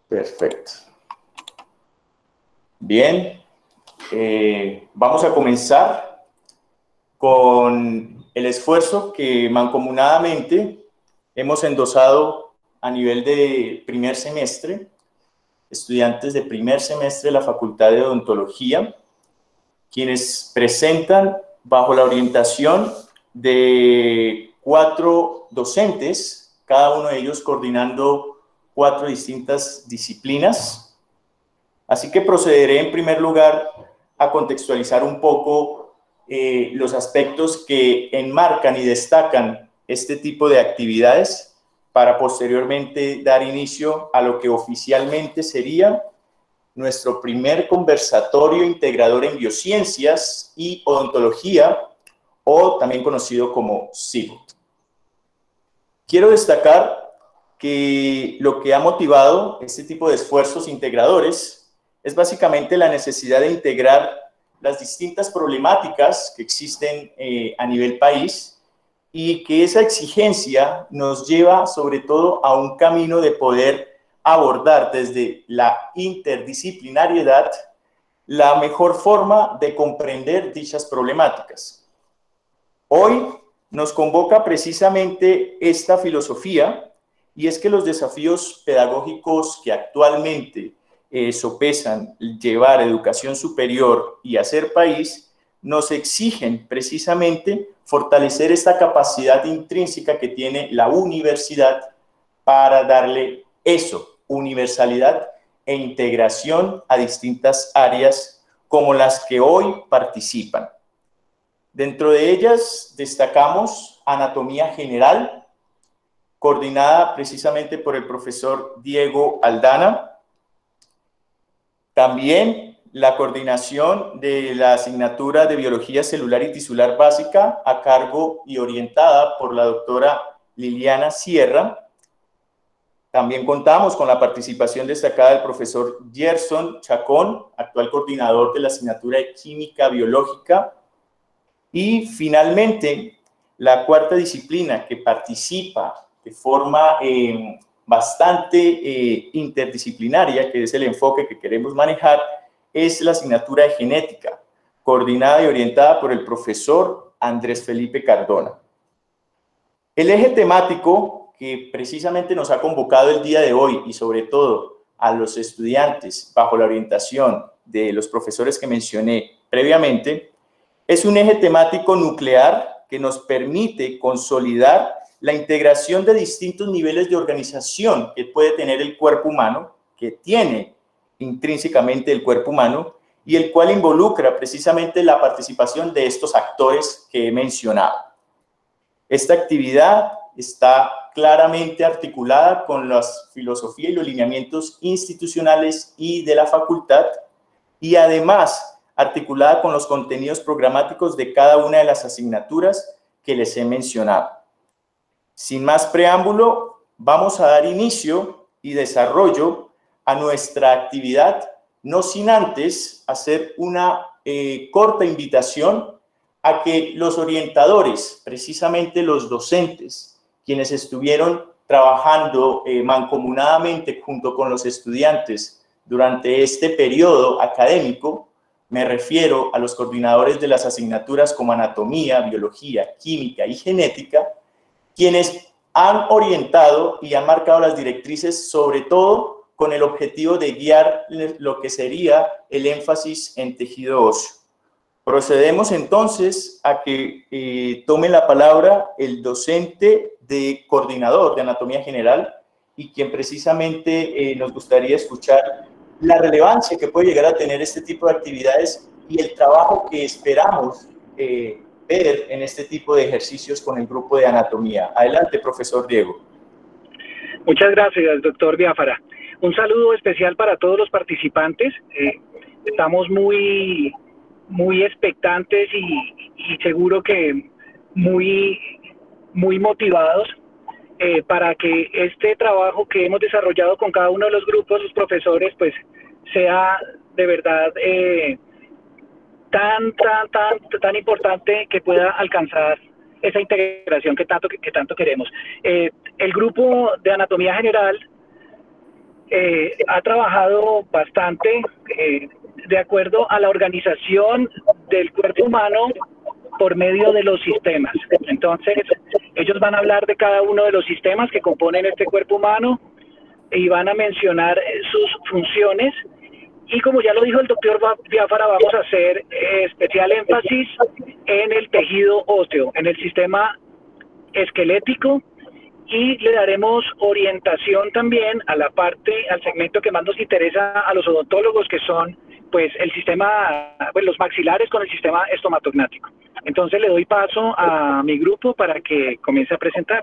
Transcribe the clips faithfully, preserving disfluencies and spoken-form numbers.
Perfecto. Bien, eh, vamos a comenzar con el esfuerzo que mancomunadamente hemos endosado a nivel de primer semestre, estudiantes de primer semestre de la Facultad de Odontología, quienes presentan bajo la orientación de cuatro docentes, cada uno de ellos coordinando cuatro distintas disciplinas. Así que procederé en primer lugar a contextualizar un poco eh, los aspectos que enmarcan y destacan este tipo de actividades para posteriormente dar inicio a lo que oficialmente sería nuestro primer conversatorio integrador en biociencias y odontología, o también conocido como S I B O T. Quiero destacar que lo que ha motivado este tipo de esfuerzos integradores es básicamente la necesidad de integrar las distintas problemáticas que existen eh, a nivel país, y que esa exigencia nos lleva sobre todo a un camino de poder abordar desde la interdisciplinariedad la mejor forma de comprender dichas problemáticas. Hoy nos convoca precisamente esta filosofía, y es que los desafíos pedagógicos que actualmente eh, sopesan llevar educación superior y hacer país nos exigen precisamente fortalecer esta capacidad intrínseca que tiene la universidad para darle eso, universalidad e integración a distintas áreas como las que hoy participan. Dentro de ellas destacamos anatomía general, coordinada precisamente por el profesor Diego Aldana. También la coordinación de la asignatura de Biología Celular y Tisular Básica, a cargo y orientada por la doctora Liliana Sierra. También contamos con la participación destacada del profesor Gerson Chacón, actual coordinador de la asignatura de Química Biológica. Y finalmente, la cuarta disciplina que participa de forma eh, bastante eh, interdisciplinaria, que es el enfoque que queremos manejar, es la asignatura de Genética, coordinada y orientada por el profesor Andrés Felipe Cardona. El eje temático que precisamente nos ha convocado el día de hoy, y sobre todo a los estudiantes bajo la orientación de los profesores que mencioné previamente, es un eje temático nuclear que nos permite consolidar la integración de distintos niveles de organización que puede tener el cuerpo humano, que tiene intrínsecamente el cuerpo humano, y el cual involucra precisamente la participación de estos actores que he mencionado. Esta actividad está claramente articulada con la filosofía y los lineamientos institucionales y de la facultad, y además articulada con los contenidos programáticos de cada una de las asignaturas que les he mencionado. Sin más preámbulo, vamos a dar inicio y desarrollo a nuestra actividad, no sin antes hacer una eh, corta invitación a que los orientadores, precisamente los docentes, quienes estuvieron trabajando eh, mancomunadamente junto con los estudiantes durante este periodo académico, me refiero a los coordinadores de las asignaturas como anatomía, biología, química y genética, quienes han orientado y han marcado las directrices, sobre todo con el objetivo de guiar lo que sería el énfasis en tejido óseo. Procedemos entonces a que eh, tome la palabra el docente de coordinador de anatomía general, y quien precisamente eh, nos gustaría escuchar la relevancia que puede llegar a tener este tipo de actividades y el trabajo que esperamos eh, ver en este tipo de ejercicios con el grupo de anatomía. Adelante, profesor Diego. Muchas gracias, doctor Biafara. Un saludo especial para todos los participantes. Eh, estamos muy, muy expectantes y, y seguro que muy, muy motivados eh, para que este trabajo que hemos desarrollado con cada uno de los grupos, los profesores, pues sea de verdad eh, tan, tan, tan, tan importante que pueda alcanzar esa integración que tanto, que, que tanto queremos. Eh, el grupo de anatomía general eh, ha trabajado bastante eh, de acuerdo a la organización del cuerpo humano por medio de los sistemas. Entonces, ellos van a hablar de cada uno de los sistemas que componen este cuerpo humano y van a mencionar sus funciones. Y como ya lo dijo el doctor Biafara, vamos a hacer eh, especial énfasis en el tejido óseo, en el sistema esquelético, y le daremos orientación también a la parte, al segmento que más nos interesa a los odontólogos, que son pues el sistema, pues los maxilares con el sistema estomatognático. Entonces le doy paso a mi grupo para que comience a presentar.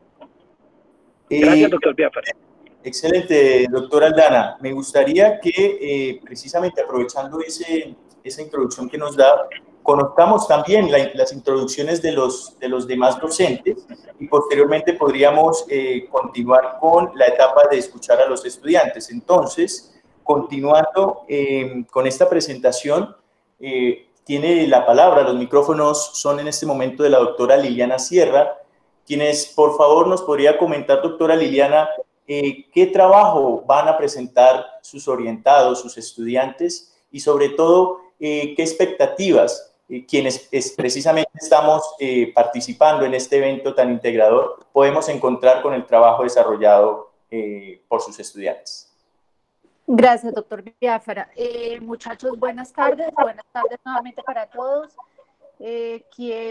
Gracias, Eh, doctor Biafara. Excelente, doctora Aldana. Me gustaría que, eh, precisamente aprovechando ese, esa introducción que nos da, conozcamos también la, las introducciones de los, de los demás docentes y posteriormente podríamos eh, continuar con la etapa de escuchar a los estudiantes. Entonces, continuando eh, con esta presentación, eh, tiene la palabra, los micrófonos son en este momento de la doctora Liliana Sierra, quienes, por favor, nos podría comentar, doctora Liliana, Eh, qué trabajo van a presentar sus orientados, sus estudiantes y sobre todo eh, qué expectativas eh, quienes es, precisamente estamos eh, participando en este evento tan integrador podemos encontrar con el trabajo desarrollado eh, por sus estudiantes. Gracias, doctor Biafara. Eh, muchachos, buenas tardes. Buenas tardes nuevamente para todos. Eh,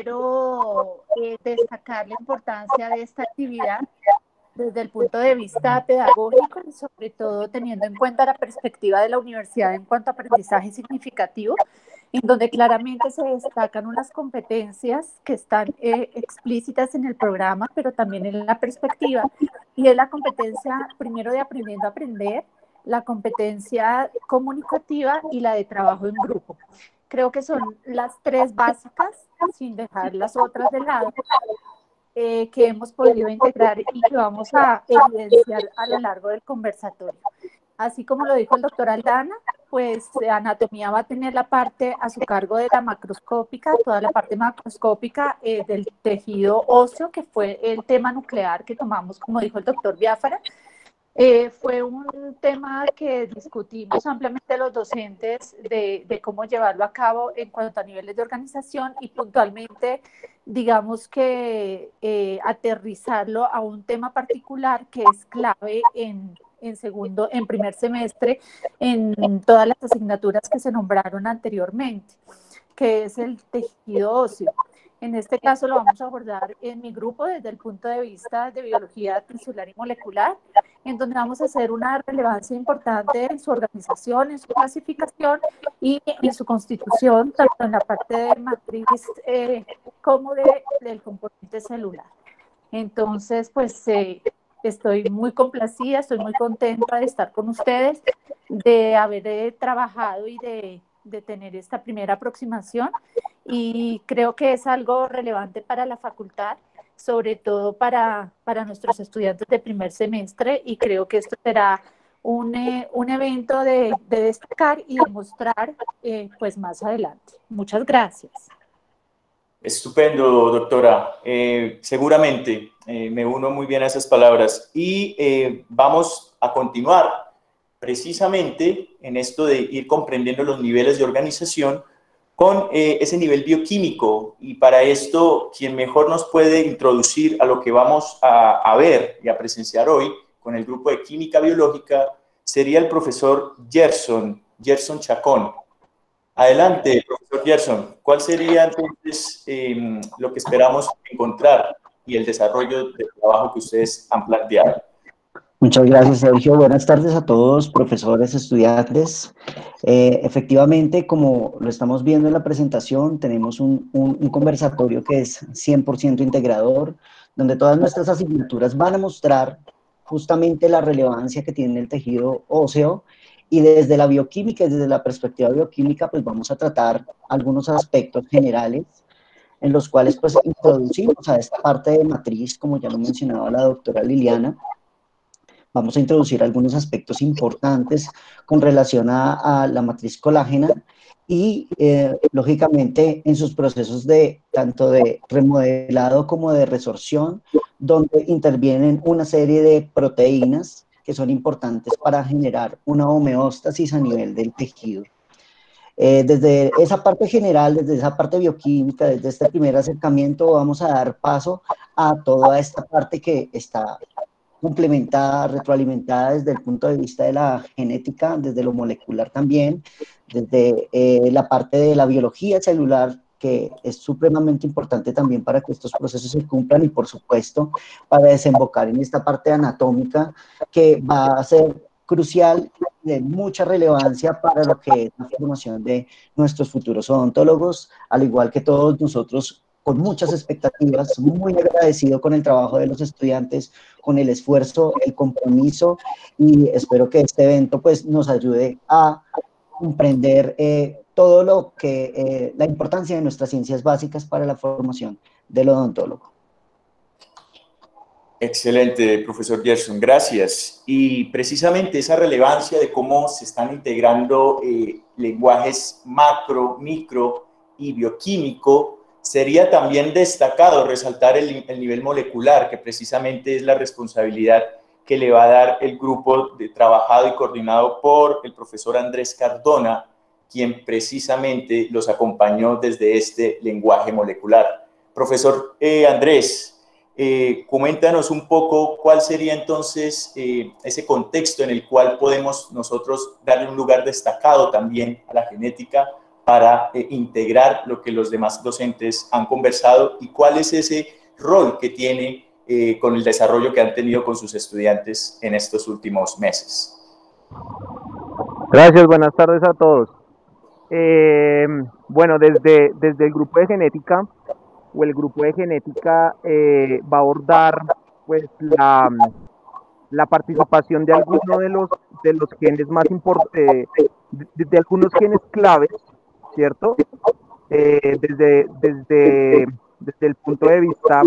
quiero eh, destacar la importancia de esta actividad desde el punto de vista pedagógico y sobre todo teniendo en cuenta la perspectiva de la universidad en cuanto a aprendizaje significativo, en donde claramente se destacan unas competencias que están eh, explícitas en el programa, pero también en la perspectiva, y es la competencia primero de aprendiendo a aprender, la competencia comunicativa y la de trabajo en grupo. Creo que son las tres básicas, sin dejar las otras de lado, Eh, que hemos podido integrar y que vamos a evidenciar a lo largo del conversatorio. Así como lo dijo el doctor Aldana, pues anatomía va a tener la parte a su cargo de la macroscópica, toda la parte macroscópica eh, del tejido óseo, que fue el tema nuclear que tomamos, como dijo el doctor Biafara. Eh, fue un tema que discutimos ampliamente los docentes de, de cómo llevarlo a cabo en cuanto a niveles de organización y puntualmente, digamos que eh, aterrizarlo a un tema particular que es clave en, en segundo, en primer semestre, en todas las asignaturas que se nombraron anteriormente, que es el tejido óseo. En este caso lo vamos a abordar en mi grupo desde el punto de vista de biología tisular y molecular, en donde vamos a hacer una relevancia importante en su organización, en su clasificación y en su constitución, tanto en la parte de matriz eh, como de, del componente celular. Entonces, pues eh, estoy muy complacida, estoy muy contenta de estar con ustedes, de haber eh, trabajado y de, de tener esta primera aproximación, y creo que es algo relevante para la facultad, sobre todo para, para nuestros estudiantes de primer semestre, y creo que esto será un, eh, un evento de, de destacar y demostrar eh, pues más adelante. Muchas gracias. Estupendo, doctora. Eh, seguramente eh, me uno muy bien a esas palabras y eh, vamos a continuar precisamente en esto de ir comprendiendo los niveles de organización con eh, ese nivel bioquímico, y para esto quien mejor nos puede introducir a lo que vamos a, a ver y a presenciar hoy con el grupo de química biológica sería el profesor Gerson, Gerson Chacón. Adelante, profesor Gerson, ¿cuál sería entonces eh, lo que esperamos encontrar y el desarrollo del trabajo que ustedes han planteado? Muchas gracias, Sergio. Buenas tardes a todos, profesores, estudiantes. Eh, efectivamente, como lo estamos viendo en la presentación, tenemos un, un, un conversatorio que es cien por ciento integrador, donde todas nuestras asignaturas van a mostrar justamente la relevancia que tiene el tejido óseo, y desde la bioquímica, desde la perspectiva bioquímica, pues vamos a tratar algunos aspectos generales en los cuales pues introducimos a esta parte de matriz, como ya lo mencionaba la doctora Liliana. Vamos a introducir algunos aspectos importantes con relación a, a la matriz colágena y, eh, lógicamente, en sus procesos de tanto de remodelado como de resorción, donde intervienen una serie de proteínas que son importantes para generar una homeostasis a nivel del tejido. Eh, desde esa parte general, desde esa parte bioquímica, desde este primer acercamiento, vamos a dar paso a toda esta parte que está complementada, retroalimentada desde el punto de vista de la genética, desde lo molecular también, desde eh, la parte de la biología celular, que es supremamente importante también para que estos procesos se cumplan, y por supuesto para desembocar en esta parte anatómica que va a ser crucial, de mucha relevancia para lo que es la formación de nuestros futuros odontólogos, al igual que todos nosotros, con muchas expectativas, muy agradecido con el trabajo de los estudiantes, con el esfuerzo, el compromiso, y espero que este evento pues nos ayude a comprender eh, todo lo que, eh, la importancia de nuestras ciencias básicas para la formación del odontólogo. Excelente, profesor Gerson, gracias. Y precisamente esa relevancia de cómo se están integrando eh, lenguajes macro, micro y bioquímico, sería también destacado resaltar el, el nivel molecular, que precisamente es la responsabilidad que le va a dar el grupo de trabajado y coordinado por el profesor Andrés Cardona, quien precisamente los acompañó desde este lenguaje molecular. Profesor eh, Andrés, eh, coméntanos un poco cuál sería entonces eh, ese contexto en el cual podemos nosotros darle un lugar destacado también a la genética para eh, integrar lo que los demás docentes han conversado, y cuál es ese rol que tiene eh, con el desarrollo que han tenido con sus estudiantes en estos últimos meses. Gracias, buenas tardes a todos. Eh, bueno, desde, desde el grupo de genética, o el grupo de genética eh, va a abordar pues la, la participación de algunos de los, de los genes más importantes, eh, de, de algunos genes claves, ¿cierto? Eh, desde, desde, desde el punto de vista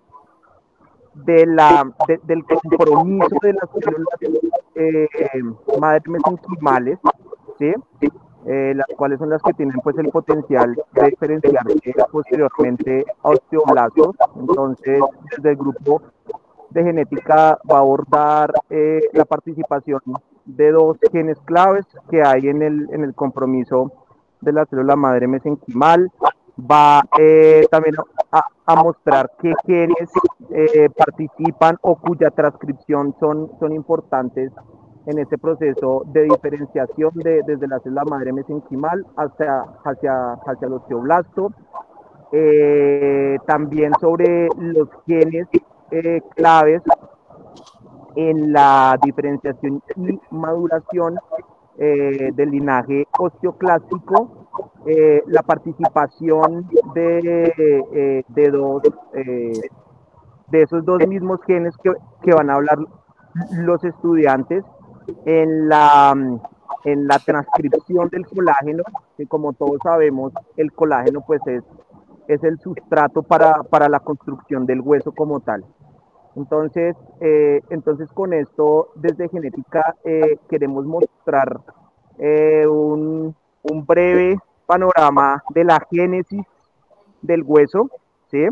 de la, de, del compromiso de las células eh, madre mesenquimales, ¿sí? Eh, las cuales son las que tienen pues el potencial de diferenciarse posteriormente a osteoblastos. Entonces, desde el grupo de genética va a abordar eh, la participación de dos genes claves que hay en el, en el compromiso de la célula madre mesenquimal. Va eh, también a, a mostrar qué genes eh, participan o cuya transcripción son, son importantes en este proceso de diferenciación de, desde la célula madre mesenquimal hacia, hacia, hacia el osteoblasto. Eh, también sobre los genes eh, claves en la diferenciación y maduración eh, del linaje osteoclásico, eh, la participación de, eh, de, dos, eh, de esos dos mismos genes que, que van a hablar los estudiantes en la, en la transcripción del colágeno, que como todos sabemos, el colágeno pues es, es el sustrato para, para la construcción del hueso como tal. Entonces, eh, entonces con esto, desde genética, eh, queremos mostrar eh, un, un breve panorama de la génesis del hueso, ¿sí?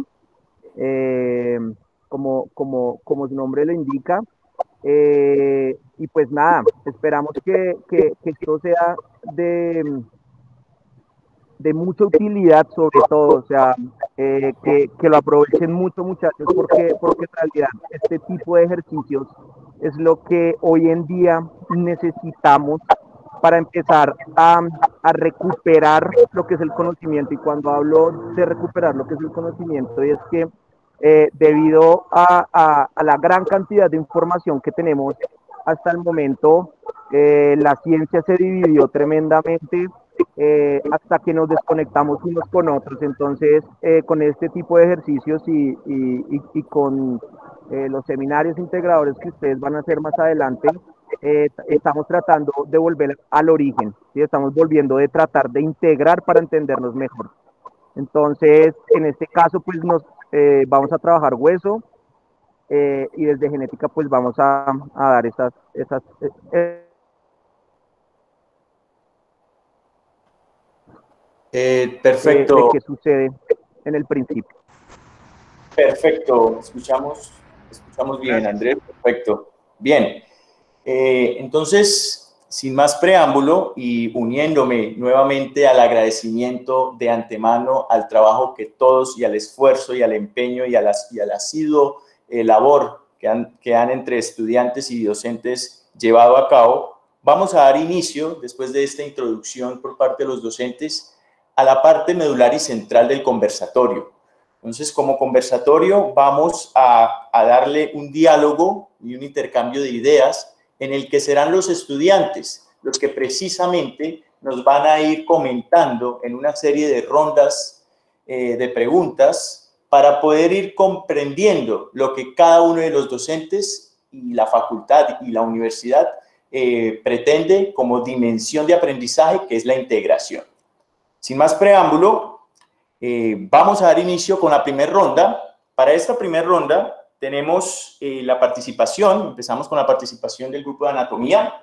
Eh, como, como, como su nombre lo indica. Eh, y pues nada, esperamos que, que, que esto sea de, de mucha utilidad, sobre todo, o sea, eh, que, que lo aprovechen mucho, muchachos, porque, porque en realidad este tipo de ejercicios es lo que hoy en día necesitamos para empezar a, a recuperar lo que es el conocimiento. Y cuando hablo de recuperar lo que es el conocimiento, es que Eh, debido a, a, a la gran cantidad de información que tenemos hasta el momento, eh, la ciencia se dividió tremendamente eh, hasta que nos desconectamos unos con otros. Entonces, eh, con este tipo de ejercicios y, y, y, y con eh, los seminarios integradores que ustedes van a hacer más adelante, eh, estamos tratando de volver al origen, ¿sí? Estamos volviendo de tratar de integrar para entendernos mejor. Entonces, en este caso, pues nos eh, vamos a trabajar hueso eh, y desde genética, pues vamos a, a dar esas... esas eh, eh, perfecto. De, de qué sucede en el principio. Perfecto, escuchamos, escuchamos bien, Andrés, perfecto. Bien, Eh, entonces, sin más preámbulo y uniéndome nuevamente al agradecimiento de antemano al trabajo que todos y al esfuerzo y al empeño y, a las, y al asiduo eh, labor que han, que han entre estudiantes y docentes llevado a cabo, vamos a dar inicio, después de esta introducción por parte de los docentes, a la parte medular y central del conversatorio. Entonces, como conversatorio vamos a, a darle un diálogo y un intercambio de ideas en el que serán los estudiantes los que precisamente nos van a ir comentando en una serie de rondas eh, de preguntas para poder ir comprendiendo lo que cada uno de los docentes y la facultad y la universidad eh, pretende como dimensión de aprendizaje, que es la integración. Sin más preámbulo, eh, vamos a dar inicio con la primera ronda. Para esta primera ronda tenemos eh, la participación, empezamos con la participación del grupo de anatomía,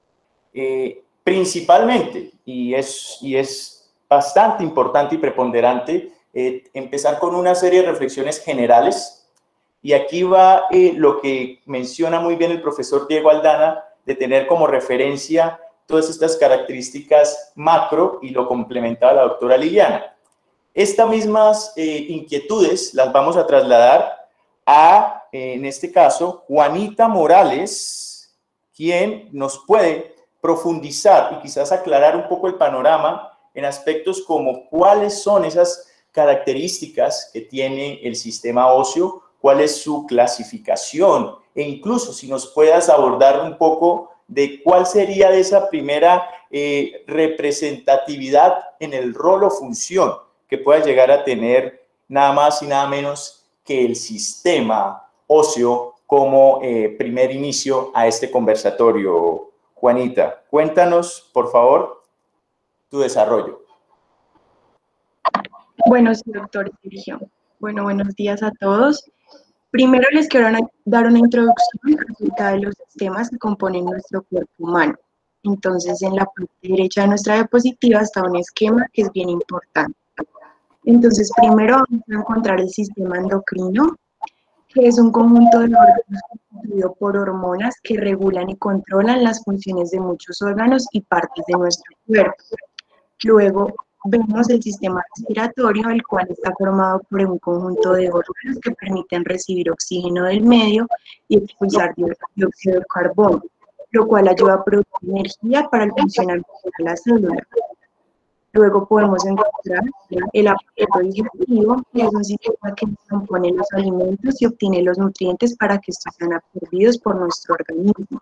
eh, principalmente, y es, y es bastante importante y preponderante, eh, empezar con una serie de reflexiones generales, y aquí va eh, lo que menciona muy bien el profesor Diego Aldana, de tener como referencia todas estas características macro, y lo complementaba la doctora Liliana. Estas mismas eh, inquietudes las vamos a trasladar a, en este caso, Juanita Morales, quien nos puede profundizar y quizás aclarar un poco el panorama en aspectos como cuáles son esas características que tiene el sistema óseo, cuál es su clasificación, e incluso si nos puedas abordar un poco de cuál sería de esa primera eh, representatividad en el rol o función que pueda llegar a tener nada más y nada menos que el sistema óseo como eh, primer inicio a este conversatorio. Juanita, cuéntanos, por favor, tu desarrollo. Bueno, sí, doctor Sergio. Bueno, buenos días a todos. Primero les quiero dar una introducción acerca de los sistemas que componen nuestro cuerpo humano. Entonces, en la parte derecha de nuestra diapositiva está un esquema que es bien importante. Entonces, primero vamos a encontrar el sistema endocrino, que es un conjunto de órganos constituido por hormonas que regulan y controlan las funciones de muchos órganos y partes de nuestro cuerpo. Luego vemos el sistema respiratorio, el cual está formado por un conjunto de órganos que permiten recibir oxígeno del medio y expulsar dióxido de carbono, lo cual ayuda a producir energía para el funcionamiento de la célula. Luego podemos encontrar el aparato digestivo, que es un sistema que compone los alimentos y obtiene los nutrientes para que estos sean absorbidos por nuestro organismo.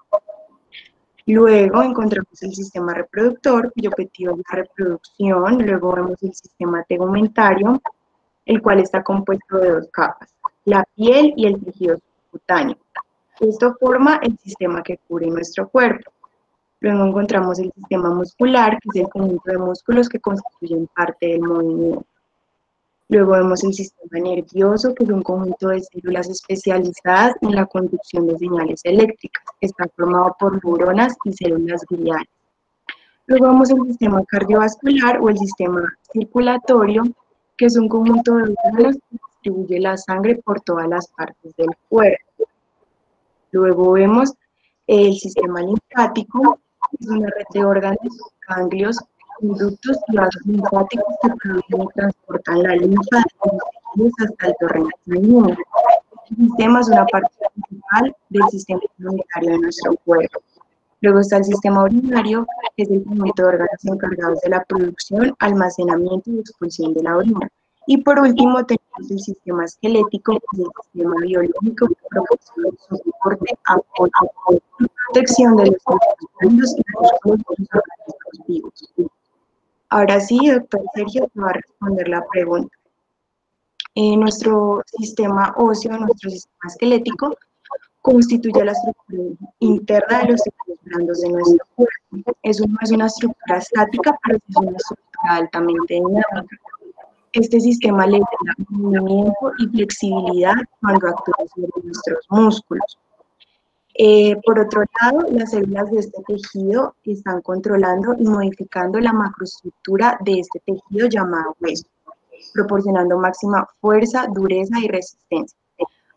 Luego encontramos el sistema reproductor, cuyo objetivo es la reproducción. Luego vemos el sistema tegumentario, el cual está compuesto de dos capas, la piel y el tejido subcutáneo. Esto forma el sistema que cubre nuestro cuerpo. Luego encontramos el sistema muscular, que es el conjunto de músculos que constituyen parte del movimiento. Luego vemos el sistema nervioso, que es un conjunto de células especializadas en la conducción de señales eléctricas. Está formado por neuronas y células gliales. Luego vemos el sistema cardiovascular o el sistema circulatorio, que es un conjunto de órganos que distribuye la sangre por todas las partes del cuerpo. Luego vemos el sistema linfático, que es una red de órganos, ganglios, conductos y vasos linfáticos que producen y transportan la linfa de los tejidos hasta el torrente sanguíneo. El sistema es una parte principal del sistema inmunitario de nuestro cuerpo. Luego está el sistema urinario, que es el conjunto de órganos encargados de la producción, almacenamiento y expulsión de la orina. Y por último tenemos el sistema esquelético, que es el sistema biológico que proporciona soporte, apoyo y protección de los órganos y músculos de los organismos vivos. Ahora sí, doctor Sergio, te va a responder la pregunta. Eh, nuestro sistema óseo, nuestro sistema esquelético, constituye la estructura interna de los tejidos blandos de nuestro cuerpo. Eso no es una estructura estática, pero es una estructura altamente dinámica. Este sistema le da movimiento y flexibilidad cuando actúa sobre nuestros músculos. Eh, por otro lado, las células de este tejido están controlando y modificando la macroestructura de este tejido llamado hueso, proporcionando máxima fuerza, dureza y resistencia.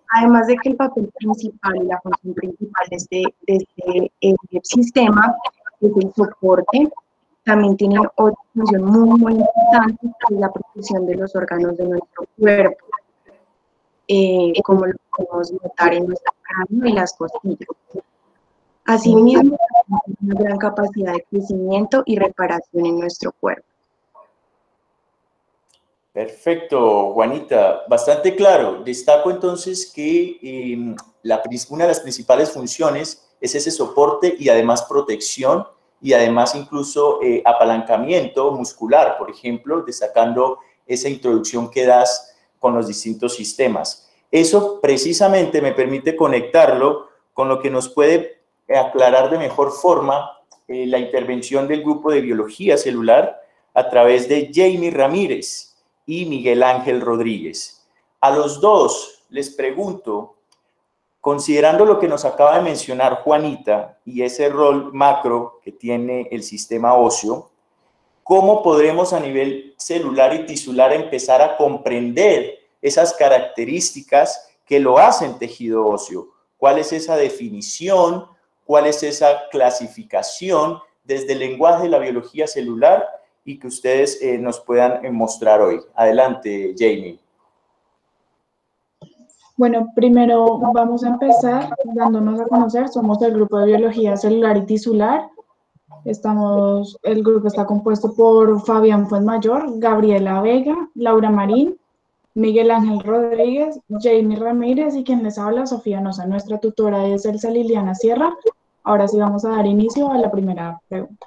Además de que el papel principal y la función principal de este, de este eh, sistema es el soporte, también tienen otra función muy, muy importante, que es la protección de los órganos de nuestro cuerpo, eh, como lo podemos notar en nuestro cráneo y las costillas. Asimismo, tiene una gran capacidad de crecimiento y reparación en nuestro cuerpo. Perfecto, Juanita, bastante claro. Destaco entonces que eh, la, una de las principales funciones es ese soporte y además protección y además incluso eh, apalancamiento muscular, por ejemplo, destacando esa introducción que das con los distintos sistemas. Eso precisamente me permite conectarlo con lo que nos puede aclarar de mejor forma eh, la intervención del grupo de biología celular a través de Jamie Ramírez y Miguel Ángel Rodríguez. A los dos les pregunto, considerando lo que nos acaba de mencionar Juanita y ese rol macro que tiene el sistema óseo, ¿cómo podremos a nivel celular y tisular empezar a comprender esas características que lo hacen tejido óseo? ¿Cuál es esa definición? ¿Cuál es esa clasificación desde el lenguaje de la biología celular y que ustedes eh, nos puedan eh, mostrar hoy? Adelante, Jamie. Bueno, primero vamos a empezar dándonos a conocer. Somos el grupo de biología celular y tisular. Estamos, el grupo está compuesto por Fabián Fuenmayor, Gabriela Vega, Laura Marín, Miguel Ángel Rodríguez, Jamie Ramírez y quien les habla, Sofía Nosa. Nuestra tutora es Elsa Liliana Sierra. Ahora sí vamos a dar inicio a la primera pregunta.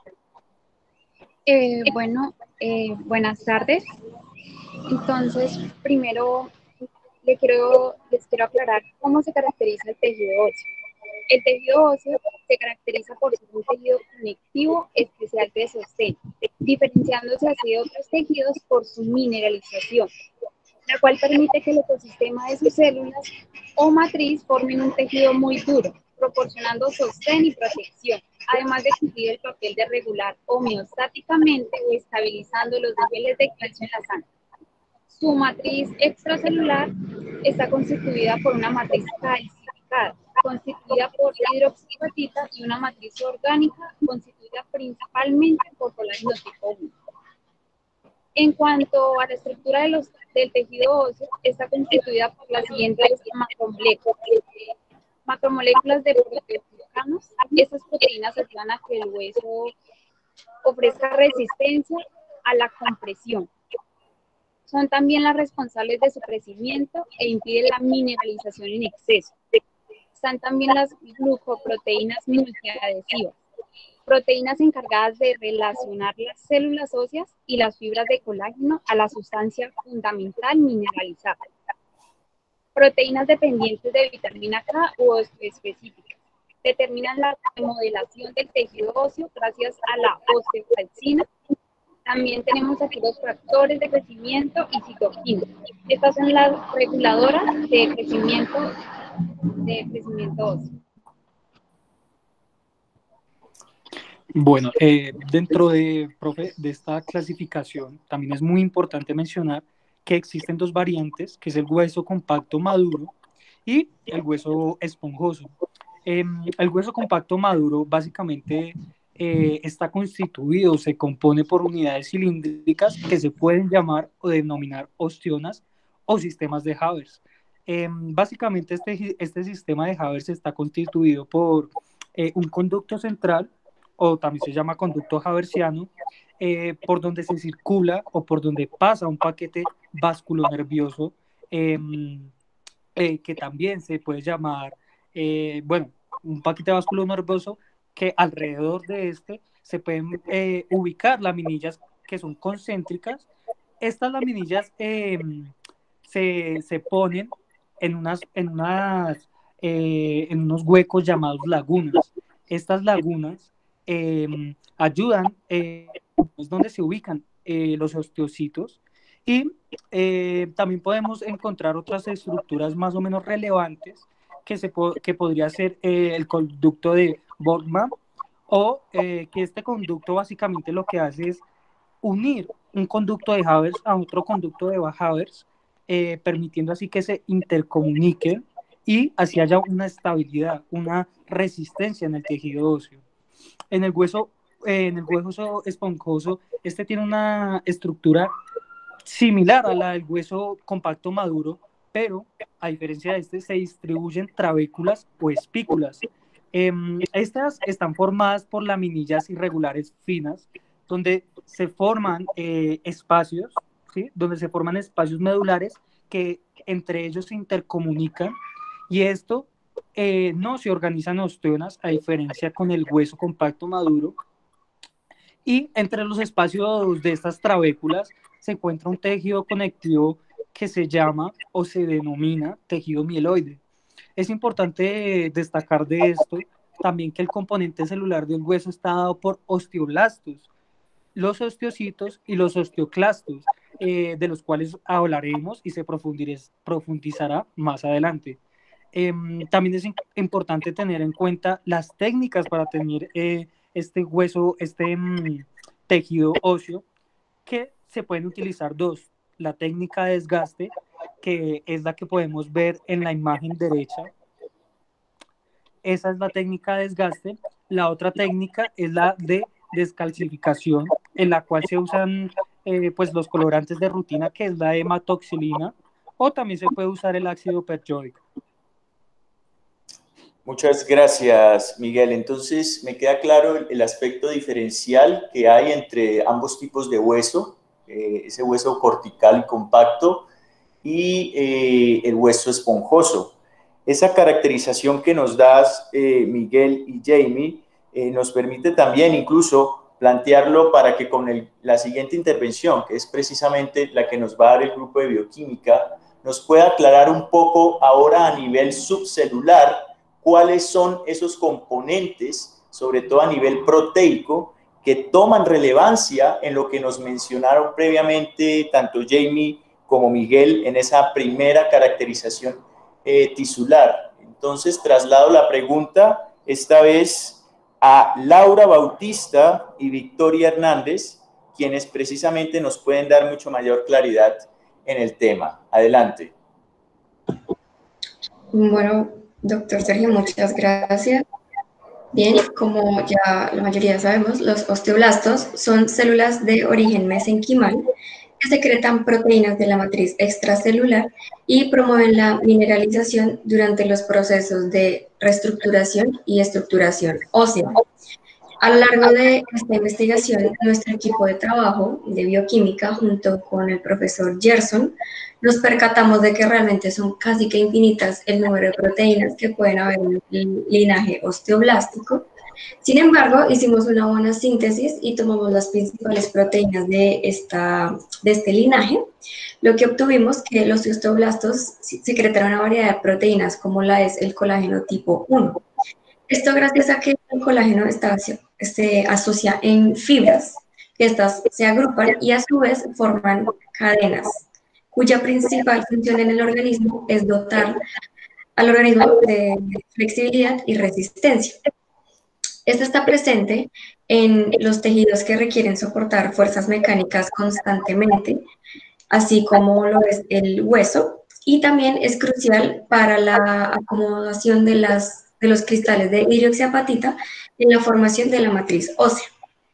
Eh, bueno, eh, buenas tardes. Entonces, primero le quiero, les quiero aclarar cómo se caracteriza el tejido óseo. El tejido óseo se caracteriza por ser un tejido conectivo especial de sostén, diferenciándose así de otros tejidos por su mineralización, la cual permite que el ecosistema de sus células o matriz formen un tejido muy duro, proporcionando sostén y protección, además de cumplir el papel de regular homeostáticamente o estabilizando los niveles de calcio en la sangre. Su matriz extracelular está constituida por una matriz calcificada, constituida por hidroxiapatita, y una matriz orgánica constituida principalmente por colágeno tipo uno. En cuanto a la estructura de los, del tejido óseo, está constituida por las siguientes macromoléculas. Macromoléculas de proteoglicanos. Estas proteínas ayudan a que el hueso ofrezca resistencia a la compresión. Son también las responsables de su crecimiento e impiden la mineralización en exceso. Están también las glucoproteínas multiadhesivas, proteínas encargadas de relacionar las células óseas y las fibras de colágeno a la sustancia fundamental mineralizada. Proteínas dependientes de vitamina K u específicas determinan la remodelación del tejido óseo gracias a la osteocalcina. También tenemos aquí los factores de crecimiento y citoquinas. Estas son las reguladoras de crecimiento, de crecimiento óseo. Bueno, eh, dentro de, profe, de esta clasificación también es muy importante mencionar que existen dos variantes, que es el hueso compacto maduro y el hueso esponjoso. Eh, el hueso compacto maduro básicamente eh, está constituido, se compone por unidades cilíndricas que se pueden llamar o denominar ostionas o sistemas de Havers. Eh, básicamente este, este sistema de Havers está constituido por eh, un conducto central, o también se llama conducto haversiano, eh, por donde se circula o por donde pasa un paquete vasculonervioso, eh, eh, que también se puede llamar, eh, bueno, un paquete vasculonervioso que alrededor de este se pueden eh, ubicar laminillas que son concéntricas. Estas laminillas eh, se, se ponen en, unas, en, unas, eh, en unos huecos llamados lagunas. Estas lagunas Eh, ayudan, eh, es donde se ubican eh, los osteocitos, y eh, también podemos encontrar otras estructuras más o menos relevantes que, se po que podría ser eh, el conducto de Bowman, o eh, que este conducto básicamente lo que hace es unir un conducto de Havers a otro conducto de Havers, eh, permitiendo así que se intercomuniquen y así haya una estabilidad, una resistencia en el tejido óseo. En el hueso, eh, en el hueso esponjoso, este tiene una estructura similar a la del hueso compacto maduro, pero a diferencia de este se distribuyen trabéculas o espículas. Eh, estas están formadas por laminillas irregulares finas, donde se forman eh, espacios, ¿sí? Donde se forman espacios medulares que entre ellos se intercomunican, y esto eh, no se organizan osteonas, a diferencia con el hueso compacto maduro, y entre los espacios de estas trabéculas se encuentra un tejido conectivo que se llama o se denomina tejido mieloide. Es importante destacar de esto también que el componente celular del hueso está dado por osteoblastos, los osteocitos y los osteoclastos, eh, de los cuales hablaremos y se profundizará más adelante. Eh, también es importante tener en cuenta las técnicas para tener eh, este hueso, este um, tejido óseo, que se pueden utilizar dos. La técnica de desgaste, que es la que podemos ver en la imagen derecha. Esa es la técnica de desgaste. La otra técnica es la de descalcificación, en la cual se usan eh, pues los colorantes de rutina, que es la hematoxilina, o también se puede usar el ácido perjódico. Muchas gracias, Miguel. Entonces, me queda claro el, el aspecto diferencial que hay entre ambos tipos de hueso, eh, ese hueso cortical y compacto y eh, el hueso esponjoso. Esa caracterización que nos das, eh, Miguel y Jamie, eh, nos permite también incluso plantearlo para que con el, la siguiente intervención, que es precisamente la que nos va a dar el grupo de bioquímica, nos pueda aclarar un poco ahora a nivel subcelular cuáles son esos componentes, sobre todo a nivel proteico, que toman relevancia en lo que nos mencionaron previamente tanto Jamie como Miguel en esa primera caracterización eh, tisular. Entonces, traslado la pregunta esta vez a Laura Bautista y Victoria Hernández, quienes precisamente nos pueden dar mucho mayor claridad en el tema. Adelante. Bueno, doctor Sergio, muchas gracias. Bien, como ya la mayoría sabemos, los osteoblastos son células de origen mesenquimal que secretan proteínas de la matriz extracelular y promueven la mineralización durante los procesos de reestructuración y estructuración ósea. A lo largo de esta investigación, nuestro equipo de trabajo de bioquímica, junto con el profesor Gerson, nos percatamos de que realmente son casi que infinitas el número de proteínas que pueden haber en el linaje osteoblástico. Sin embargo, hicimos una buena síntesis y tomamos las principales proteínas de, esta, de este linaje, lo que obtuvimos que los osteoblastos secretan una variedad de proteínas, como la es el colágeno tipo uno. Esto gracias a que el colágeno está, se asocia en fibras, que estas se agrupan y a su vez forman cadenas, cuya principal función en el organismo es dotar al organismo de flexibilidad y resistencia. Esta está presente en los tejidos que requieren soportar fuerzas mecánicas constantemente, así como lo es el hueso, y también es crucial para la acomodación de, las, de los cristales de hidroxiapatita en la formación de la matriz ósea.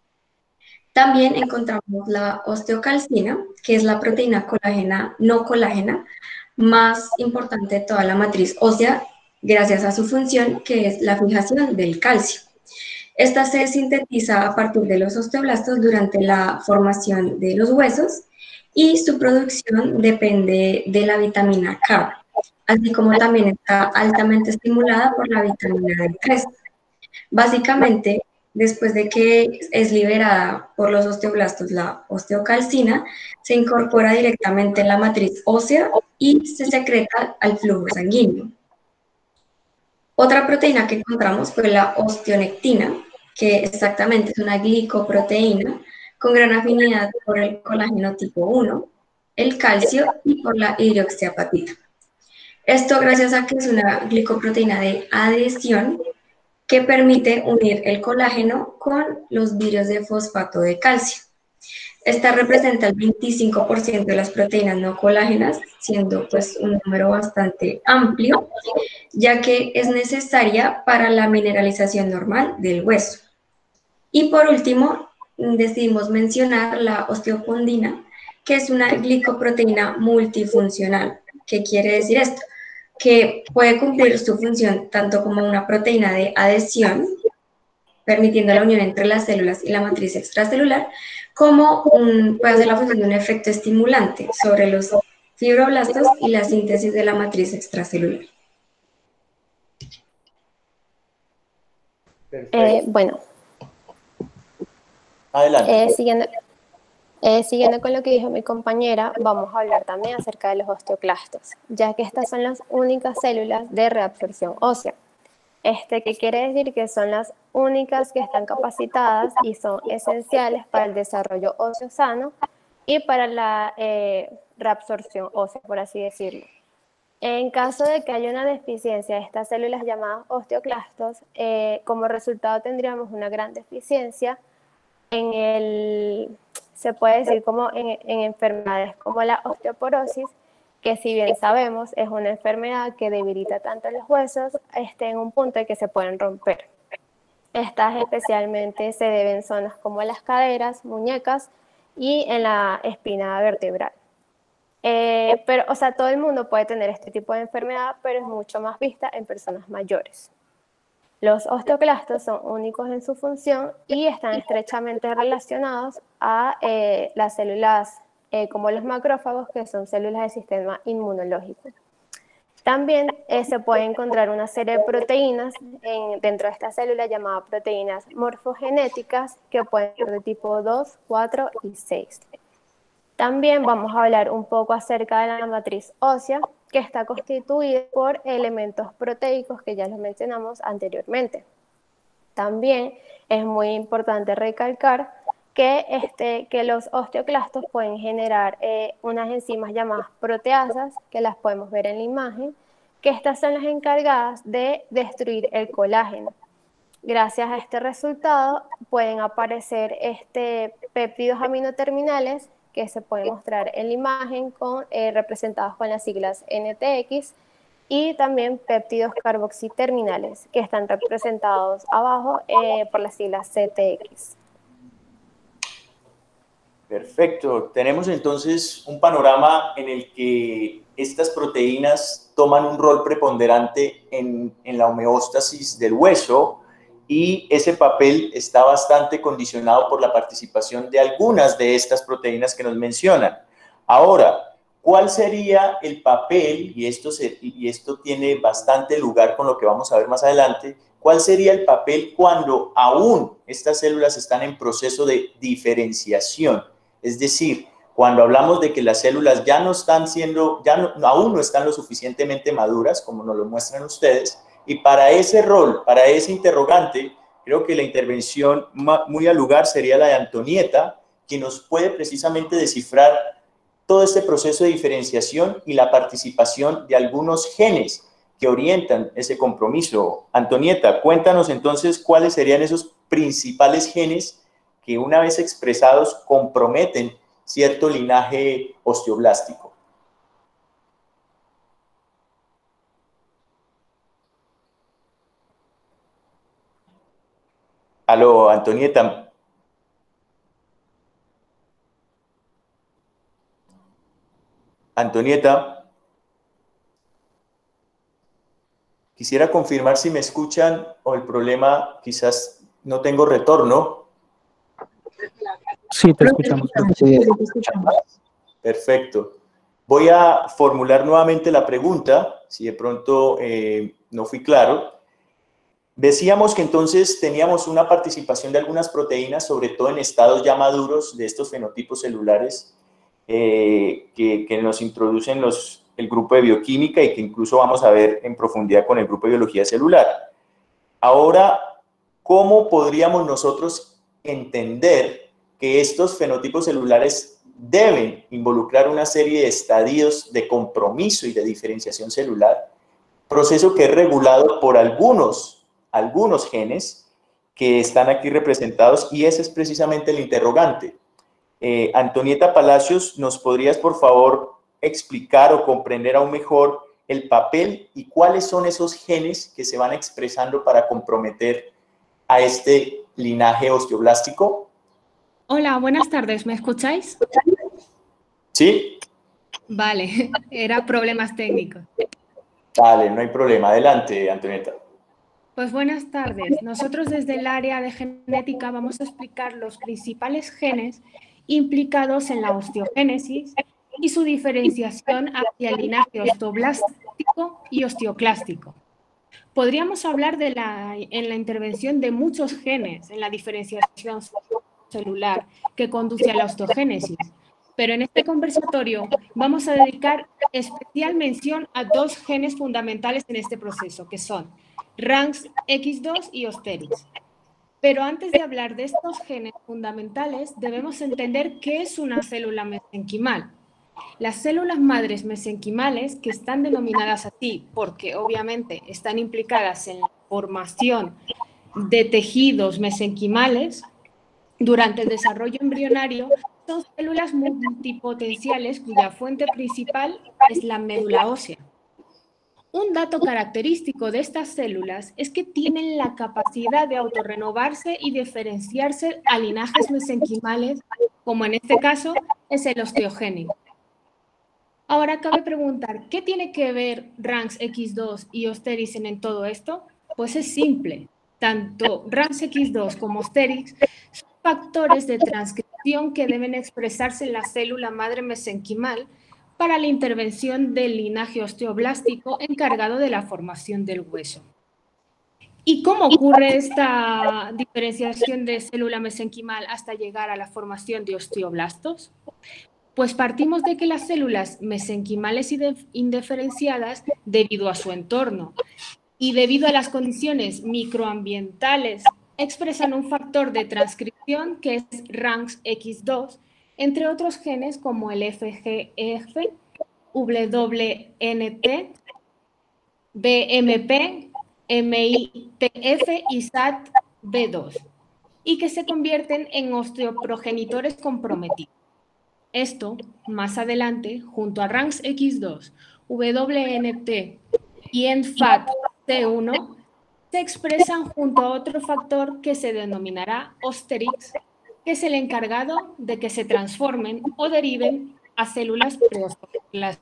También encontramos la osteocalcina, que es la proteína colágena no colágena más importante de toda la matriz ósea, gracias a su función, que es la fijación del calcio. Esta se sintetiza a partir de los osteoblastos durante la formación de los huesos y su producción depende de la vitamina K, así como también está altamente estimulada por la vitamina D tres. Básicamente, después de que es liberada por los osteoblastos la osteocalcina, se incorpora directamente en la matriz ósea y se secreta al flujo sanguíneo. Otra proteína que encontramos fue la osteonectina, que exactamente es una glicoproteína con gran afinidad por el colágeno tipo uno, el calcio y por la hidroxiapatita. Esto gracias a que es una glicoproteína de adhesión que permite unir el colágeno con los vidrios de fosfato de calcio. Esta representa el veinticinco por ciento de las proteínas no colágenas, siendo pues un número bastante amplio, ya que es necesaria para la mineralización normal del hueso. Y por último, decidimos mencionar la osteocondina, que es una glicoproteína multifuncional. ¿Qué quiere decir esto? Que puede cumplir su función tanto como una proteína de adhesión, permitiendo la unión entre las células y la matriz extracelular, como un, puede hacer la función de un efecto estimulante sobre los fibroblastos y la síntesis de la matriz extracelular. Eh, bueno, adelante. Eh, siguiendo, eh, siguiendo con lo que dijo mi compañera, vamos a hablar también acerca de los osteoclastos, ya que estas son las únicas células de reabsorción ósea. Este, ¿qué quiere decir? Que son las únicas que están capacitadas y son esenciales para el desarrollo óseo sano y para la eh, reabsorción ósea, por así decirlo. En caso de que haya una deficiencia de estas células llamadas osteoclastos, eh, como resultado tendríamos una gran deficiencia en el, se puede decir como en, en enfermedades como la osteoporosis, que si bien sabemos es una enfermedad que debilita tanto los huesos, este, en un punto en que se pueden romper. Estas especialmente se deben en zonas como las caderas, muñecas y en la espina vertebral. Eh, pero, o sea, todo el mundo puede tener este tipo de enfermedad, pero es mucho más vista en personas mayores. Los osteoclastos son únicos en su función y están estrechamente relacionados a eh, las células eh, como los macrófagos, que son células del sistema inmunológico. También eh, se puede encontrar una serie de proteínas en, dentro de esta célula llamadas proteínas morfogenéticas, que pueden ser de tipo dos, cuatro y seis. También vamos a hablar un poco acerca de la matriz ósea, que está constituida por elementos proteicos que ya los mencionamos anteriormente. También es muy importante recalcar que, este, que los osteoclastos pueden generar eh, unas enzimas llamadas proteasas, que las podemos ver en la imagen, que estas son las encargadas de destruir el colágeno. Gracias a este resultado pueden aparecer este, péptidos aminoterminales que se pueden mostrar en la imagen con, eh, representados con las siglas N T X, y también péptidos carboxiterminales que están representados abajo eh, por las siglas C T X. Perfecto. Tenemos entonces un panorama en el que estas proteínas toman un rol preponderante en, en la homeostasis del hueso, y ese papel está bastante condicionado por la participación de algunas de estas proteínas que nos mencionan. Ahora, ¿cuál sería el papel? Y esto, se, y esto tiene bastante lugar con lo que vamos a ver más adelante. ¿Cuál sería el papel cuando aún estas células están en proceso de diferenciación? Es decir, cuando hablamos de que las células ya no están siendo, ya no, aún no están lo suficientemente maduras, como nos lo muestran ustedes. Y para ese rol, para ese interrogante, creo que la intervención muy al lugar sería la de Antonieta, que nos puede precisamente descifrar todo este proceso de diferenciación y la participación de algunos genes que orientan ese compromiso. Antonieta, cuéntanos entonces cuáles serían esos principales genes que, una vez expresados, comprometen cierto linaje osteoblástico. Aló, Antonieta. Antonieta. Quisiera confirmar si me escuchan o el problema, quizás no tengo retorno. Sí, te escuchamos. Sí, te escuchamos. Perfecto. Voy a formular nuevamente la pregunta, si de pronto eh, no fui claro. Decíamos que entonces teníamos una participación de algunas proteínas, sobre todo en estados ya maduros de estos fenotipos celulares, eh, que, que nos introducen los, el grupo de bioquímica y que incluso vamos a ver en profundidad con el grupo de biología celular. Ahora, ¿cómo podríamos nosotros entender que estos fenotipos celulares deben involucrar una serie de estadios de compromiso y de diferenciación celular? Proceso que es regulado por algunos algunos genes que están aquí representados, y ese es precisamente el interrogante. Eh, Antonieta Palacios, ¿nos podrías por favor explicar o comprender aún mejor el papel y cuáles son esos genes que se van expresando para comprometer a este linaje osteoblástico? Hola, buenas tardes, ¿me escucháis? ¿Sí? Vale, era problemas técnicos. Dale, no hay problema. Adelante, Antonieta. Pues buenas tardes. Nosotros desde el área de genética vamos a explicar los principales genes implicados en la osteogénesis y su diferenciación hacia el linaje osteoblástico y osteoclástico. Podríamos hablar de la, en la intervención de muchos genes en la diferenciación celular que conduce a la osteogénesis, pero en este conversatorio vamos a dedicar especial mención a dos genes fundamentales en este proceso, que son R A N X equis dos y Osterix. Pero antes de hablar de estos genes fundamentales, debemos entender qué es una célula mesenquimal. Las células madres mesenquimales, que están denominadas así porque obviamente están implicadas en la formación de tejidos mesenquimales durante el desarrollo embrionario, son células multipotenciales cuya fuente principal es la médula ósea. Un dato característico de estas células es que tienen la capacidad de autorrenovarse y diferenciarse a linajes mesenquimales, como en este caso es el osteogénico. Ahora cabe preguntar, ¿qué tiene que ver R A N X equis dos y Osterix en todo esto? Pues es simple. Tanto R A N X equis dos como Osterix son factores de transcripción que deben expresarse en la célula madre mesenquimal para la intervención del linaje osteoblástico encargado de la formación del hueso. ¿Y cómo ocurre esta diferenciación de célula mesenquimal hasta llegar a la formación de osteoblastos? Pues partimos de que las células mesenquimales indiferenciadas, debido a su entorno y debido a las condiciones microambientales, expresan un factor de transcripción que es R A N X equis dos, entre otros genes como el F G F, W N T, B M P, M I T F y S A T B dos, y que se convierten en osteoprogenitores comprometidos. Esto, más adelante, junto a R A N X equis dos, W N T y N F A T C uno, se expresan junto a otro factor que se denominará Osterix, que es el encargado de que se transformen o deriven a células preosteoblásticas.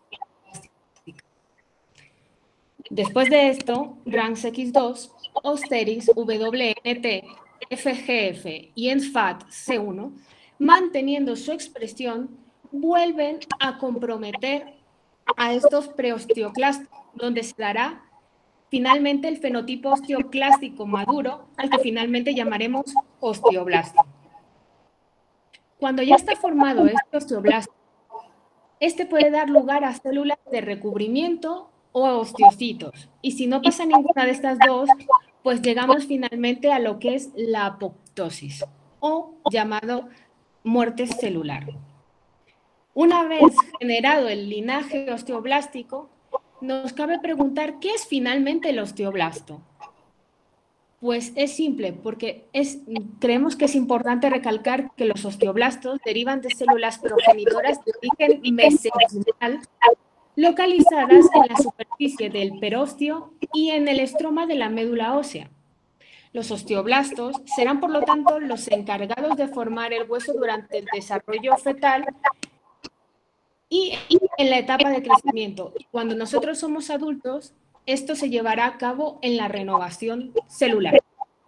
Después de esto, R A N X equis dos, Osterix, W N T, F G F y N F A T C uno, manteniendo su expresión, vuelven a comprometer a estos preosteoclastos, donde se dará finalmente el fenotipo osteoclástico maduro, al que finalmente llamaremos osteoblasto. Cuando ya está formado este osteoblasto, este puede dar lugar a células de recubrimiento o a osteocitos. Y si no pasa ninguna de estas dos, pues llegamos finalmente a lo que es la apoptosis, o llamado muerte celular. Una vez generado el linaje osteoblástico, nos cabe preguntar ¿qué es finalmente el osteoblasto? Pues es simple, porque es, creemos que es importante recalcar que los osteoblastos derivan de células progenitoras de origen mesenquimal localizadas en la superficie del perósteo y en el estroma de la médula ósea. Los osteoblastos serán, por lo tanto, los encargados de formar el hueso durante el desarrollo fetal y en la etapa de crecimiento. Cuando nosotros somos adultos, esto se llevará a cabo en la renovación celular.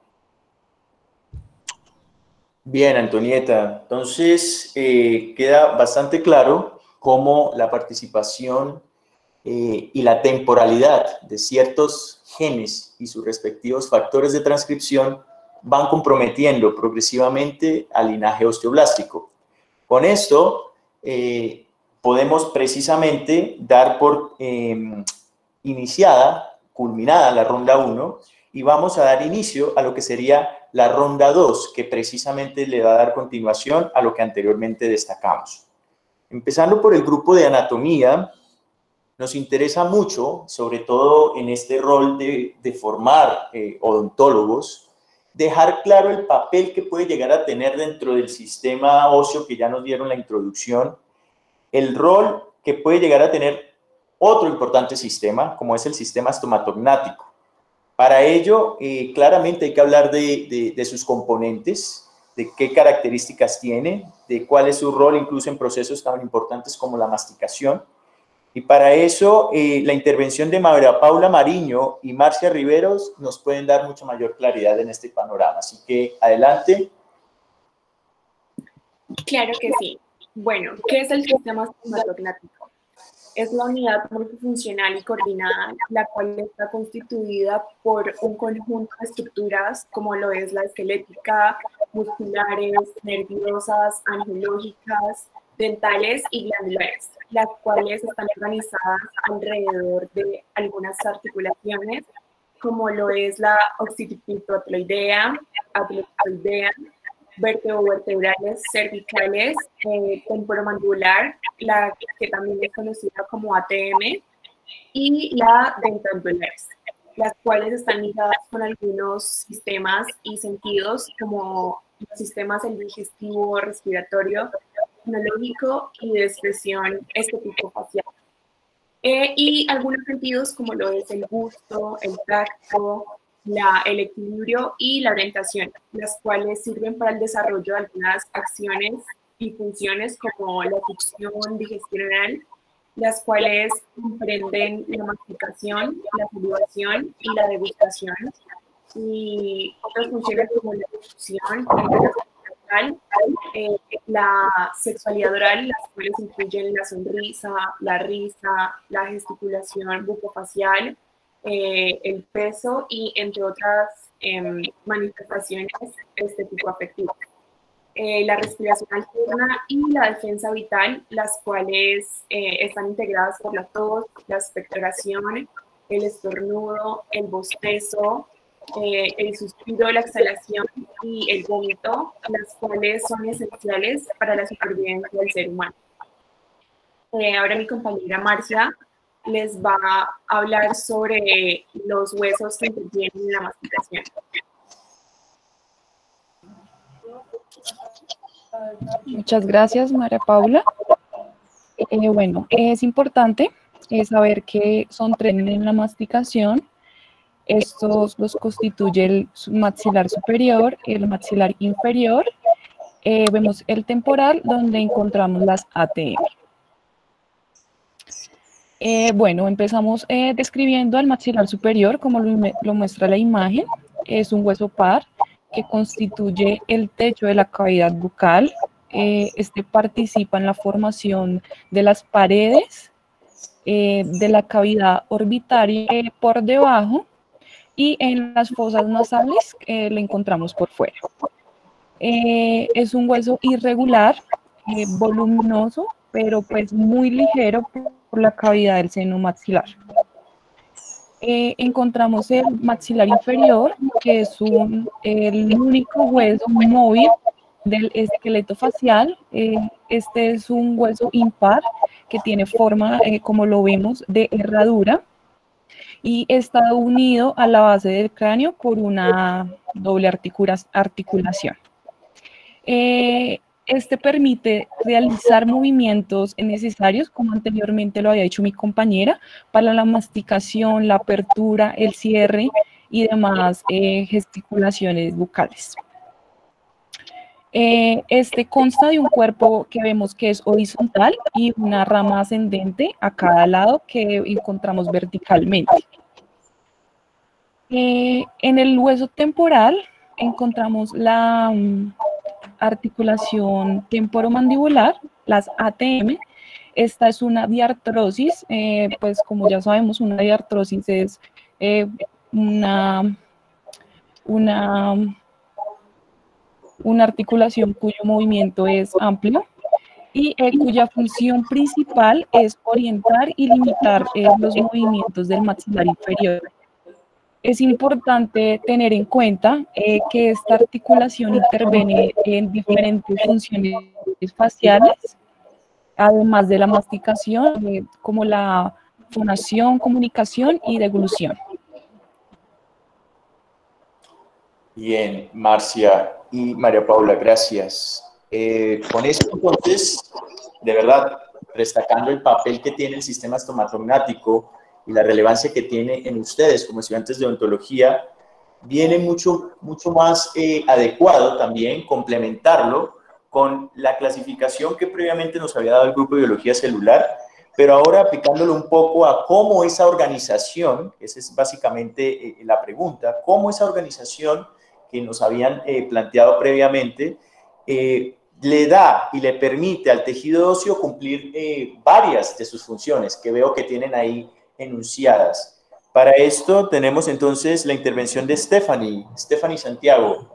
Bien, Antonieta. Entonces, eh, queda bastante claro cómo la participación eh, y la temporalidad de ciertos genes y sus respectivos factores de transcripción van comprometiendo progresivamente al linaje osteoblástico. Con esto, eh, podemos precisamente dar por eh, iniciada, culminada la ronda uno, y vamos a dar inicio a lo que sería la ronda dos, que precisamente le va a dar continuación a lo que anteriormente destacamos. Empezando por el grupo de anatomía, nos interesa mucho, sobre todo en este rol de, de formar eh, odontólogos, dejar claro el papel que puede llegar a tener dentro del sistema óseo que ya nos dieron la introducción, el rol que puede llegar a tener otro importante sistema, como es el sistema estomatognático. Para ello, eh, claramente hay que hablar de, de, de sus componentes, de qué características tiene, de cuál es su rol incluso en procesos tan importantes como la masticación. Y para eso, eh, la intervención de María Paula Mariño y Marcia Riveros nos pueden dar mucha mayor claridad en este panorama. Así que, adelante. Claro que sí. Bueno, ¿qué es el sistema estomatognático? Es la unidad multifuncional y coordinada, la cual está constituida por un conjunto de estructuras como lo es la esquelética, musculares, nerviosas, angiológicas, dentales y glandulares, las cuales están organizadas alrededor de algunas articulaciones, como lo es la occipitoatloidea, atlozoidea, vertebrovertebrales cervicales, eh, temporomandibular, la que también es conocida como A T M, y la dentaldulares, las cuales están ligadas con algunos sistemas y sentidos como los sistemas del digestivo, respiratorio, fonológico y de expresión estético-facial. Eh, y algunos sentidos como lo es el gusto, el tacto, la, el equilibrio y la orientación, las cuales sirven para el desarrollo de algunas acciones y funciones como la función digestional, las cuales comprenden la masticación, la salivación y la degustación, y otras funciones como la difusión, eh, la sexualidad oral, las cuales incluyen la sonrisa, la risa, la gesticulación bucofacial, eh, el peso y entre otras eh, manifestaciones estético-afectivas. Eh, la respiración alterna y la defensa vital, las cuales eh, están integradas por la tos, la expectoración, el estornudo, el bostezo, eh, el suspiro, la exhalación y el vómito, las cuales son esenciales para la supervivencia del ser humano. Eh, ahora mi compañera Marcia les va a hablar sobre los huesos que intervienen en la masticación. Muchas gracias, María Paula. Eh, bueno, es importante eh, saber que son tres en la masticación. Estos los constituye el maxilar superior, el maxilar inferior. Eh, vemos el temporal, donde encontramos las A T M. Eh, bueno, empezamos eh, describiendo al maxilar superior, como lo, lo muestra la imagen. Es un hueso par que constituye el techo de la cavidad bucal. Eh, este participa en la formación de las paredes eh, de la cavidad orbitaria eh, por debajo, y en las fosas nasales eh, lo encontramos por fuera. Eh, es un hueso irregular, eh, voluminoso, pero pues muy ligero por la cavidad del seno maxilar. Eh, encontramos el maxilar inferior, que es un, el único hueso móvil del esqueleto facial. Eh, este es un hueso impar que tiene forma, eh, como lo vemos, de herradura, y está unido a la base del cráneo por una doble articula articulación. Eh, este permite realizar movimientos necesarios, como anteriormente lo había dicho mi compañera, para la masticación, la apertura, el cierre y demás eh, gesticulaciones bucales. Eh, este consta de un cuerpo que vemos que es horizontal y una rama ascendente a cada lado que encontramos verticalmente. Eh, en el hueso temporal encontramos la um, articulación temporomandibular, las A T M. Esta es una diartrosis, eh, pues como ya sabemos, una diartrosis es eh, una, una, una articulación cuyo movimiento es amplio y eh, cuya función principal es orientar y limitar eh, los movimientos del maxilar inferior. Es importante tener en cuenta eh, que esta articulación interviene en diferentes funciones faciales, además de la masticación, eh, como la fonación, comunicación y deglución. Bien, Marcia y María Paula, gracias. Eh, con esto, entonces, de verdad, destacando el papel que tiene el sistema estomatognático y la relevancia que tiene en ustedes como estudiantes de odontología, viene mucho, mucho más eh, adecuado también complementarlo con la clasificación que previamente nos había dado el grupo de biología celular, pero ahora aplicándolo un poco a cómo esa organización, esa es básicamente eh, la pregunta, cómo esa organización que nos habían eh, planteado previamente eh, le da y le permite al tejido óseo cumplir eh, varias de sus funciones que veo que tienen ahí enunciadas. Para esto tenemos entonces la intervención de Stephanie, Stephanie Santiago.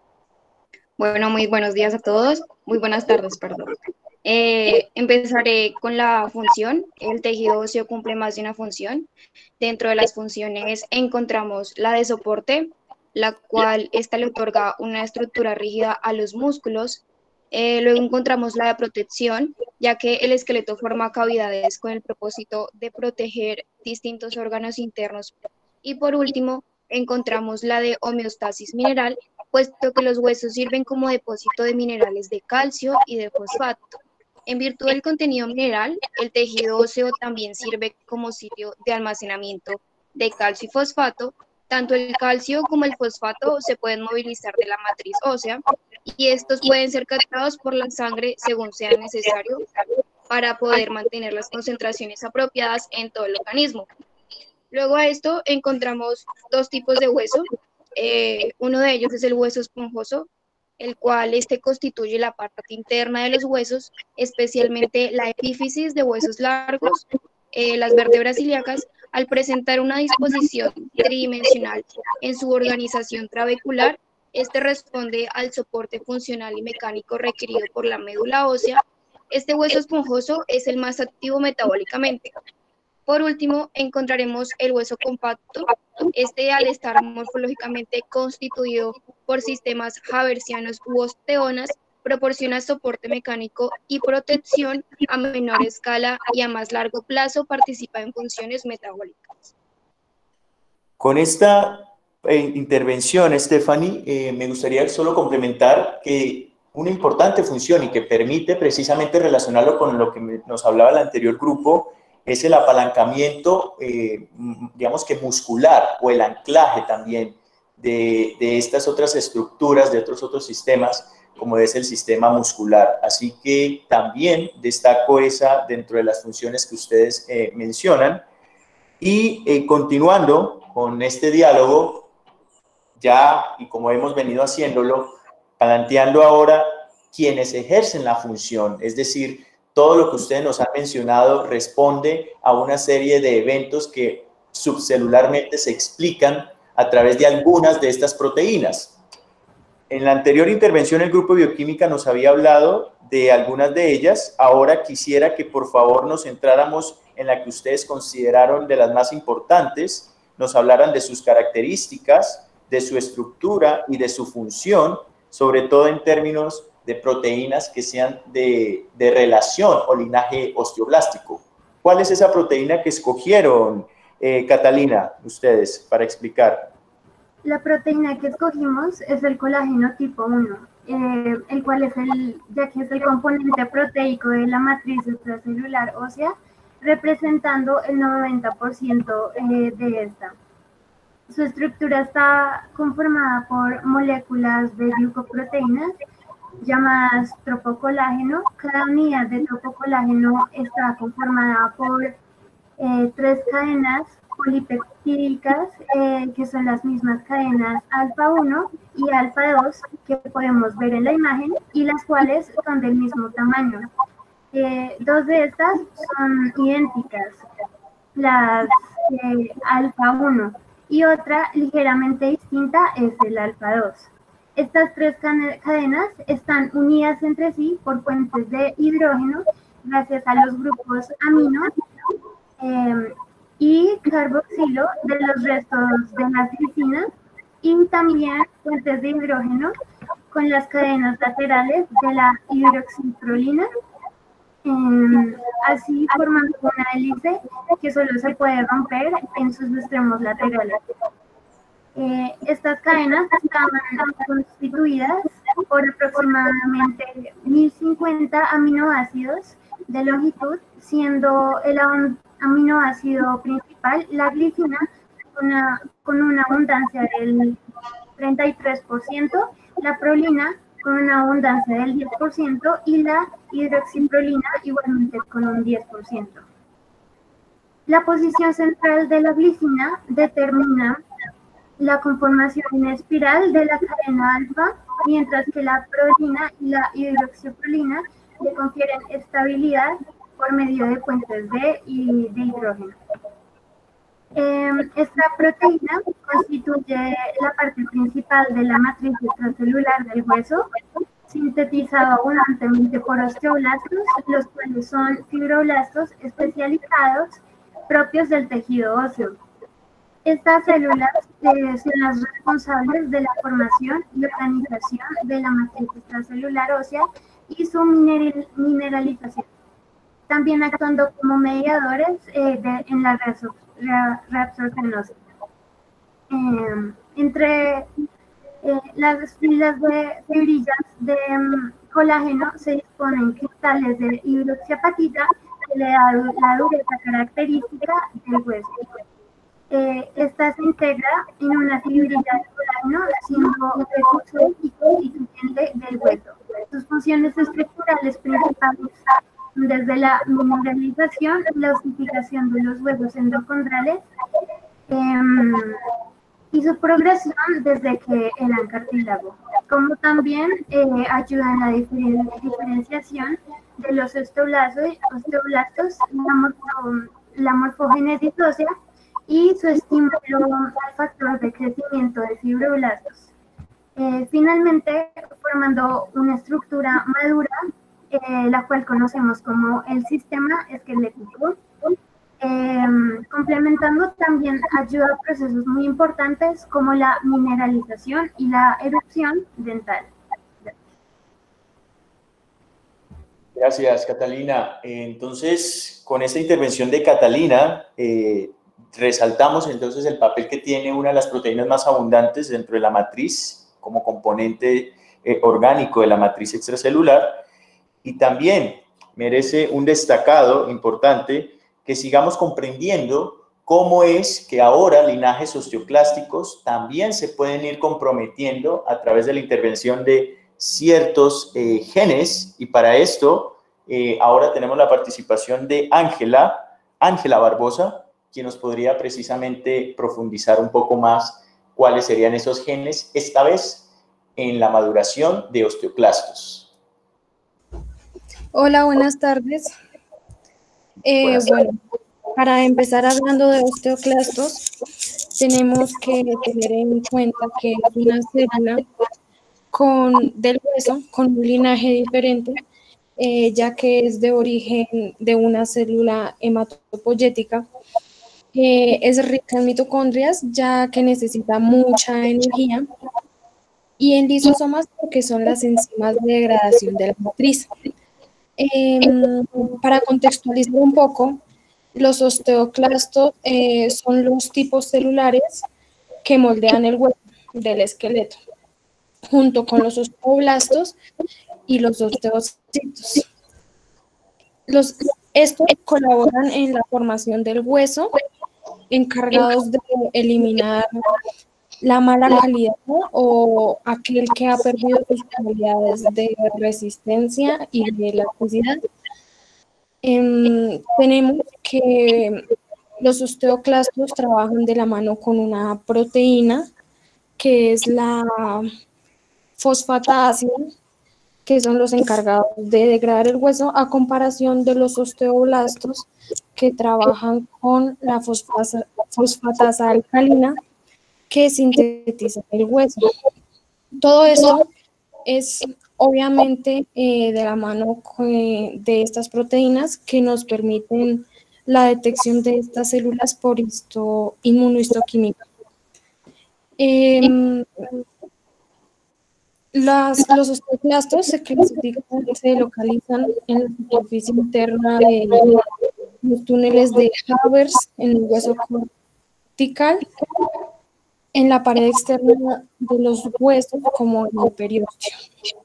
Bueno, muy buenos días a todos, muy buenas tardes, perdón. Eh, empezaré con la función. El tejido óseo cumple más de una función. Dentro de las funciones encontramos la de soporte, la cual esta le otorga una estructura rígida a los músculos. Eh, luego encontramos la de protección, ya que el esqueleto forma cavidades con el propósito de proteger distintos órganos internos. Y por último, encontramos la de homeostasis mineral, puesto que los huesos sirven como depósito de minerales de calcio y de fosfato. En virtud del contenido mineral, el tejido óseo también sirve como sitio de almacenamiento de calcio y fosfato. Tanto el calcio como el fosfato se pueden movilizar de la matriz ósea y estos pueden ser captados por la sangre según sea necesario para poder mantener las concentraciones apropiadas en todo el organismo. Luego a esto encontramos dos tipos de hueso. Eh, uno de ellos es el hueso esponjoso, el cual este constituye la parte interna de los huesos, especialmente la epífisis de huesos largos, eh, las vértebras ilíacas. Al presentar una disposición tridimensional en su organización trabecular, este responde al soporte funcional y mecánico requerido por la médula ósea. Este hueso esponjoso es el más activo metabólicamente. Por último, encontraremos el hueso compacto. Este, al estar morfológicamente constituido por sistemas haversianos u osteonas, proporciona soporte mecánico y protección a menor escala y a más largo plazo participa en funciones metabólicas. Con esta eh, intervención, Stephanie, eh, me gustaría solo complementar que una importante función y que permite precisamente relacionarlo con lo que nos hablaba el anterior grupo es el apalancamiento, eh, digamos que muscular, o el anclaje también de, de estas otras estructuras, de otros otros sistemas, como es el sistema muscular. Así que también destaco esa dentro de las funciones que ustedes eh, mencionan. Y eh, continuando con este diálogo, ya, y como hemos venido haciéndolo, planteando ahora quienes ejercen la función, es decir, todo lo que ustedes nos han mencionado responde a una serie de eventos que subcelularmente se explican a través de algunas de estas proteínas. En la anterior intervención, el grupo de bioquímica nos había hablado de algunas de ellas. Ahora quisiera que por favor nos centráramos en la que ustedes consideraron de las más importantes, nos hablaran de sus características, de su estructura y de su función, sobre todo en términos de proteínas que sean de, de relación o linaje osteoblástico. ¿Cuál es esa proteína que escogieron, eh, Catalina, ustedes, para explicar? La proteína que escogimos es el colágeno tipo uno, eh, el cual es el, ya que es el componente proteico de la matriz extracelular ósea, representando el noventa por ciento eh, de esta. Su estructura está conformada por moléculas de glucoproteínas llamadas tropocolágeno. Cada unidad de tropocolágeno está conformada por eh, tres cadenas polipeptídicas, eh, que son las mismas cadenas alfa uno y alfa dos que podemos ver en la imagen y las cuales son del mismo tamaño. Eh, dos de estas son idénticas, las eh, alfa uno, y otra ligeramente distinta es el alfa dos. Estas tres cadenas están unidas entre sí por puentes de hidrógeno gracias a los grupos amino eh, y carboxilo de los restos de las glicinas, y también puentes de hidrógeno con las cadenas laterales de la hidroxiprolina, eh, así formando una hélice que solo se puede romper en sus extremos laterales. Eh, estas cadenas están constituidas por aproximadamente mil cincuenta aminoácidos de longitud, siendo el aminoácido principal la glicina con una, con una abundancia del treinta y tres por ciento, la prolina con una abundancia del diez por ciento y la hidroxiprolina igualmente con un diez por ciento. La posición central de la glicina determina la conformación en espiral de la cadena alfa, mientras que la prolina y la hidroxiprolina le confieren estabilidad por medio de puentes D y de hidrógeno. Eh, esta proteína constituye la parte principal de la matriz extracelular del hueso, sintetizado abundantemente por osteoblastos, los cuales son fibroblastos especializados propios del tejido óseo. Estas células eh, son las responsables de la formación y organización de la matriz extracelular ósea y su mineral, mineralización, también actuando como mediadores eh, de, en la reabsorción ósea. Eh, entre eh, las filas de fibrillas de um, colágeno se disponen cristales de hidroxiapatita que le da la dureza característica del hueso. Eh, esta se integra en una fibrilla de colágeno siendo recurso constituyente del hueso. Sus funciones estructurales principales son desde la mineralización y la ossificación de los huesos endocondrales eh, y su progresión desde que eran cartílago, como también eh, ayuda en la diferen diferenciación de los osteoblastos, osteoblastos la, morfo la morfogénesis ósea y su estímulo al factor de crecimiento de fibroblastos. Eh, finalmente, formando una estructura madura, eh, la cual conocemos como el sistema esquelético, eh, complementando también ayuda a procesos muy importantes como la mineralización y la erupción dental. Gracias, Catalina. Entonces, con esta intervención de Catalina, eh, resaltamos entonces el papel que tiene una de las proteínas más abundantes dentro de la matriz como componente eh, orgánico de la matriz extracelular, y también merece un destacado importante que sigamos comprendiendo cómo es que ahora linajes osteoclásticos también se pueden ir comprometiendo a través de la intervención de ciertos eh, genes, y para esto eh, ahora tenemos la participación de Ángela, Ángela Barbosa, quien nos podría precisamente profundizar un poco más cuáles serían esos genes, esta vez en la maduración de osteoclastos. Hola, buenas tardes. Eh, buenas tardes. Bueno, para empezar hablando de osteoclastos, tenemos que tener en cuenta que es una célula con, del hueso con un linaje diferente, eh, ya que es de origen de una célula hematopoyética. Eh, es rica en mitocondrias, ya que necesita mucha energía, y en lisosomas, porque son las enzimas de degradación de la matriz. Eh, para contextualizar un poco, los osteoclastos eh, son los tipos celulares que moldean el hueso del esqueleto, junto con los osteoblastos y los osteocitos. Los, estos colaboran en la formación del hueso, encargados de eliminar la mala calidad o aquel que ha perdido sus cualidades de resistencia y de elasticidad. Eh, tenemos que los osteoclastos trabajan de la mano con una proteína que es la fosfata ácida, que son los encargados de degradar el hueso, a comparación de los osteoblastos, que trabajan con la fosfasa, fosfatasa alcalina, que sintetiza el hueso. Todo esto es obviamente eh, de la mano de estas proteínas que nos permiten la detección de estas células por histo, inmunohistoquímica. Eh, Las, los osteoclastos se clasifican, se localizan en la superficie interna de los túneles de Havers en el hueso cortical. en la pared externa de los huesos como en el periósteo.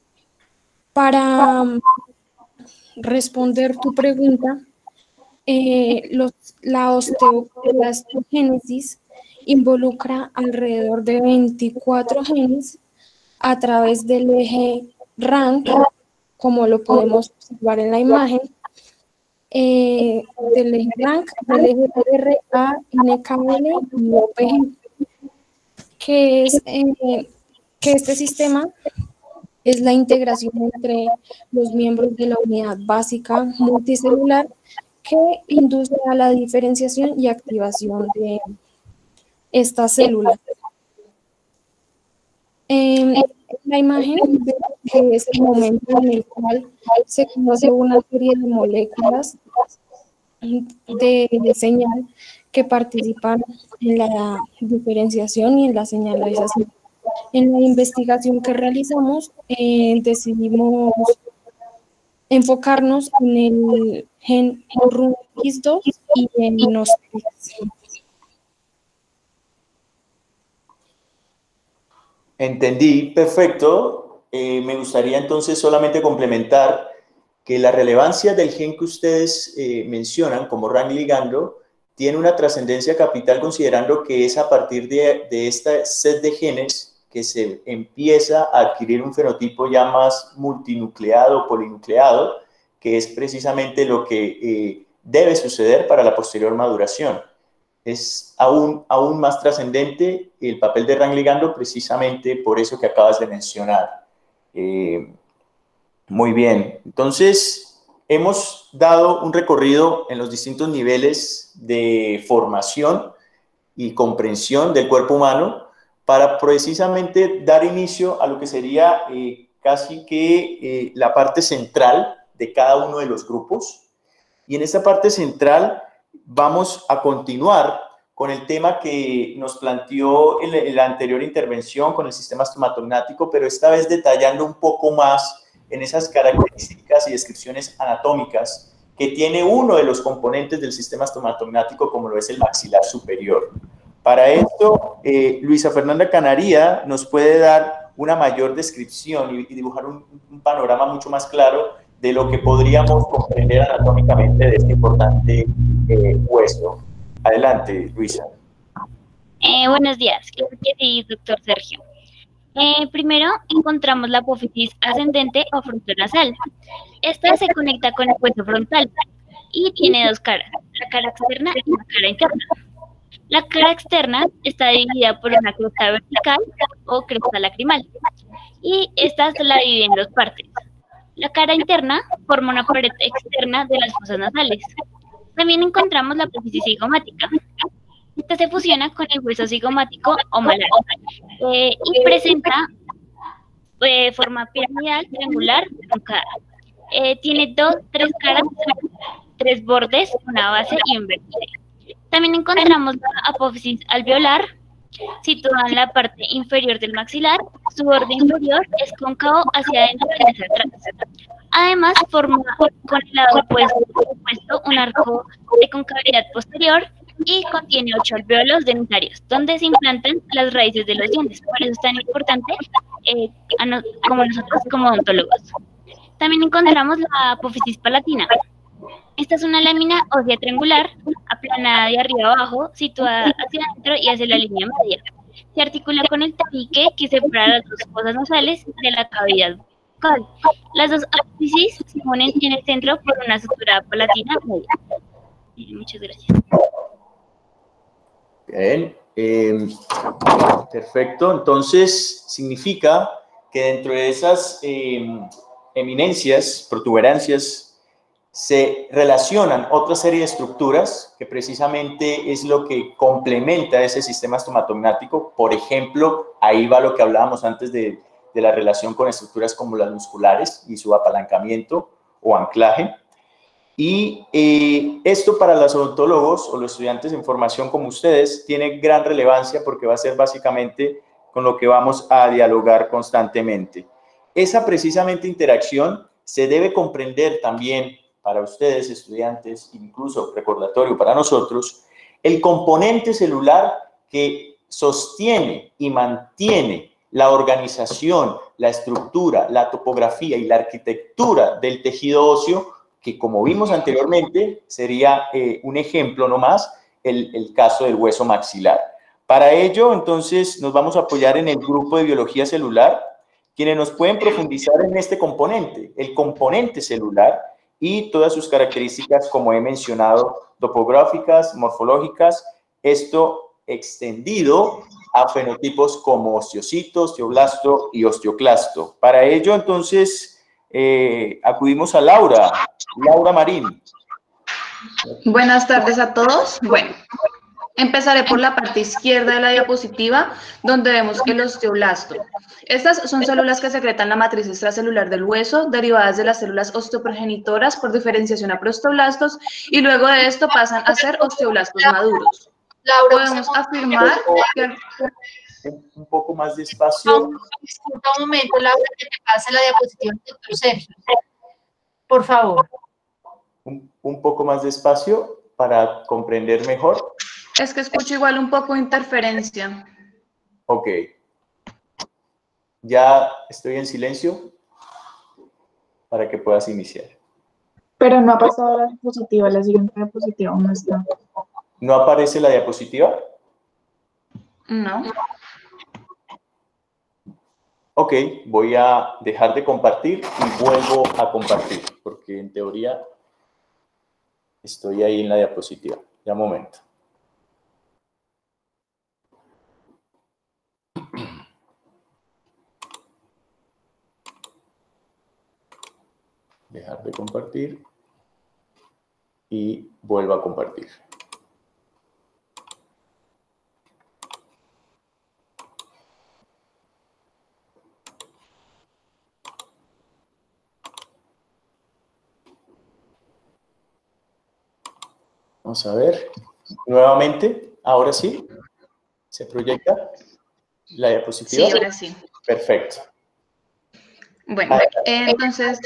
Para responder tu pregunta, eh, los, la osteoclastogénesis involucra alrededor de veinticuatro genes a través del eje R A N C, como lo podemos observar en la imagen, eh, del eje R A N C, del eje R A N K L y O P G, que es eh, que este sistema es la integración entre los miembros de la unidad básica multicelular que induce a la diferenciación y activación de estas células. En la imagen vemos que es el momento en el cual se conoce una serie de moléculas de señal que participan en la diferenciación y en la señalización. En la investigación que realizamos, eh, decidimos enfocarnos en el gen R U N X dos y en los Entendí, perfecto. Eh, me gustaría entonces solamente complementar que la relevancia del gen que ustedes eh, mencionan como R A N ligando tiene una trascendencia capital, considerando que es a partir de, de esta set de genes que se empieza a adquirir un fenotipo ya más multinucleado o polinucleado, que es precisamente lo que eh, debe suceder para la posterior maduración. Es aún, aún más trascendente el papel de R A N ligando precisamente por eso que acabas de mencionar. Eh, muy bien, entonces hemos dado un recorrido en los distintos niveles de formación y comprensión del cuerpo humano para precisamente dar inicio a lo que sería eh, casi que eh, la parte central de cada uno de los grupos. Y en esta parte central vamos a continuar con el tema que nos planteó en, en la anterior intervención con el sistema estomatognático, pero esta vez detallando un poco más en esas características y descripciones anatómicas que tiene uno de los componentes del sistema estomatognático, como lo es el maxilar superior. Para esto, eh, Luisa Fernanda Canaría nos puede dar una mayor descripción y, y dibujar un, un panorama mucho más claro de lo que podríamos comprender anatómicamente de este importante eh, hueso. Adelante, Luisa. Eh, buenos días, claro que sí, doctor Sergio. Eh, primero encontramos la apófisis ascendente o frontonasal. Esta se conecta con el hueso frontal y tiene dos caras, la cara externa y la cara interna. La cara externa está dividida por una cresta vertical o cresta lacrimal y esta se la divide en dos partes. La cara interna forma una pared externa de las fosas nasales. También encontramos la apófisis zigomática. Esta se fusiona con el hueso zigomático o malar eh, y presenta eh, forma piramidal, triangular, truncada. Eh, tiene dos, tres caras, tres bordes, una base y un vértice. También encontramos la apófisis alveolar, situada en la parte inferior del maxilar. Su borde inferior es cóncavo hacia adentro y hacia atrás. Además, forma con el lado opuesto, opuesto un arco de concavidad posterior y contiene ocho alvéolos dentarios, donde se implantan las raíces de los dientes. Por eso es tan importante eh, no, como nosotros como odontólogos. También encontramos la apófisis palatina. Esta es una lámina ósea triangular, aplanada de arriba abajo, situada hacia adentro y hacia la línea media. Se articula con el tabique que separa las dos fosas nasales de la cavidad bucal. Las dos apófisis se unen en el centro por una sutura palatina media. Muchas gracias. Bien, eh, perfecto. Entonces, significa que dentro de esas eh, eminencias, protuberancias, se relacionan otra serie de estructuras que precisamente es lo que complementa ese sistema estomatognático. Por ejemplo, ahí va lo que hablábamos antes de, de la relación con estructuras como las musculares y su apalancamiento o anclaje. Y eh, esto para los odontólogos o los estudiantes en formación como ustedes tiene gran relevancia porque va a ser básicamente con lo que vamos a dialogar constantemente. Esa precisamente interacción se debe comprender también para ustedes, estudiantes, incluso recordatorio para nosotros, el componente celular que sostiene y mantiene la organización, la estructura, la topografía y la arquitectura del tejido óseo, que como vimos anteriormente, sería eh, un ejemplo nomás, el, el caso del hueso maxilar. Para ello, entonces, nos vamos a apoyar en el grupo de biología celular, quienes nos pueden profundizar en este componente, el componente celular y todas sus características, como he mencionado, topográficas, morfológicas, esto extendido a fenotipos como osteocito, osteoblasto y osteoclasto. Para ello, entonces, eh, acudimos a Laura, Laura Marín. Buenas tardes a todos. Bueno, empezaré por la parte izquierda de la diapositiva, donde vemos el osteoblasto. Estas son células que secretan la matriz extracelular del hueso, derivadas de las células osteoprogenitoras por diferenciación a prostoblastos, y luego de esto pasan a ser osteoblastos maduros. Podemos afirmar que... Un poco más despacio. Disculpa un momento, Laura, que te pase la diapositiva, doctor Sergio. Por favor. Un, un poco más despacio para comprender mejor. Es que escucho igual un poco de interferencia. Ok. Ya estoy en silencio para que puedas iniciar. Pero no ha pasado la diapositiva, la siguiente diapositiva no está. ¿No aparece la diapositiva? No. Ok, voy a dejar de compartir y vuelvo a compartir, porque en teoría estoy ahí en la diapositiva. Ya un momento. Dejar de compartir y vuelvo a compartir. Vamos a ver, nuevamente, ahora sí, se proyecta la diapositiva. Sí, ahora sí. Perfecto. Bueno, entonces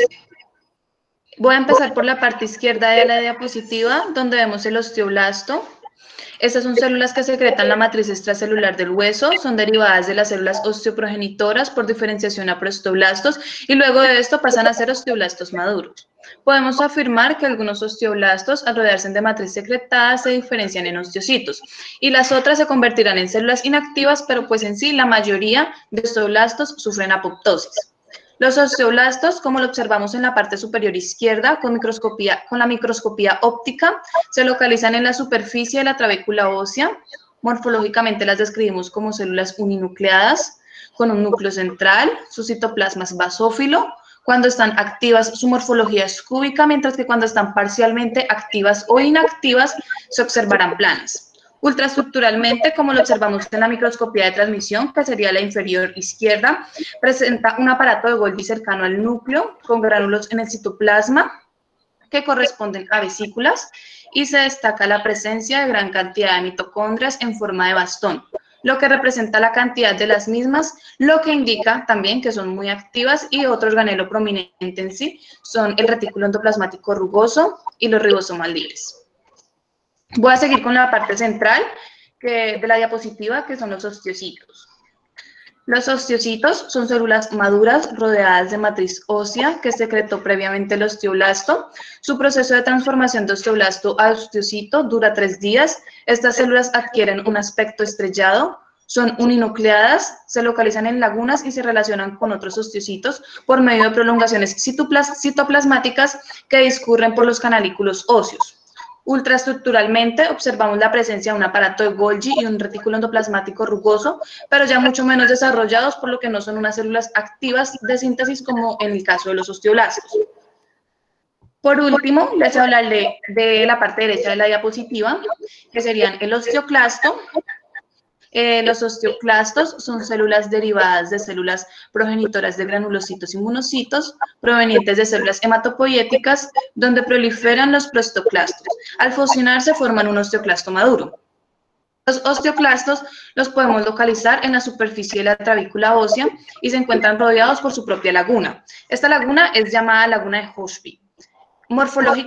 voy a empezar por la parte izquierda de la diapositiva, donde vemos el osteoblasto. Estas son células que secretan la matriz extracelular del hueso, son derivadas de las células osteoprogenitoras por diferenciación a prostoblastos y luego de esto pasan a ser osteoblastos maduros. Podemos afirmar que algunos osteoblastos, al rodearse de matriz secretada, se diferencian en osteocitos y las otras se convertirán en células inactivas, pero pues en sí la mayoría de osteoblastos sufren apoptosis. Los osteoblastos, como lo observamos en la parte superior izquierda, con, microscopía, con la microscopía óptica, se localizan en la superficie de la trabécula ósea. Morfológicamente las describimos como células uninucleadas, con un núcleo central, su citoplasma es basófilo. Cuando están activas, su morfología es cúbica, mientras que cuando están parcialmente activas o inactivas, se observarán planas. Ultraestructuralmente, como lo observamos en la microscopía de transmisión, que sería la inferior izquierda, presenta un aparato de Golgi cercano al núcleo, con gránulos en el citoplasma, que corresponden a vesículas, y se destaca la presencia de gran cantidad de mitocondrias en forma de bastón, lo que representa la cantidad de las mismas, lo que indica también que son muy activas, y otro organelo prominente en sí son el retículo endoplasmático rugoso y los ribosomas libres. Voy a seguir con la parte central que, de la diapositiva, que son los osteocitos. Los osteocitos son células maduras rodeadas de matriz ósea que secretó previamente el osteoblasto. Su proceso de transformación de osteoblasto a osteocito dura tres días. Estas células adquieren un aspecto estrellado, son uninucleadas, se localizan en lagunas y se relacionan con otros osteocitos por medio de prolongaciones citoplasmáticas que discurren por los canalículos óseos. Ultraestructuralmente observamos la presencia de un aparato de Golgi y un retículo endoplasmático rugoso, pero ya mucho menos desarrollados, por lo que no son unas células activas de síntesis como en el caso de los osteoblastos. Por último, les hablaré de la parte derecha de la diapositiva, que serían el osteoclasto. Eh, los osteoclastos son células derivadas de células progenitoras de granulocitos y monocitos, provenientes de células hematopoyéticas, donde proliferan los prostoclastos. Al fusionarse forman un osteoclasto maduro. Los osteoclastos los podemos localizar en la superficie de la trabécula ósea y se encuentran rodeados por su propia laguna. Esta laguna es llamada laguna de Hochschild.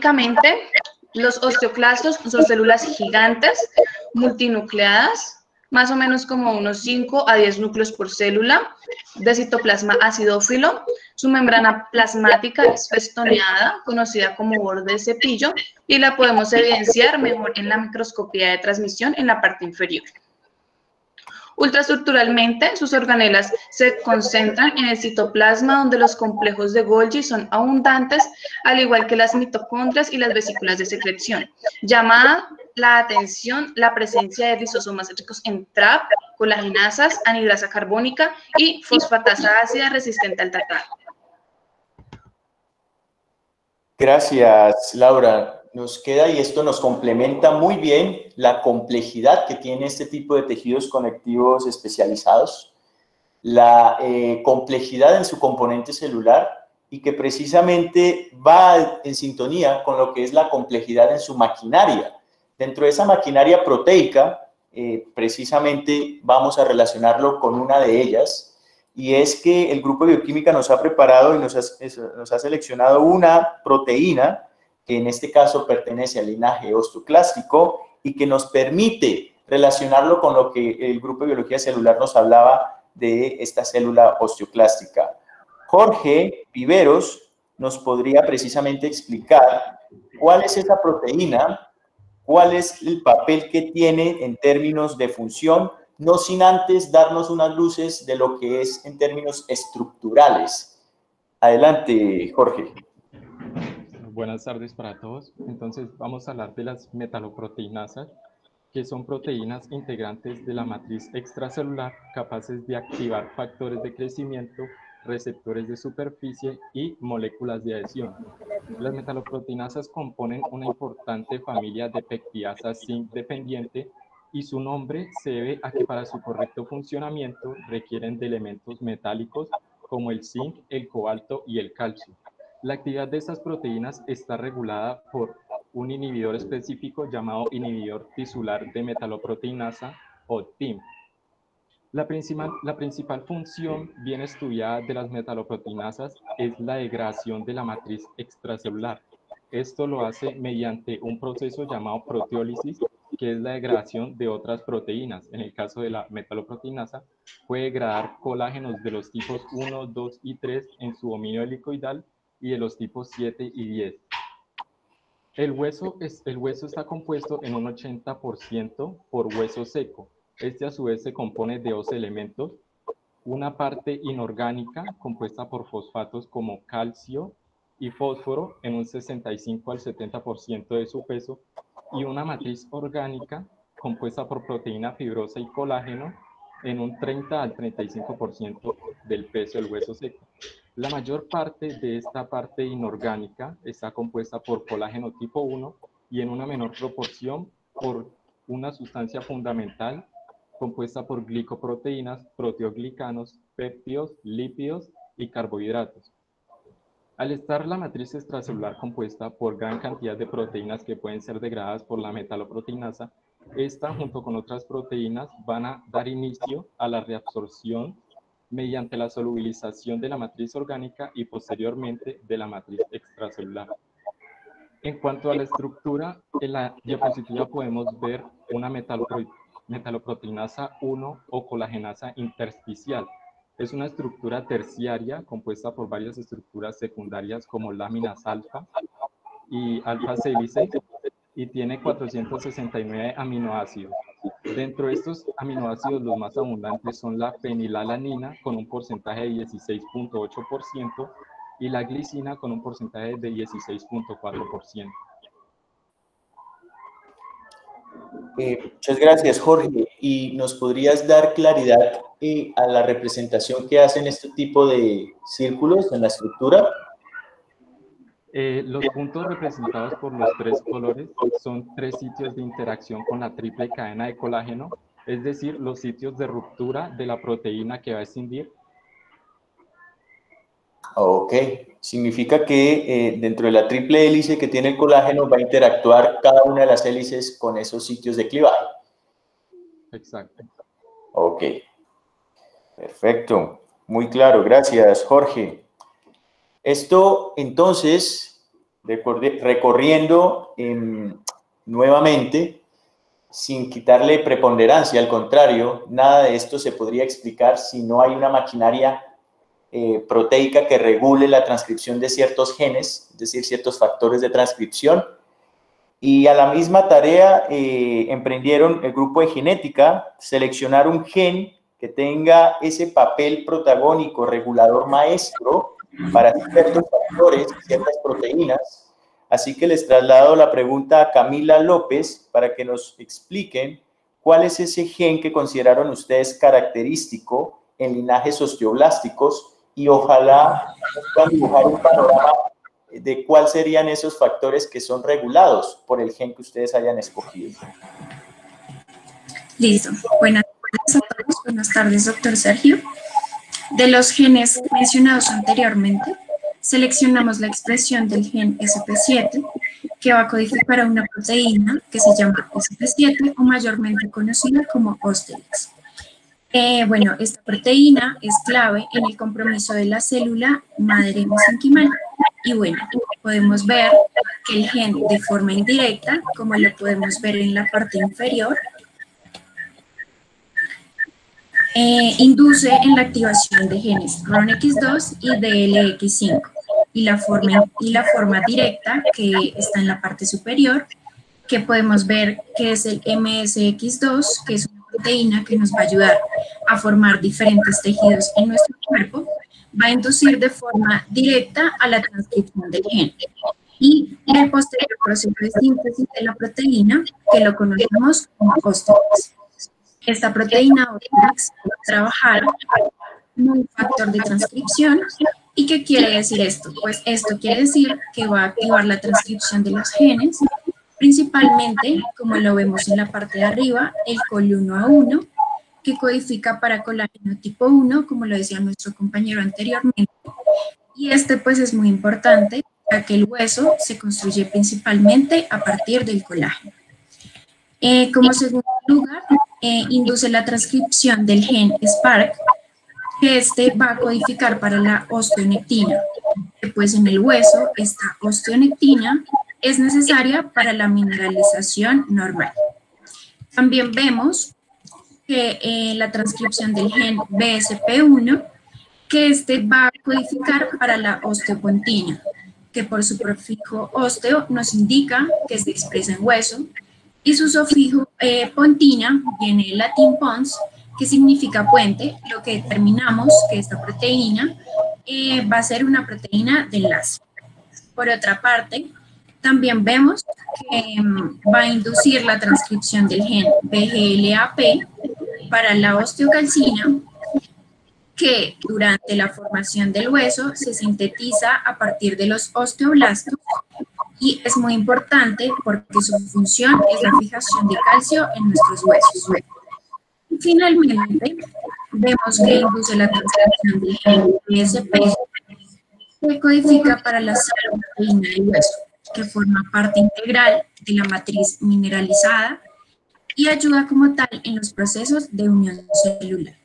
Morfológicamente, los osteoclastos son células gigantes, multinucleadas, más o menos como unos cinco a diez núcleos por célula de citoplasma acidófilo. Su membrana plasmática es festoneada, conocida como borde de cepillo, y la podemos evidenciar mejor en la microscopía de transmisión en la parte inferior. Ultraestructuralmente, sus organelas se concentran en el citoplasma, donde los complejos de Golgi son abundantes, al igual que las mitocondrias y las vesículas de secreción. Llama la atención la presencia de rizosomas ricos en T R A P, colagenasas, anhidrasa carbónica y fosfatasa ácida resistente al tratado. Gracias, Laura. Nos queda, y esto nos complementa muy bien, la complejidad que tiene este tipo de tejidos conectivos especializados, la eh, complejidad en su componente celular, y que precisamente va en sintonía con lo que es la complejidad en su maquinaria. Dentro de esa maquinaria proteica, eh, precisamente vamos a relacionarlo con una de ellas, y es que el grupo de bioquímica nos ha preparado y nos ha, nos ha seleccionado una proteína que en este caso pertenece al linaje osteoclástico y que nos permite relacionarlo con lo que el grupo de biología celular nos hablaba de esta célula osteoclástica. Jorge Viveros nos podría precisamente explicar cuál es esa proteína, cuál es el papel que tiene en términos de función, no sin antes darnos unas luces de lo que es en términos estructurales. Adelante, Jorge. Buenas tardes para todos. Entonces vamos a hablar de las metaloproteinasas, que son proteínas integrantes de la matriz extracelular capaces de activar factores de crecimiento, receptores de superficie y moléculas de adhesión. Las metaloproteinasas componen una importante familia de peptidasas zinc dependiente, y su nombre se debe a que para su correcto funcionamiento requieren de elementos metálicos como el zinc, el cobalto y el calcio. La actividad de estas proteínas está regulada por un inhibidor específico llamado inhibidor tisular de metaloproteinasa, o T I M. La principal, la principal función bien estudiada de las metaloproteinasas es la degradación de la matriz extracelular. Esto lo hace mediante un proceso llamado proteólisis, que es la degradación de otras proteínas. En el caso de la metaloproteinasa, puede degradar colágenos de los tipos uno, dos y tres en su dominio helicoidal, y de los tipos siete y diez. El hueso, es, el hueso está compuesto en un ochenta por ciento por hueso seco. Este a su vez se compone de dos elementos, una parte inorgánica compuesta por fosfatos como calcio y fósforo en un sesenta y cinco al setenta por ciento de su peso, y una matriz orgánica compuesta por proteína fibrosa y colágeno en un treinta al treinta y cinco por ciento del peso del hueso seco. La mayor parte de esta parte inorgánica está compuesta por colágeno tipo uno y en una menor proporción por una sustancia fundamental compuesta por glicoproteínas, proteoglicanos, péptidos, lípidos y carbohidratos. Al estar la matriz extracelular compuesta por gran cantidad de proteínas que pueden ser degradadas por la metaloproteinasa, esta junto con otras proteínas van a dar inicio a la reabsorción mediante la solubilización de la matriz orgánica y posteriormente de la matriz extracelular. En cuanto a la estructura, en la diapositiva podemos ver una metalopro metaloproteinasa uno o colagenasa intersticial. Es una estructura terciaria compuesta por varias estructuras secundarias como láminas alfa y alfa hélice, y tiene cuatrocientos sesenta y nueve aminoácidos. Dentro de estos aminoácidos, los más abundantes son la fenilalanina con un porcentaje de dieciséis punto ocho por ciento y la glicina con un porcentaje de dieciséis punto cuatro por ciento. Eh, muchas gracias, Jorge. ¿Y nos podrías dar claridad eh, a la representación que hacen este tipo de círculos en la estructura? Eh, los puntos representados por los tres colores son tres sitios de interacción con la triple cadena de colágeno, es decir, los sitios de ruptura de la proteína que va a escindir. Ok, significa que eh, dentro de la triple hélice que tiene el colágeno va a interactuar cada una de las hélices con esos sitios de clivaje. Exacto. Ok, perfecto, muy claro, gracias, Jorge. Esto, entonces, recorriendo eh, nuevamente, sin quitarle preponderancia, al contrario, nada de esto se podría explicar si no hay una maquinaria eh, proteica que regule la transcripción de ciertos genes, es decir, ciertos factores de transcripción. Y a la misma tarea eh, emprendieron el grupo de genética, seleccionar un gen que tenga ese papel protagónico, regulador maestro para ciertos factores, ciertas proteínas. Así que les traslado la pregunta a Camila López para que nos expliquen cuál es ese gen que consideraron ustedes característico en linajes osteoblásticos y ojalá nos puedan dibujar un panorama de cuáles serían esos factores que son regulados por el gen que ustedes hayan escogido. Listo. Buenas tardes a todos. Buenas tardes, doctor Sergio. De los genes mencionados anteriormente, seleccionamos la expresión del gen S P siete, que va a codificar a una proteína que se llama S P siete o mayormente conocida como Osterix. Eh, bueno, esta proteína es clave en el compromiso de la célula madre mesenquimal. Y bueno, podemos ver que el gen de forma indirecta, como lo podemos ver en la parte inferior, eh, induce en la activación de genes R O N X dos y D L X cinco. Y la, forma, y la forma directa, que está en la parte superior, que podemos ver que es el M S X dos, que es una proteína que nos va a ayudar a formar diferentes tejidos en nuestro cuerpo, va a inducir de forma directa a la transcripción del gen. Y el posterior proceso de síntesis de la proteína, que lo conocemos como Osterix. Esta proteína Osterix va a trabajar como un factor de transcripción. ¿Y qué quiere decir esto? Pues esto quiere decir que va a activar la transcripción de los genes, principalmente, como lo vemos en la parte de arriba, el col uno a uno, que codifica para colágeno tipo uno, como lo decía nuestro compañero anteriormente. Y este pues es muy importante, ya que el hueso se construye principalmente a partir del colágeno. Eh, como segundo lugar, eh, induce la transcripción del gen Spark, que este va a codificar para la osteonectina, que pues en el hueso esta osteonectina es necesaria para la mineralización normal. También vemos que eh, la transcripción del gen B S P uno, que este va a codificar para la osteopontina, que por su prefijo osteo nos indica que se expresa en hueso, y su sufijo eh, pontina viene del latín pons, que significa puente, lo que determinamos que esta proteína eh, va a ser una proteína de enlace. Por otra parte, también vemos que um, va a inducir la transcripción del gen B G L A P para la osteocalcina, que durante la formación del hueso se sintetiza a partir de los osteoblastos y es muy importante porque su función es la fijación de calcio en nuestros huesos. Finalmente, vemos que induce la transcripción del gen B S P, que codifica para la proteína del hueso, que forma parte integral de la matriz mineralizada y ayuda como tal en los procesos de unión celular.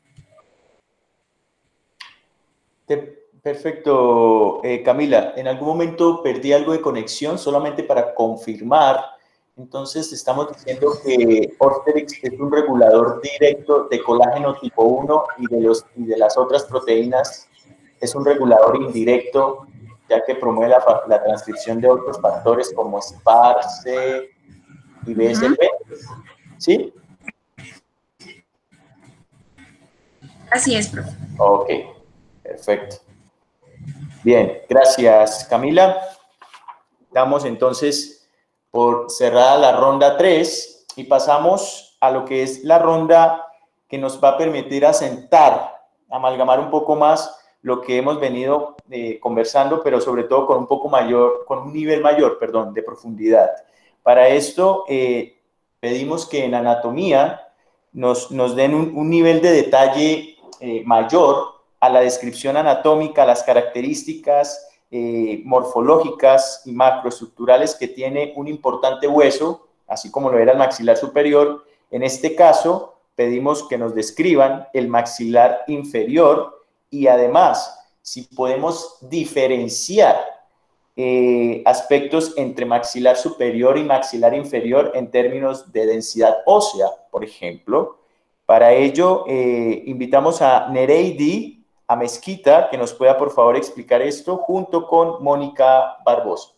Perfecto, eh, Camila. En algún momento perdí algo de conexión, solamente para confirmar. Entonces, estamos diciendo que Osterix es un regulador directo de colágeno tipo uno y de, los, y de las otras proteínas es un regulador indirecto, ya que promueve la, la transcripción de otros factores como Spark, C y B S P. ¿Sí? Así es, profe. Ok, perfecto. Bien, gracias, Camila. Damos entonces por cerrada la ronda tres y pasamos a lo que es la ronda que nos va a permitir asentar, amalgamar un poco más lo que hemos venido eh, conversando, pero sobre todo con un poco mayor, con un nivel mayor, perdón, de profundidad. Para esto eh, pedimos que en anatomía nos, nos den un, un nivel de detalle eh, mayor a la descripción anatómica, a las características eh, morfológicas y macroestructurales que tiene un importante hueso, así como lo era el maxilar superior. En este caso, pedimos que nos describan el maxilar inferior y además, si podemos diferenciar eh, aspectos entre maxilar superior y maxilar inferior en términos de densidad ósea, por ejemplo. Para ello, eh, invitamos a Nereidi a Mezquita, que nos pueda, por favor, explicar esto, junto con Mónica Barbosa.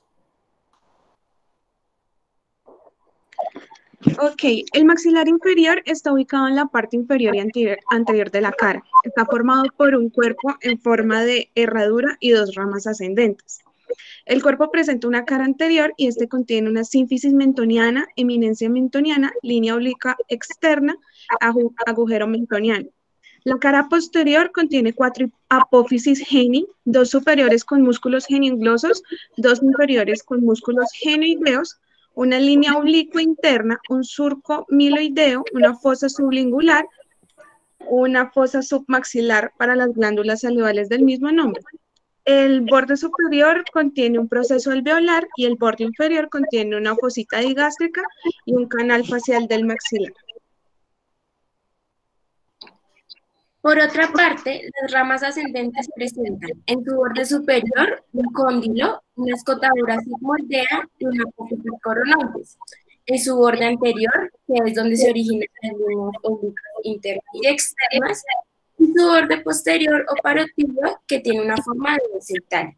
Ok, el maxilar inferior está ubicado en la parte inferior y anterior, anterior de la cara. Está formado por un cuerpo en forma de herradura y dos ramas ascendentes. El cuerpo presenta una cara anterior y este contiene una sínfisis mentoniana, eminencia mentoniana, línea obliqua externa, agujero mentoniano. La cara posterior contiene cuatro apófisis geni, dos superiores con músculos genioglosos, dos inferiores con músculos genioideos, una línea oblicua interna, un surco miloideo, una fosa sublingular, una fosa submaxilar para las glándulas salivales del mismo nombre. El borde superior contiene un proceso alveolar y el borde inferior contiene una fosita digástrica y un canal facial del maxilar. Por otra parte, las ramas ascendentes presentan en su borde superior un cóndilo, una escotadura sigmoidea y una apófisis coronantes. En su borde anterior, que es donde se originan las líneas oblicuas internas y externas, y su borde posterior o parotidio, que tiene una forma de sectaria.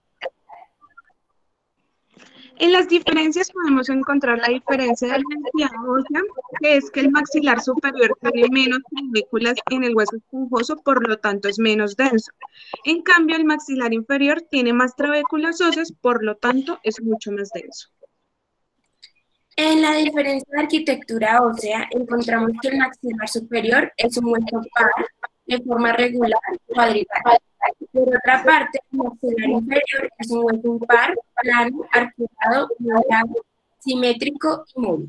En las diferencias podemos encontrar la diferencia de la densidad ósea, que es que el maxilar superior tiene menos clavículas en el hueso esponjoso, por lo tanto es menos denso. En cambio, el maxilar inferior tiene más trabéculas óseas, por lo tanto es mucho más denso. En la diferencia de arquitectura ósea, encontramos que el maxilar superior es un hueso par de forma regular, cuadriláteral. Por otra parte, el maxilar inferior es un hueso impar, plano, arqueado, modulado, simétrico y móvil.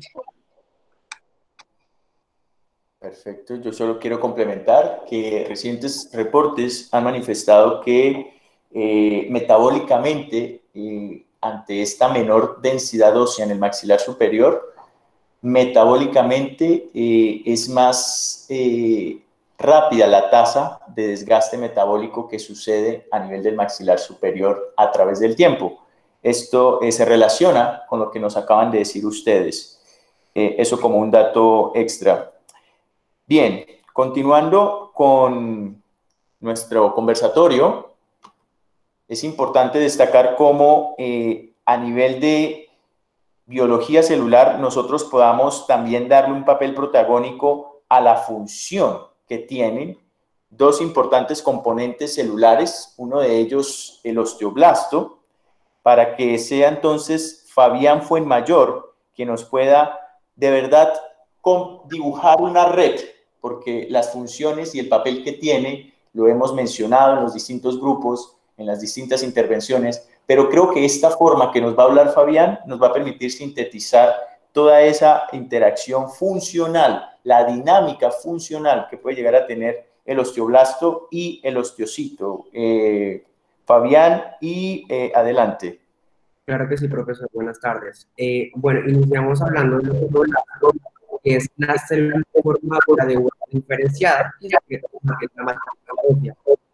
Perfecto. Yo solo quiero complementar que recientes reportes han manifestado que eh, metabólicamente, eh, ante esta menor densidad ósea en el maxilar superior, metabólicamente eh, es más eh, rápida la tasa de desgaste metabólico que sucede a nivel del maxilar superior a través del tiempo. Esto eh, se relaciona con lo que nos acaban de decir ustedes. Eh, eso como un dato extra. Bien, continuando con nuestro conversatorio, es importante destacar cómo eh, a nivel de biología celular nosotros podamos también darle un papel protagónico a la función que tienen dos importantes componentes celulares, uno de ellos el osteoblasto, para que sea entonces Fabián Fuenmayor quien nos pueda de verdad dibujar una red, porque las funciones y el papel que tiene lo hemos mencionado en los distintos grupos, en las distintas intervenciones, pero creo que esta forma que nos va a hablar Fabián nos va a permitir sintetizar toda esa interacción funcional, la dinámica funcional que puede llegar a tener el osteoblasto y el osteocito. Eh, Fabián, y eh, adelante. Claro que sí, profesor. Buenas tardes. Eh, bueno, iniciamos hablando de osteoblasto, que es la célula formadora de hueso diferenciada, que es la matriz.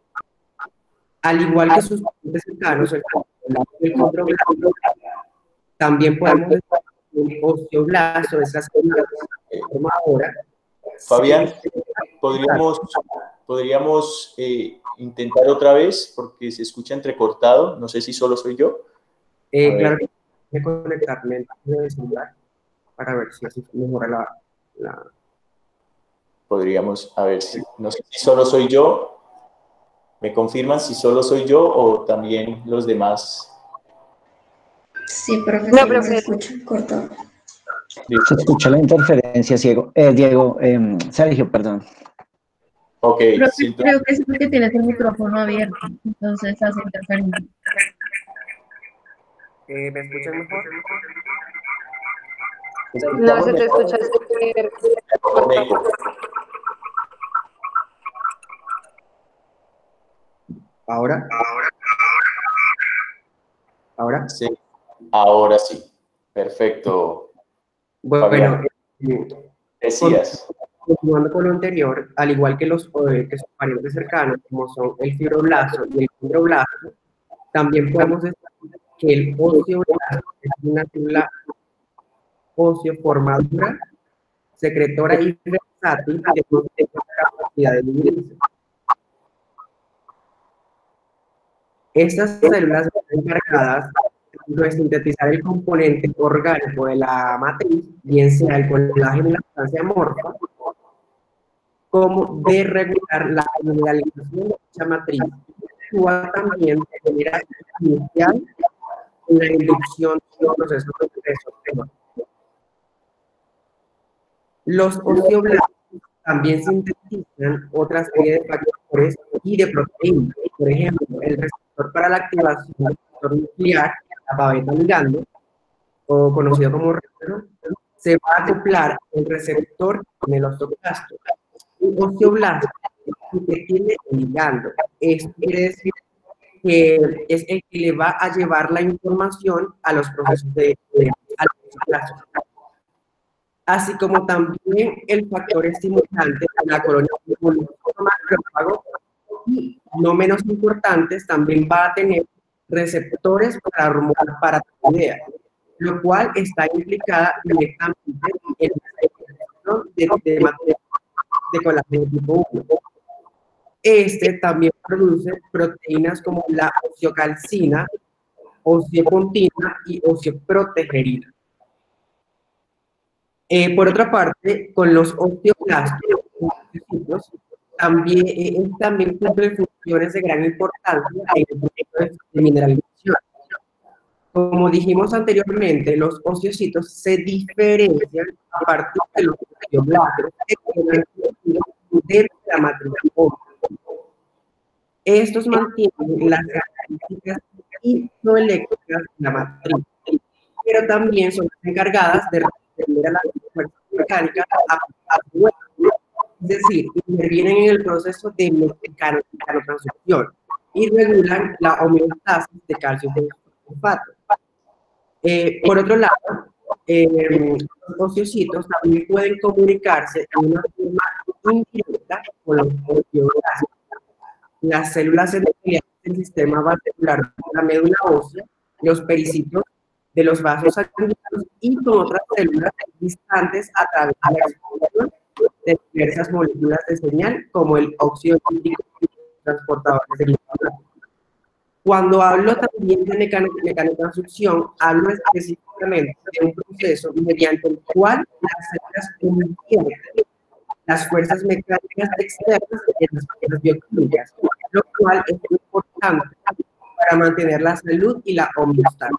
Al igual que sus pacientes cercanos, el condroblasto, también podemos decir el osteoblasto es la célula formadora. Fabián, podríamos, podríamos eh, intentar otra vez porque se escucha entrecortado. No sé si solo soy yo. Eh, claro, voy a conectarme al celular para ver si así mejora la, la... Podríamos, a ver si, no sé si solo soy yo. ¿Me confirman si solo soy yo o también los demás? Sí, profesor, no, profesor. Se escucha cortado. Se escucha la interferencia, Diego. Eh, Diego, eh, Sergio, perdón. Ok. Sí, creo que es porque tienes el micrófono abierto, entonces hace interferencia. Eh, ¿Me escuchan mejor? No, se te escucha. ¿Ahora? ¿Ahora? Sí, ahora sí. Perfecto. Bueno, eh, decías. Continuando con lo anterior, al igual que los eh, que son parientes cercanos, como son el fibroblasto y el condroblasto, también podemos decir que el osteoblasto es una célula osteoformadora, secretora y versátil que no tiene la capacidad de dividirse. Estas células están encargadas de sintetizar el componente orgánico de la matriz, bien sea el colágeno y la sustancia amorfa, como de regular la mineralización de dicha matriz. Actúa también de manera inicial en la inducción de los procesos de osteólisis. Los osteoblastos también sintetizan otra serie de factores y de proteínas. Por ejemplo, el receptor para la activación del receptor nuclear, la beta ligando, o conocido como receptor, se va a acoplar el receptor en el osteoclasto. Un osteoblasto que tiene el ligando. Esto quiere decir que es el que le va a llevar la información a los procesos de, de a los osteoblastos. Así como también el factor estimulante de la colonia macrófago, y no menos importantes, también va a tener receptores para hormonas paratiroidea, lo cual está implicada directamente en la secreción de, de, de, de colágeno tipo uno. Este también produce proteínas como la osteocalcina, osteopontina y osteoprotegerina. Eh, por otra parte, con los osteoblastos, también, eh, también cumple funciones de gran importancia en el proceso de mineralización. Como dijimos anteriormente, los osteocitos se diferencian a partir de los osteoblastos que quedan dentro de la matriz ósea. Estos mantienen las características isoeléctricas de la matriz, pero también son encargadas de responder a las fuerzas mecánicas a, a su vez. Es decir, intervienen en el proceso de mecanotransducción y regulan la homeostasis de calcio y fosfato. Eh, por otro lado, eh, los osteocitos también pueden comunicarse en una forma indirecta con los osteoblastos. Las células endoteliales del sistema vascular de la médula ósea, los pericitos de los vasos sanguíneos y con otras células distantes a través de la exposición de diversas moléculas de señal, como el óxido nítrico transportador de señal. Cuando hablo también de mecanotransducción, hablo específicamente de un proceso mediante el cual las células convierten las fuerzas mecánicas externas en las fuerzas bioquímicas, lo cual es importante para mantener la salud y la homeostasis.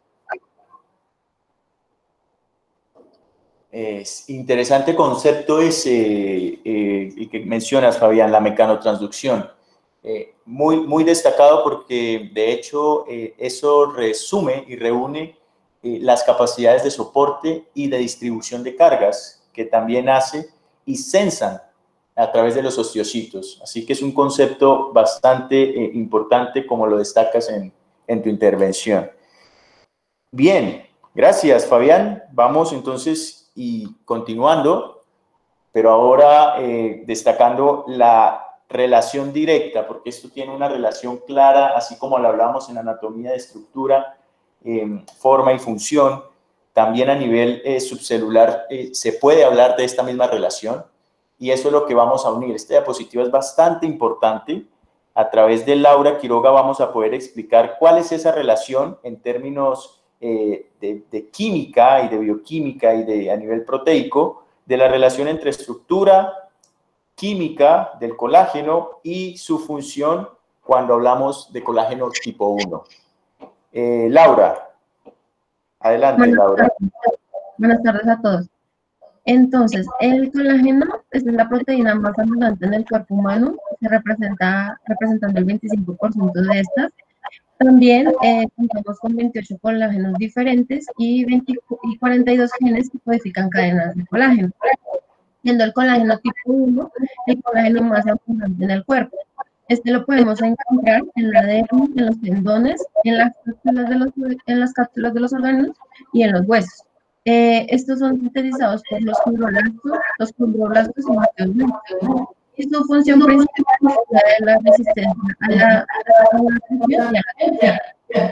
Es interesante concepto ese eh, que mencionas, Fabián, la mecanotransducción. Eh, muy, muy destacado porque, de hecho, eh, eso resume y reúne eh, las capacidades de soporte y de distribución de cargas que también hace y sensan a través de los osteocitos. Así que es un concepto bastante eh, importante, como lo destacas en, en tu intervención. Bien, gracias, Fabián. Vamos entonces y continuando, pero ahora eh, destacando la relación directa, porque esto tiene una relación clara, así como lo hablamos en anatomía de estructura, eh, forma y función. También a nivel eh, subcelular eh, se puede hablar de esta misma relación, y eso es lo que vamos a unir. Esta diapositiva es bastante importante. A través de Laura Quiroga vamos a poder explicar cuál es esa relación en términos eh, de, de química y de bioquímica y de, a nivel proteico, de la relación entre estructura, química del colágeno y su función cuando hablamos de colágeno tipo uno. Eh, Laura, adelante, Buenas Laura. tardes. Buenas tardes a todos. Entonces, el colágeno es la proteína más abundante en el cuerpo humano, se representa representando el veinticinco por ciento de estas. También eh, contamos con veintiocho colágenos diferentes y, veinte, y cuarenta y dos genes que codifican cadenas de colágeno, siendo el colágeno tipo uno el colágeno más abundante en el cuerpo. Este lo podemos encontrar en la A D N, en los tendones, en las cápsulas de los, en las cápsulas de los órganos y en los huesos. Eh, estos son sintetizados por los fibroblastos, los fibroblastos y osteoblastos. Y su función principal es la de la resistencia a la, a la, a la, a la Entonces, como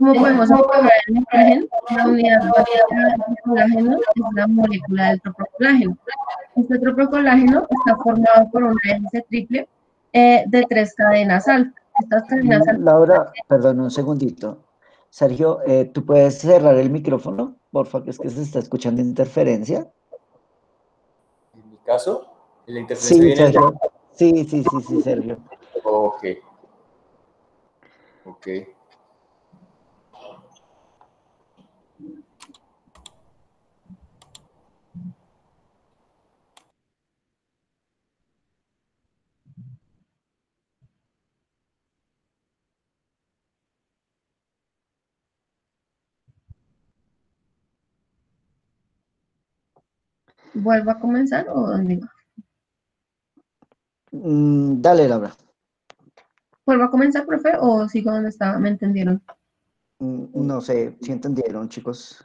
Como podemos observar en la imagen, la unidad básica del colágeno es la molécula del tropocolágeno. Este tropocolágeno está formado por una hélice triple eh, de tres cadenas alfa. Estas cadenas alfa. Laura, perdón, un segundito. Sergio, eh, ¿tú puedes cerrar el micrófono? Por favor, es que se está escuchando interferencia. ¿En mi caso? ¿La interferencia Sí, viene Sergio. de- Sí, sí, sí, sí, Sergio. Ok. Ok. ¿Vuelvo a comenzar o dónde va? Mm, dale, Laura. ¿Vuelvo a comenzar, profe, o sigo donde estaba? ¿Me entendieron? Mm, no sé si entendieron, chicos.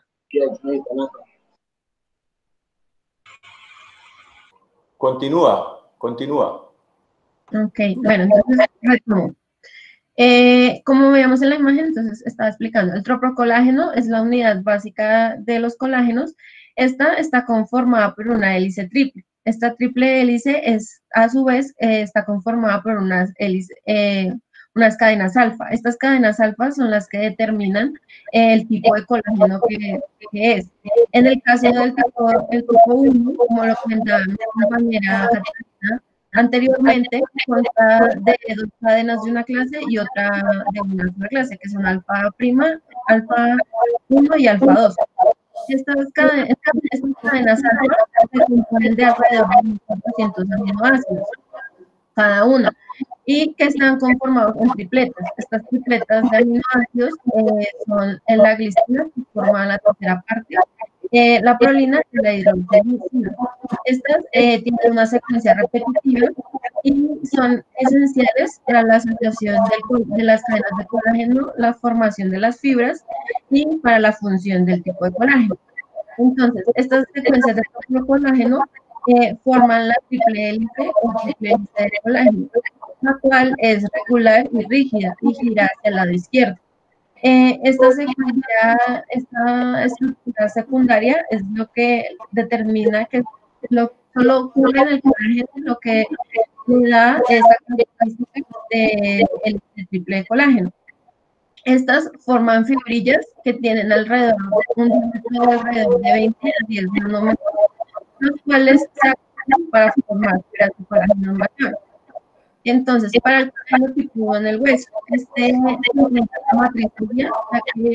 Continúa, continúa. Ok, bueno, entonces retomo. Eh, como veíamos en la imagen, entonces estaba explicando, el tropocolágeno es la unidad básica de los colágenos. Esta está conformada por una hélice triple. Esta triple hélice es, a su vez, eh, está conformada por unas, hélice, eh, unas cadenas alfa. Estas cadenas alfa son las que determinan el tipo de colágeno que, que es. En el caso del tipo, el tipo uno, como lo comentaba mi compañera Catalina, anteriormente consta de dos cadenas de una clase y otra de una sola clase, que son alfa prima, alfa uno y alfa dos. Estas cadenas, estas cadenas alfa se componen de alrededor de mil cuatrocientos aminoácidos cada una y que están conformados en tripletas. Estas tripletas de aminoácidos eh, son la glicina, que forma la tercera parte, eh, la prolina y la hidroxiglicina. Estas eh, tienen una secuencia repetitiva y son esenciales para la asociación del, de las cadenas de colágeno, la formación de las fibras y para la función del tipo de colágeno. Entonces, estas secuencias de colágeno eh, forman la triple hélice o triple hélice de colágeno, la cual es regular y rígida y gira hacia el lado izquierdo. Eh, esta secuencia, esta estructura secundaria es lo que determina que lo, solo ocurre en el colágeno, lo que le da esa característica del de triple de colágeno. Estas forman fibrillas que tienen alrededor de un diámetro de alrededor de veinte a diez nanómetros, los cuales se activan para formar fibras de colágeno mayor. Entonces, para el colágeno tipo uno en el hueso, este incrementa la matriz ya que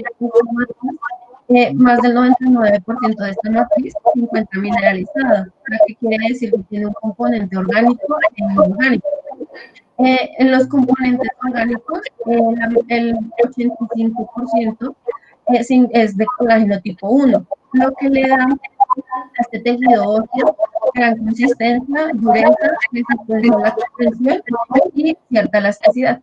eh, más del noventa y nueve por ciento de esta matriz se encuentra mineralizada, lo que quiere decir que tiene un componente orgánico e inorgánico. Eh, en los componentes orgánicos, eh, el ochenta y cinco por ciento es, es de colágeno tipo uno, lo que le da a este tejido óseo gran consistencia, dureza, resistencia a la compresión y cierta elasticidad.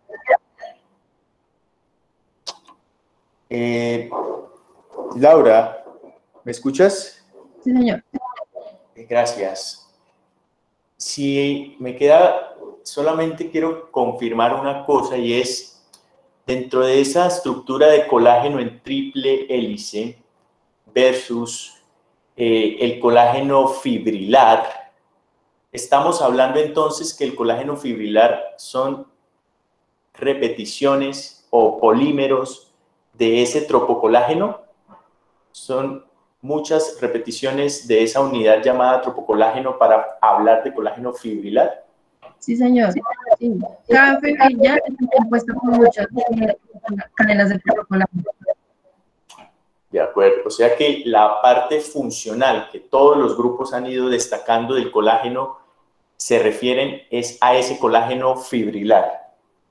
Eh, Laura, ¿me escuchas? Sí, señor. Gracias. Si me queda, solamente quiero confirmar una cosa y es, dentro de esa estructura de colágeno en triple hélice versus eh, el colágeno fibrilar, estamos hablando entonces que el colágeno fibrilar son repeticiones o polímeros de ese tropocolágeno, son muchas repeticiones de esa unidad llamada tropocolágeno para hablar de colágeno fibrilar. Sí, señor. Sí. Cada fibrilla está compuesta por muchas cadenas de tropocolágeno. De acuerdo. O sea que la parte funcional que todos los grupos han ido destacando del colágeno se refieren es a ese colágeno fibrilar.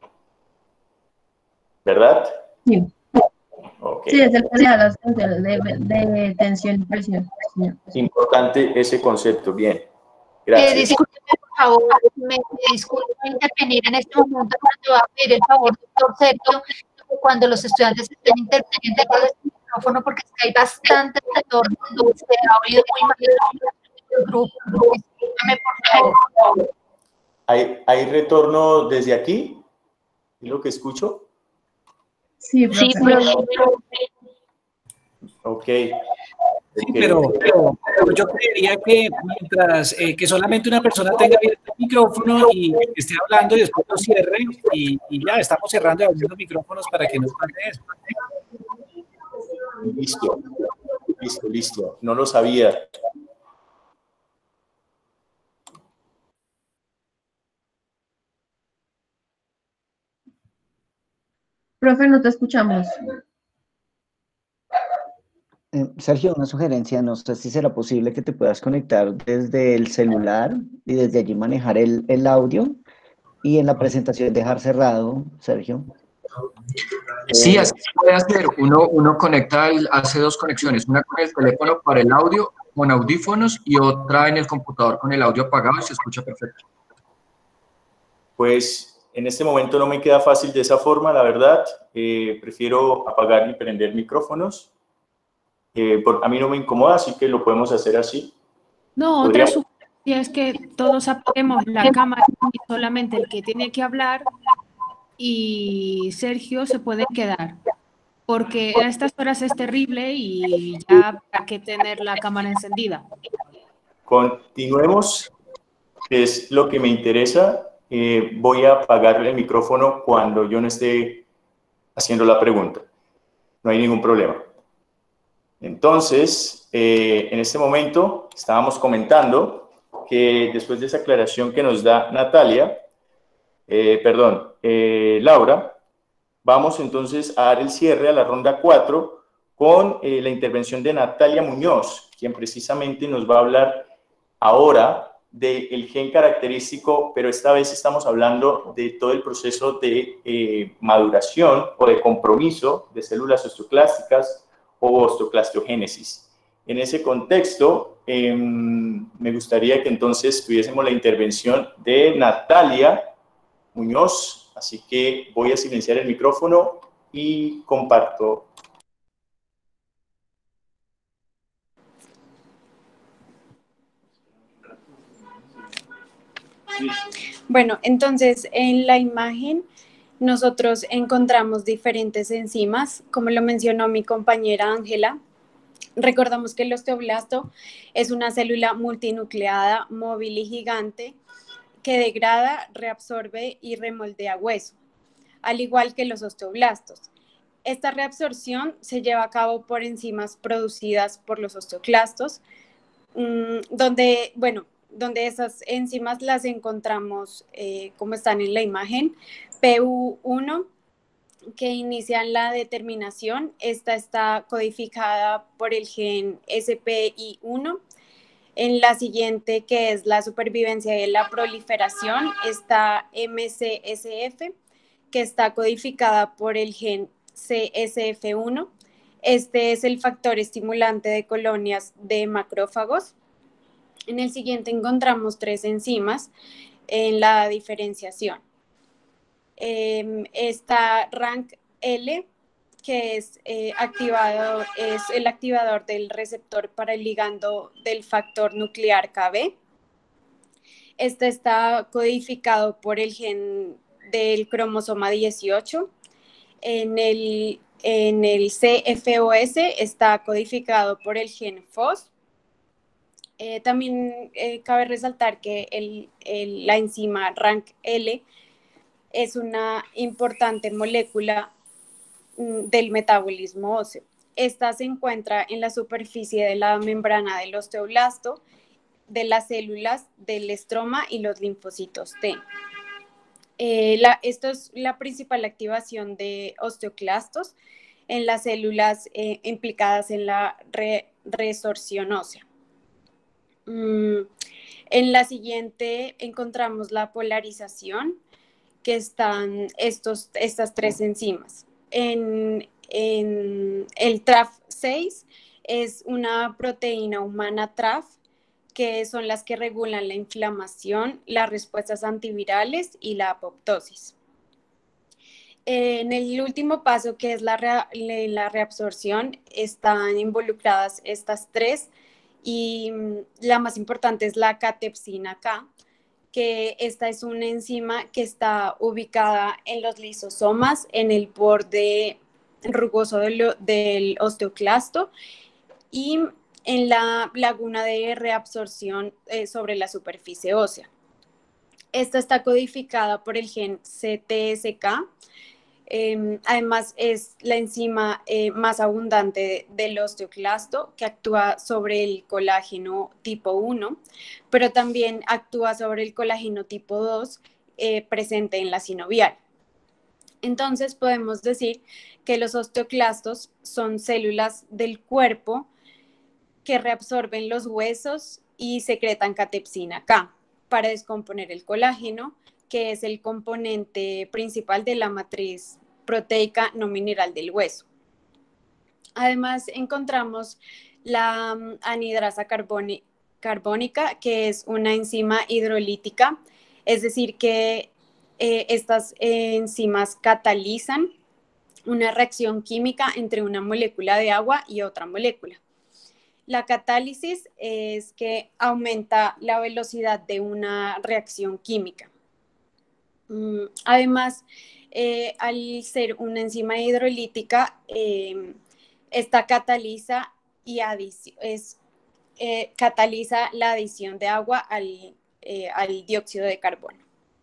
¿Verdad? Sí. Okay. Sí, es el que le da las funciones de, de tensión y presión. Señor. Importante ese concepto. Bien. Gracias. Eh, discúlpeme, por favor, me disculpo intervenir en este momento, pero te voy a pedir el favor, doctor Sergio, que cuando los estudiantes estén interviniendo con el micrófono, porque es que hay bastante retorno, se ha oído muy mal el grupo. Discúlpeme, por favor. ¿Hay, ¿Hay retorno desde aquí? ¿Es lo que escucho? Sí, profe. Sí, profe. Ok. Sí, pero, pero, pero yo creería que mientras eh, que solamente una persona tenga abierto el micrófono y esté hablando y después lo cierre y, y ya estamos cerrando y abriendo micrófonos para que no pase eso. Listo, listo, listo. No lo sabía. Profe, no te escuchamos. Eh, Sergio, una sugerencia, no sé si será posible que te puedas conectar desde el celular y desde allí manejar el, el audio y en la presentación dejar cerrado, Sergio. Sí, así se puede hacer. Uno, uno conecta, el- hace dos conexiones, una con el teléfono para el audio con audífonos y otra en el computador con el audio apagado y se escucha perfecto. Pues en este momento no me queda fácil de esa forma, la verdad. Eh, prefiero apagar y prender micrófonos. Eh, por, a mí no me incomoda, así que lo podemos hacer así. No, otra Podríamos- sugerencia es que todos apaguemos la cámara y solamente el que tiene que hablar y Sergio se puede quedar, porque a estas horas es terrible y ya hay que tener la cámara encendida. Continuemos, que es lo que me interesa. Eh, voy a apagar el micrófono cuando yo no esté haciendo la pregunta. No hay ningún problema. Entonces, eh, en este momento estábamos comentando que después de esa aclaración que nos da Natalia, eh, perdón, eh, Laura, vamos entonces a dar el cierre a la ronda cuatro con eh, la intervención de Natalia Muñoz, quien precisamente nos va a hablar ahora del gen característico, pero esta vez estamos hablando de todo el proceso de eh, maduración o de compromiso de células osteoclásticas o osteoclastiogénesis. En ese contexto, eh, me gustaría que entonces tuviésemos la intervención de Natalia Muñoz, así que voy a silenciar el micrófono y comparto. Bueno, entonces en la imagen nosotros encontramos diferentes enzimas, como lo mencionó mi compañera Ángela. Recordamos que el osteoblasto es una célula multinucleada, móvil y gigante que degrada, reabsorbe y remoldea hueso, al igual que los osteoblastos. Esta reabsorción se lleva a cabo por enzimas producidas por los osteoclastos, mmm, donde, bueno, donde esas enzimas las encontramos eh, como están en la imagen, P U uno, que inician la determinación. Esta está codificada por el gen S P I uno. En la siguiente, que es la supervivencia y la proliferación, está M C S F, que está codificada por el gen C S F uno. Este es el factor estimulante de colonias de macrófagos. En el siguiente encontramos tres enzimas en la diferenciación. Eh, está R A N K L, que es, eh, activador, es el activador del receptor para el ligando del factor nuclear K B. Este está codificado por el gen del cromosoma dieciocho. En el, en el C F O S está codificado por el gen F O S. Eh, también eh, cabe resaltar que el, el, la enzima R A N K L es una importante molécula mm, del metabolismo óseo. Esta se encuentra en la superficie de la membrana del osteoblasto, de las células del estroma y los linfocitos T. Eh, la, esto es la principal activación de osteoclastos en las células eh, implicadas en la re, resorción ósea. Mm, en la siguiente encontramos la polarización, que están estos, estas tres enzimas. En, en el T R A F seis es una proteína humana T R A F, que son las que regulan la inflamación, las respuestas antivirales y la apoptosis. En el último paso, que es la, re, la reabsorción, están involucradas estas tres, y la más importante es la catepsina K, que esta es una enzima que está ubicada en los lisosomas, en el borde rugoso del, del osteoclasto y en la laguna de reabsorción eh, sobre la superficie ósea. Esta está codificada por el gen C T S K. Eh, además, es la enzima eh, más abundante del osteoclasto, que actúa sobre el colágeno tipo uno, pero también actúa sobre el colágeno tipo dos eh, presente en la sinovial. Entonces, podemos decir que los osteoclastos son células del cuerpo que reabsorben los huesos y secretan catepsina K para descomponer el colágeno, que es el componente principal de la matriz proteica no mineral del hueso. Además, encontramos la um, anhidrasa carbónica, que es una enzima hidrolítica, es decir, que eh, estas eh, enzimas catalizan una reacción química entre una molécula de agua y otra molécula. La catálisis es que aumenta la velocidad de una reacción química. Además, eh, al ser una enzima hidrolítica, eh, esta cataliza, y es, eh, cataliza la adición de agua al, eh, al dióxido de carbono.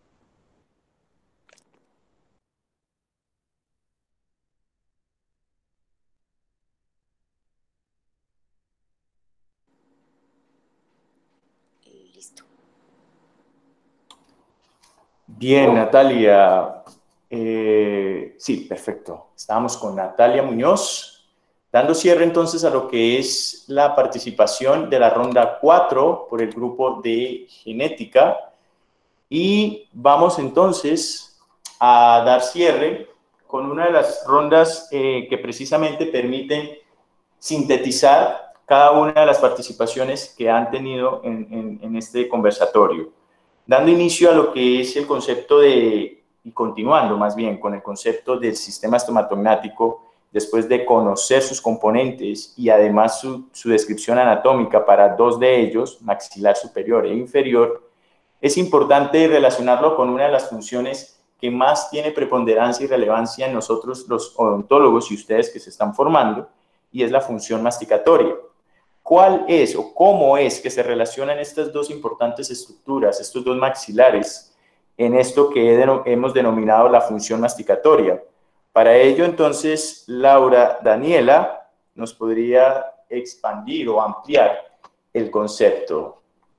Bien, Natalia. Eh, sí, perfecto. Estábamos con Natalia Muñoz, dando cierre entonces a lo que es la participación de la ronda cuatro por el grupo de genética. Y vamos entonces a dar cierre con una de las rondas eh, que precisamente permiten sintetizar cada una de las participaciones que han tenido en, en, en este conversatorio, dando inicio a lo que es el concepto de, y continuando más bien con el concepto del sistema estomatognático, después de conocer sus componentes y además su, su descripción anatómica para dos de ellos, maxilar superior e inferior. Es importante relacionarlo con una de las funciones que más tiene preponderancia y relevancia en nosotros los odontólogos y ustedes que se están formando, y es la función masticatoria. ¿Cuál es o cómo es que se relacionan estas dos importantes estructuras, estos dos maxilares, en esto que hemos denominado la función masticatoria? Para ello, entonces, Laura Daniela nos podría expandir o ampliar el concepto.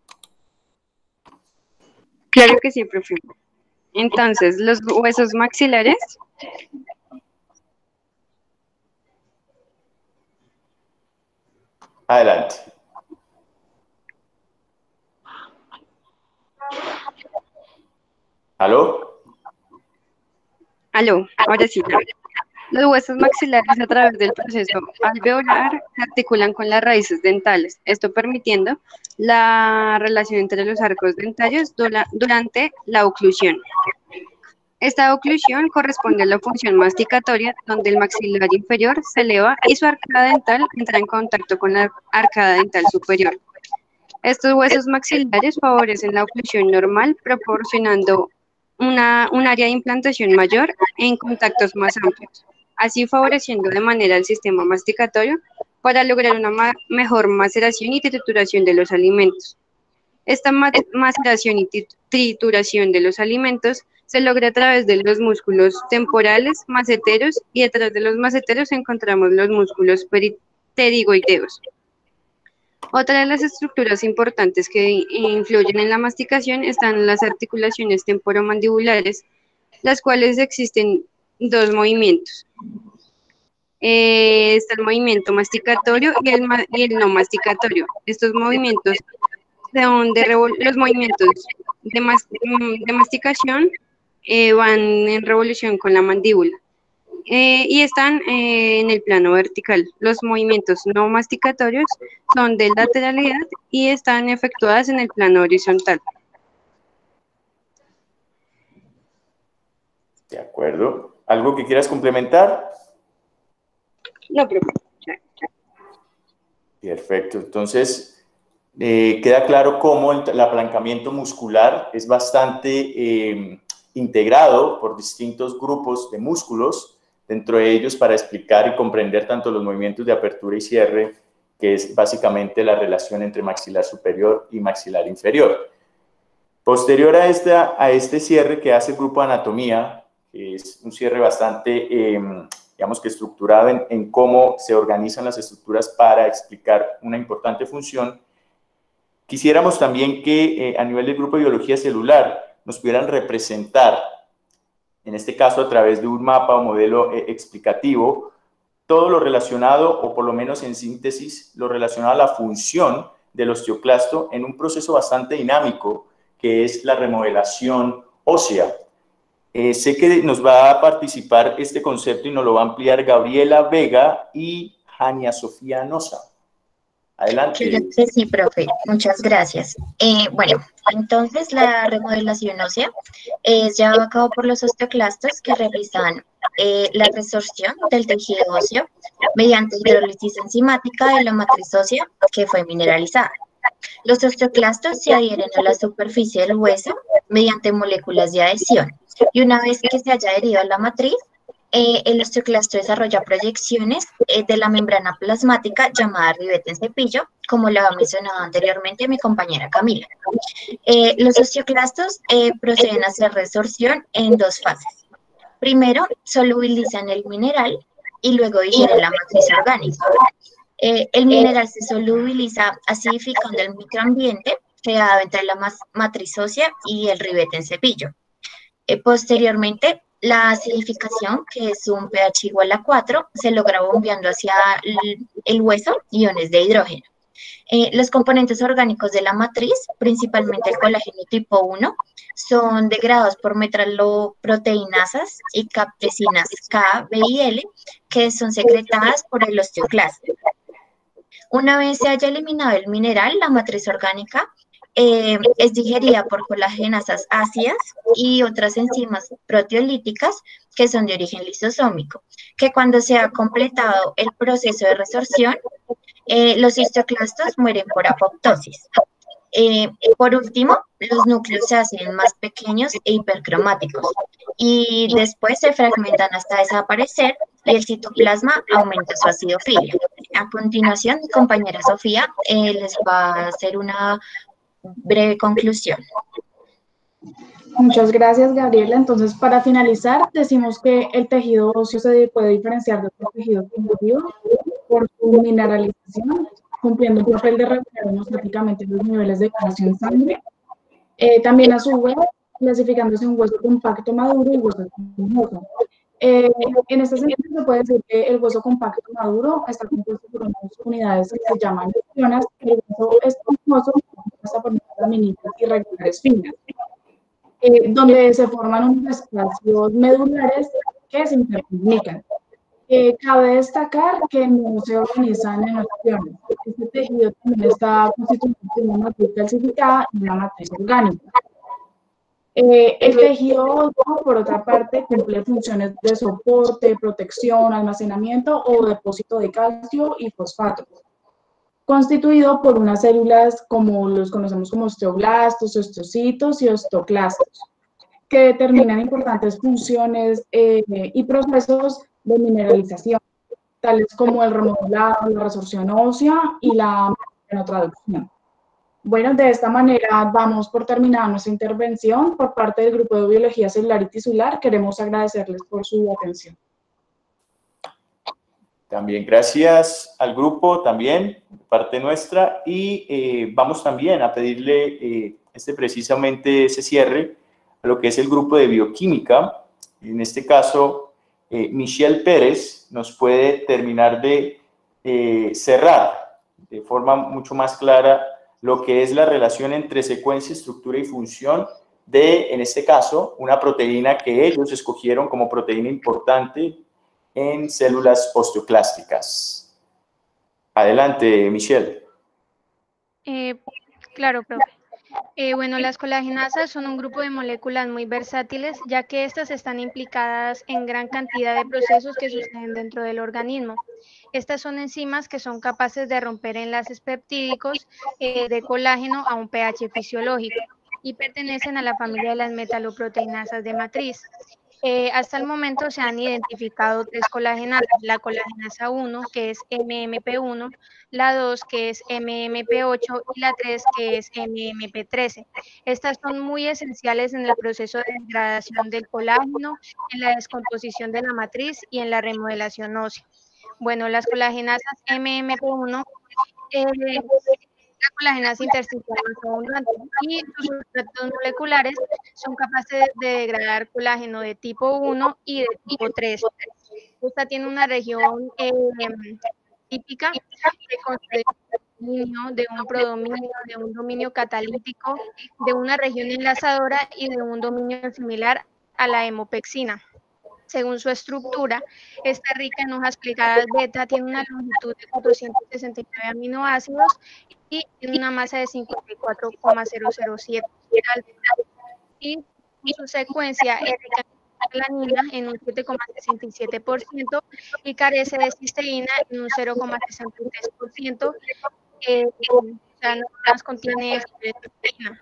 Claro que sí, profe. Entonces, los huesos maxilares Adelante. ¿Aló? Aló, ahora sí. Los huesos maxilares a través del proceso alveolar se articulan con las raíces dentales, esto permitiendo la relación entre los arcos dentarios durante la oclusión. Esta oclusión corresponde a la función masticatoria, donde el maxilar inferior se eleva y su arcada dental entra en contacto con la arcada dental superior. Estos huesos maxilares favorecen la oclusión normal, proporcionando una, un área de implantación mayor en contactos más amplios, así favoreciendo de manera el sistema masticatorio para lograr una ma mejor maceración y trituración de los alimentos. Esta ma maceración y trituración de los alimentos se logra a través de los músculos temporales, maceteros, y detrás de los maceteros encontramos los músculos pterigoideos. Otra de las estructuras importantes que influyen en la masticación están las articulaciones temporomandibulares, las cuales existen dos movimientos. Eh, está el movimiento masticatorio y el, ma y el no masticatorio. Estos movimientos son de los movimientos de, mas de masticación eh, van en revolución con la mandíbula eh, y están eh, en el plano vertical. Los movimientos no masticatorios son de lateralidad y están efectuadas en el plano horizontal. De acuerdo. ¿Algo que quieras complementar? No, pero... Perfecto. Entonces, eh, queda claro cómo el, el apalancamiento muscular es bastante eh, integrado por distintos grupos de músculos, dentro de ellos para explicar y comprender tanto los movimientos de apertura y cierre, que es básicamente la relación entre maxilar superior y maxilar inferior. Posterior a, esta, a este cierre que hace el grupo de anatomía, que es un cierre bastante, eh, digamos que estructurado en, en cómo se organizan las estructuras para explicar una importante función, quisiéramos también que eh, a nivel del grupo de biología celular nos pudieran representar, en este caso a través de un mapa o modelo eh, explicativo, todo lo relacionado, o por lo menos en síntesis, lo relacionado a la función del osteoclasto en un proceso bastante dinámico, que es la remodelación ósea. Eh, sé que nos va a participar este concepto y nos lo va a ampliar Gabriela Vega y Jania Sofía Nosa. Adelante. Claro que sí, profe. Muchas gracias. Eh, bueno, entonces la remodelación ósea es llevada a cabo por los osteoclastos que realizan eh, la resorción del tejido óseo mediante hidrólisis enzimática de la matriz ósea que fue mineralizada. Los osteoclastos se adhieren a la superficie del hueso mediante moléculas de adhesión y una vez que se haya adherido a la matriz, eh, el osteoclasto desarrolla proyecciones eh, de la membrana plasmática llamada ribete en cepillo, como lo ha mencionado anteriormente mi compañera Camila. Eh, los osteoclastos eh, proceden a hacer resorción en dos fases. Primero, solubilizan el mineral y luego digieren la matriz orgánica. Eh, el mineral se solubiliza acidificando el microambiente creado entre la matriz ósea y el ribete en cepillo. Eh, posteriormente, la acidificación, que es un pH igual a cuatro, se logra bombeando hacia el, el hueso iones de hidrógeno. Eh, los componentes orgánicos de la matriz, principalmente el colágeno tipo uno, son degradados por metalloproteinasas y captesinas K, B y L, que son secretadas por el osteoclasto. Una vez se haya eliminado el mineral, la matriz orgánica eh, es digerida por colagenasas ácidas y otras enzimas proteolíticas que son de origen lisosómico, que cuando se ha completado el proceso de resorción, eh, los osteoclastos mueren por apoptosis. Eh, por último, los núcleos se hacen más pequeños e hipercromáticos y después se fragmentan hasta desaparecer y el citoplasma aumenta su acidofilia. A continuación, mi compañera Sofía eh, les va a hacer una breve conclusión. Muchas gracias, Gabriela. Entonces, para finalizar, decimos que el tejido óseo se puede diferenciar de otro tejido conjuntivo por su mineralización, cumpliendo un papel de regular hemostáticamente los niveles de calcio en sangre. Eh, también, a su vez, clasificándose en hueso compacto maduro y hueso esponjoso. Eh, en este sentido, se puede decir que el hueso compacto maduro está compuesto por unas unidades que se llaman lesiones, y el hueso esponjoso está por unas laminitas irregulares finas, eh, donde se forman unos espacios medulares que se intercomunican. Eh, cabe destacar que no se organizan en opciones. Este tejido también está constituido por una matriz calcificada y una matriz orgánica. Eh, el tejido, por otra parte, cumple funciones de soporte, protección, almacenamiento o depósito de calcio y fosfato, constituido por unas células como los conocemos como osteoblastos, osteocitos y osteoclastos, que determinan importantes funciones eh, y procesos de mineralización, tales como el remodelado, la resorción ósea y la menotraducción. Bueno, de esta manera vamos por terminar nuestra intervención. Por parte del Grupo de Biología Celular y Tisular, queremos agradecerles por su atención. También gracias al grupo, también, de parte nuestra, y eh, vamos también a pedirle eh, este, precisamente ese cierre a lo que es el grupo de bioquímica. En este caso, eh, Michelle Pérez nos puede terminar de eh, cerrar de forma mucho más clara lo que es la relación entre secuencia, estructura y función de, en este caso, una proteína que ellos escogieron como proteína importante en células osteoclásticas. Adelante, Michelle. Eh, claro, profe. Eh, bueno, las colagenasas son un grupo de moléculas muy versátiles, ya que estas están implicadas en gran cantidad de procesos que suceden dentro del organismo. Estas son enzimas que son capaces de romper enlaces peptídicos eh, de colágeno a un pH fisiológico y pertenecen a la familia de las metaloproteinasas de matriz. Eh, hasta el momento se han identificado tres colagenasas, la colagenasa uno, que es M M P uno, la dos, que es M M P ocho, y la tres, que es M M P trece. Estas son muy esenciales en el proceso de degradación del colágeno, en la descomposición de la matriz y en la remodelación ósea. Bueno, las colagenasas M M P uno, eh, la colagenasa intersticial más abundante, y sus sustratos moleculares son capaces de degradar colágeno de tipo uno y de tipo tres. Esta tiene una región eh, típica que consta de un prodominio, de un dominio catalítico, de una región enlazadora y de un dominio similar a la hemopexina. Según su estructura, está rica en hojas plegadas beta, tiene una longitud de cuatrocientos sesenta y nueve aminoácidos y tiene una masa de cincuenta y cuatro coma cero cero siete. Y su secuencia es rica en alanina en un siete coma sesenta y siete por ciento y carece de cisteína en un cero coma sesenta y tres por ciento. Eh, o sea, no más contiene cisteína.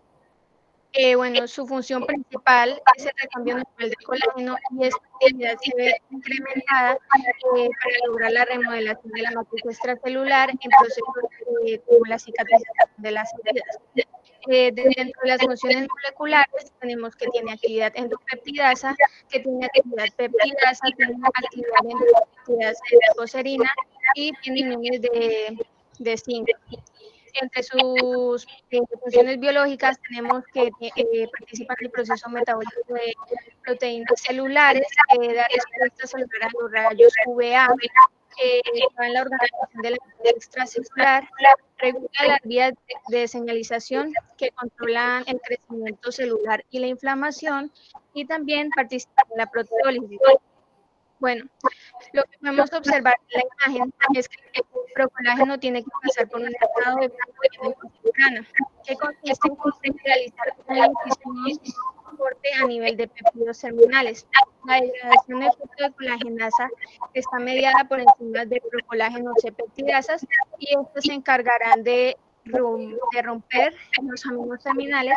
Eh, bueno, su función principal es el recambio natural del colágeno y esta actividad se ve incrementada eh, para lograr la remodelación de la matriz extracelular en procesos eh, como la cicatrización de las heridas. Eh, dentro de las funciones moleculares tenemos que tiene actividad endopeptidasa, que tiene actividad peptidasa, tiene actividad endopeptidasa de glucoserina y tiene iones de, de zinc. Entre sus eh, funciones biológicas tenemos que eh, participan en el proceso metabólico de proteínas celulares, eh, da respuesta celular a los rayos U V A, eh, en la organización de la matriz extracelular, regula las vías de, de señalización que controlan el crecimiento celular y la inflamación, y también participa en la proteólisis. Bueno, lo que podemos observar en la imagen es que el procolágeno tiene que pasar por un estado de temprana, que consiste en realizar una incisión corte a nivel de péptidos terminales. La degradación de efecto de colagenasa está mediada por enzimas de procolágeno C peptidasas y estas se encargarán de, de romper los aminos terminales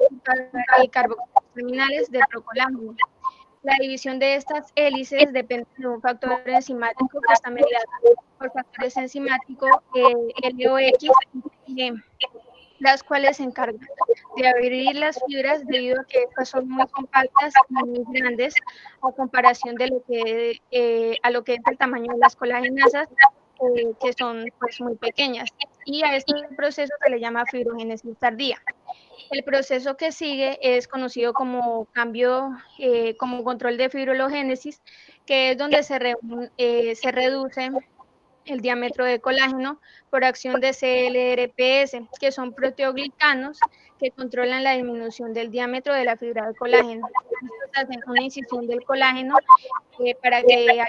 y carboxilos terminales de procolágeno. La división de estas hélices depende de un factor enzimático que está mediado por factores enzimáticos eh, L O X y E, las cuales se encargan de abrir las fibras debido a que estas son muy compactas y muy grandes a comparación de lo que, eh, a lo que es el tamaño de las colagenasas, eh, que son pues muy pequeñas. Y a este proceso se le llama fibrogénesis tardía. El proceso que sigue es conocido como cambio, eh, como control de fibrologénesis, que es donde se, re, eh, se reduce el diámetro de colágeno por acción de C L R P S, que son proteoglicanos que controlan la disminución del diámetro de la fibra de colágeno. Estos hacen una incisión del colágeno eh, para que haya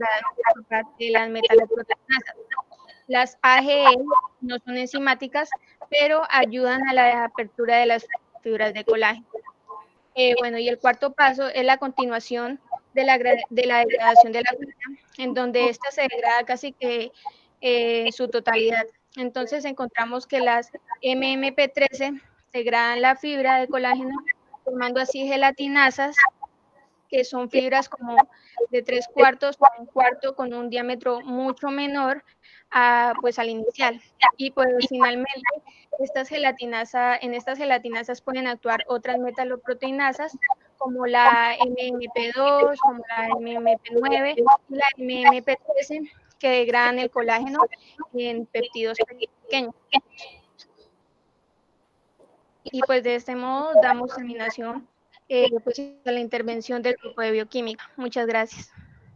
de las metaloproteinasas. Las A G E no son enzimáticas, pero ayudan a la apertura de las fibras de colágeno. Eh, bueno, y el cuarto paso es la continuación de la, de la degradación de la fibra, en donde esta se degrada casi que en eh, su totalidad. Entonces encontramos que las M M P trece degradan la fibra de colágeno, formando así gelatinasas, que son fibras como de tres cuartos o un cuarto con un diámetro mucho menor a, pues, al inicial. Y pues finalmente estas gelatinasas, en estas gelatinasas pueden actuar otras metaloproteinasas como la M M P dos, como la M M P nueve y la M M P trece, que degradan el colágeno en péptidos pequeños. Y pues de este modo damos terminación eh, pues, a la intervención del grupo de bioquímica. Muchas gracias.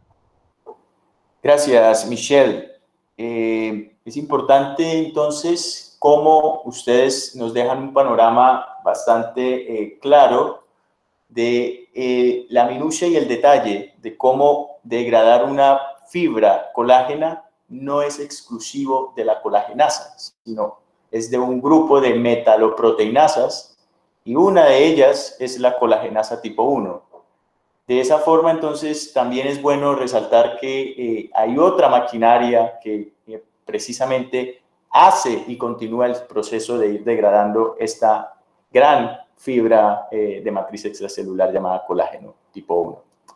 Gracias, Michelle. Eh, es importante entonces cómo ustedes nos dejan un panorama bastante eh, claro de eh, la minucia y el detalle de cómo degradar una fibra colágena no es exclusivo de la colagenasa, sino es de un grupo de metaloproteinasas y una de ellas es la colagenasa tipo uno. De esa forma, entonces, también es bueno resaltar que eh, hay otra maquinaria que eh, precisamente hace y continúa el proceso de ir degradando esta gran fibra eh, de matriz extracelular llamada colágeno tipo uno.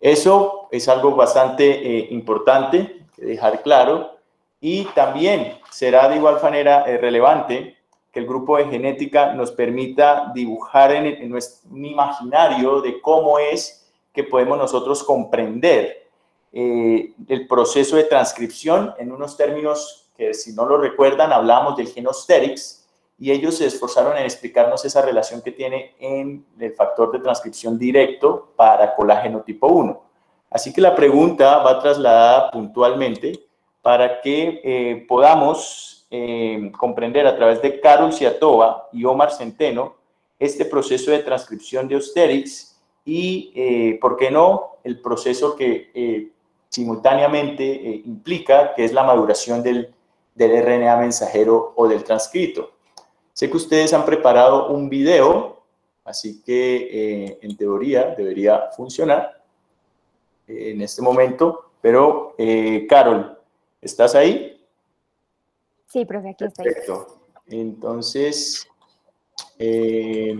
Eso es algo bastante eh, importante que dejar claro, y también será de igual manera eh, relevante que el grupo de genética nos permita dibujar en, en nuestro un imaginario de cómo es que podemos nosotros comprender eh, el proceso de transcripción en unos términos que, si no lo recuerdan, hablábamos del gen Osterix, y ellos se esforzaron en explicarnos esa relación que tiene en el factor de transcripción directo para colágeno tipo uno. Así que la pregunta va trasladada puntualmente para que eh, podamos eh, comprender a través de Carol Ciatova y Omar Centeno este proceso de transcripción de Osterix y, eh, ¿por qué no?, el proceso que eh, simultáneamente eh, implica, que es la maduración del, del R N A mensajero o del transcrito. Sé que ustedes han preparado un video, así que eh, en teoría debería funcionar eh, en este momento, pero eh, Carol, ¿estás ahí? Sí, profe, aquí estoy. Perfecto. Entonces, eh,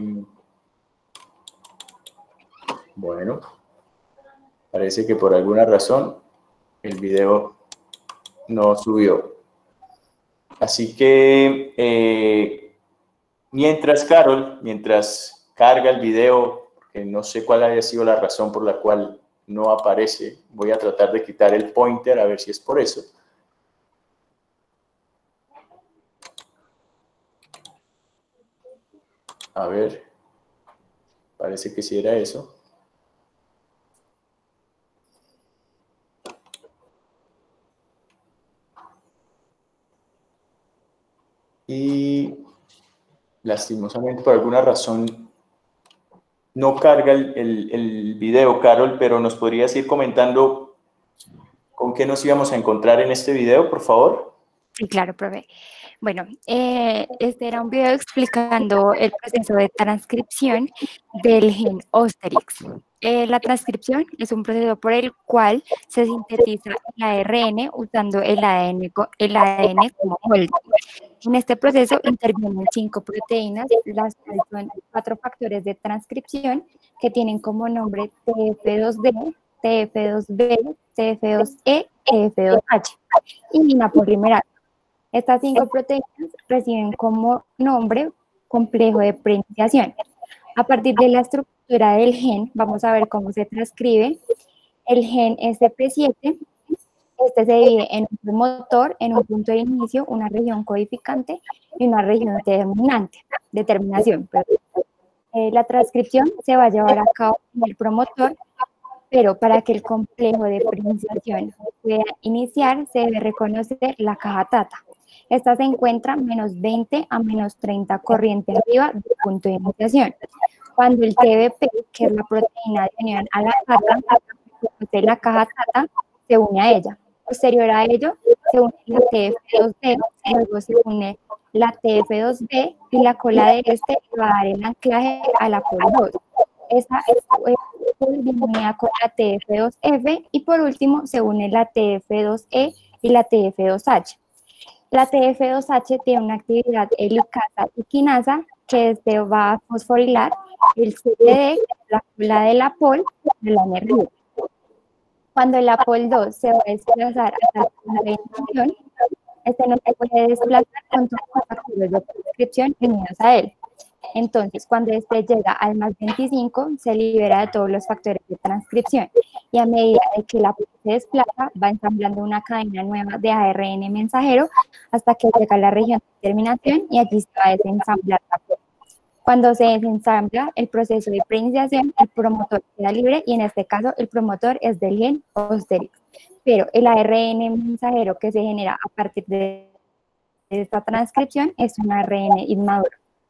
bueno, parece que por alguna razón el video no subió. Así que, eh, mientras Carol, mientras carga el video, porque no sé cuál haya sido la razón por la cual no aparece, voy a tratar de quitar el pointer a ver si es por eso. A ver, parece que sí era eso. Y lastimosamente por alguna razón no carga el, el, el video, Carol, pero nos podrías ir comentando con qué nos íbamos a encontrar en este video, por favor. Sí, claro, profe. Bueno, eh, este era un video explicando el proceso de transcripción del gen Osterix. Eh, la transcripción es un proceso por el cual se sintetiza el A R N usando el A D N, el A D N como molde. En este proceso intervienen cinco proteínas, las cuales son cuatro factores de transcripción que tienen como nombre T F dos D, T F dos B, T F dos E, T F dos H y una polimerasa. Estas cinco proteínas reciben como nombre complejo de preiniciación. A partir de la estructura del gen, vamos a ver cómo se transcribe el gen S P siete. Este se divide en un promotor, en un punto de inicio, una región codificante y una región determinante, determinación. Eh, la transcripción se va a llevar a cabo en el promotor, pero para que el complejo de preiniciación pueda iniciar, se debe reconocer la caja tata. Esta se encuentra menos veinte a menos treinta corriente arriba del punto de iniciación. Cuando el T B P, que es la proteína de unión a la tata, de la caja tata, se une a ella. Posterior a ello, se une la T F dos D, luego se une la T F dos B y la cola de este va a dar el anclaje a la pol dos. Esta es unida con la T F dos F y por último se une la T F dos E y la T F dos H. La T F dos H tiene una actividad helicasa y quinasa que este va a fosforilar el C D D, la cola de la pol, de la energía. Cuando la pol dos se va a desplazar hasta la zona de iniciación, este no se puede desplazar con todos los factores de transcripción unidos a él. Entonces, cuando este llega al más veinticinco, se libera de todos los factores de transcripción y a medida de que la pol se desplaza, va ensamblando una cadena nueva de A R N mensajero hasta que llega a la región de terminación y allí se va a desensamblar la pol. Cuando se desensambla el proceso de preiniciación, el promotor queda libre y en este caso el promotor es del gen Osterix. Pero el A R N mensajero que se genera a partir de esta transcripción es un A R N inmaduro.